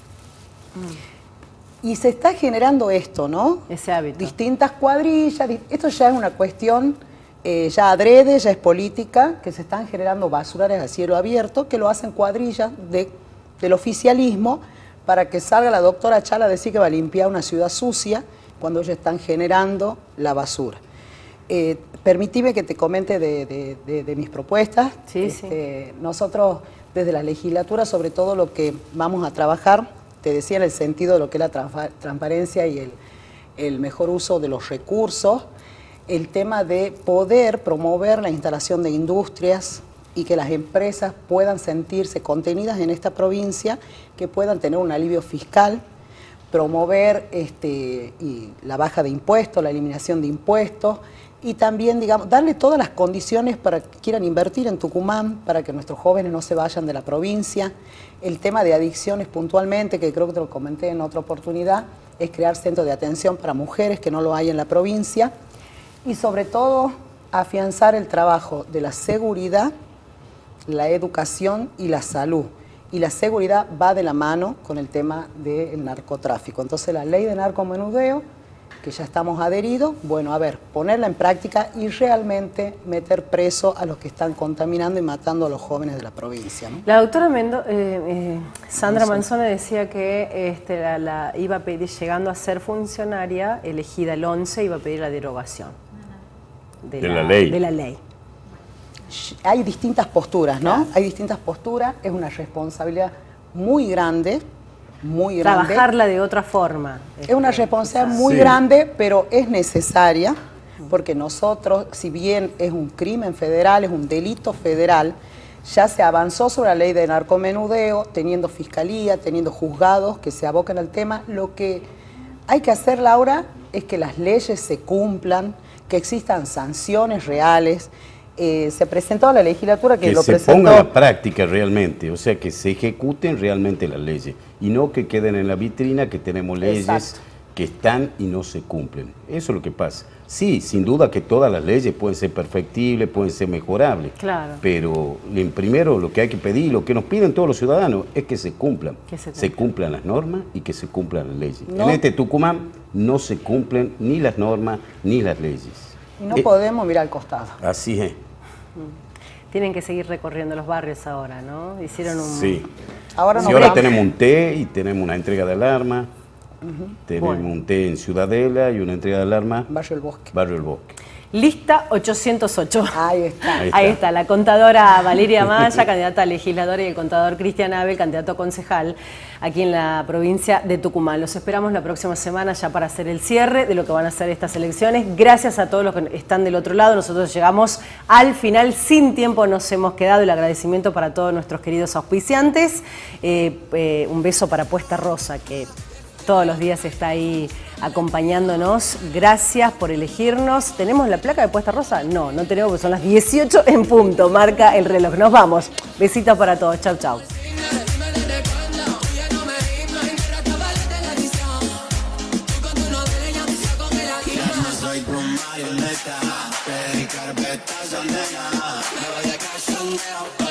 Mm. Y se está generando esto, ¿no? Ese hábito. Distintas cuadrillas, esto ya es una cuestión... Eh, ya adrede, ya es política, que se están generando basurales a cielo abierto, que lo hacen cuadrillas de, del oficialismo para que salga la doctora Chala a decir que va a limpiar una ciudad sucia cuando ellos están generando la basura. Eh, permitime que te comente de, de, de, de mis propuestas. Sí, este, sí. Nosotros desde la legislatura, sobre todo lo que vamos a trabajar, te decía en el sentido de lo que es la transparencia y el, el mejor uso de los recursos, el tema de poder promover la instalación de industrias y que las empresas puedan sentirse contenidas en esta provincia, que puedan tener un alivio fiscal, promover este, y la baja de impuestos, la eliminación de impuestos y también, digamos, darle todas las condiciones para que quieran invertir en Tucumán, para que nuestros jóvenes no se vayan de la provincia. El tema de adicciones puntualmente, que creo que te lo comenté en otra oportunidad, es crear centros de atención para mujeres que no lo hay en la provincia. Y sobre todo, afianzar el trabajo de la seguridad, la educación y la salud. Y la seguridad va de la mano con el tema del narcotráfico. Entonces, la ley de narcomenudeo, que ya estamos adheridos, bueno, a ver, ponerla en práctica y realmente meter preso a los que están contaminando y matando a los jóvenes de la provincia, ¿no? La doctora Mendo, eh, eh, Sandra Manzone decía que este, la, la, iba a pedir, llegando a ser funcionaria, elegida el once, iba a pedir la derogación. De, de la, la ley. De la ley. Hay distintas posturas, ¿no? Claro. Hay distintas posturas, es una responsabilidad muy grande, muy grande. Trabajarla de otra forma. Es una responsabilidad muy sí. grande, pero es necesaria, porque nosotros, si bien es un crimen federal, es un delito federal, ya se avanzó sobre la ley de narcomenudeo, teniendo fiscalía, teniendo juzgados que se aboquen al tema. Lo que hay que hacer, Laura, es que las leyes se cumplan, que existan sanciones reales. Eh, se presentó a la legislatura que, que lo se presentó... ponga en la práctica realmente, o sea, que se ejecuten realmente las leyes y no que queden en la vitrina que tenemos leyes. Exacto. que están y no se cumplen. Eso es lo que pasa. Sí, sin duda que todas las leyes pueden ser perfectibles, pueden ser mejorables, claro. pero en primero lo que hay que pedir, lo que nos piden todos los ciudadanos, es que se cumplan. Que se, se cumplan las normas y que se cumplan las leyes. No. En este Tucumán no se cumplen ni las normas ni las leyes. Y no Eh, podemos mirar al costado. Así es. Tienen que seguir recorriendo los barrios ahora, ¿no? Hicieron un... Sí. Ahora, sí, no ahora vamos. tenemos un té y tenemos una entrega de alarma. Uh-huh. Tenemos Bueno. un té en Ciudadela y una entrega de alarma. Barrio El Bosque. Barrio El Bosque. Lista ochocientos ocho. Ahí está. Ahí está. Ahí está, la contadora Valeria Maya, candidata a legisladora, y el contador Cristian Abel, candidato a concejal aquí en la provincia de Tucumán. Los esperamos la próxima semana ya para hacer el cierre de lo que van a ser estas elecciones. Gracias a todos los que están del otro lado. Nosotros llegamos al final, sin tiempo nos hemos quedado. El agradecimiento para todos nuestros queridos auspiciantes. Eh, eh, un beso para Puesta Rosa, que todos los días está ahí acompañándonos. Gracias por elegirnos. ¿Tenemos la placa de Puesta Rosa? No, no tenemos, porque son las dieciocho en punto. Marca el reloj. Nos vamos. Besitos para todos. Chau, chau. Soy tu marioneta, pedí carpetas de nena, me voy de cachondeo.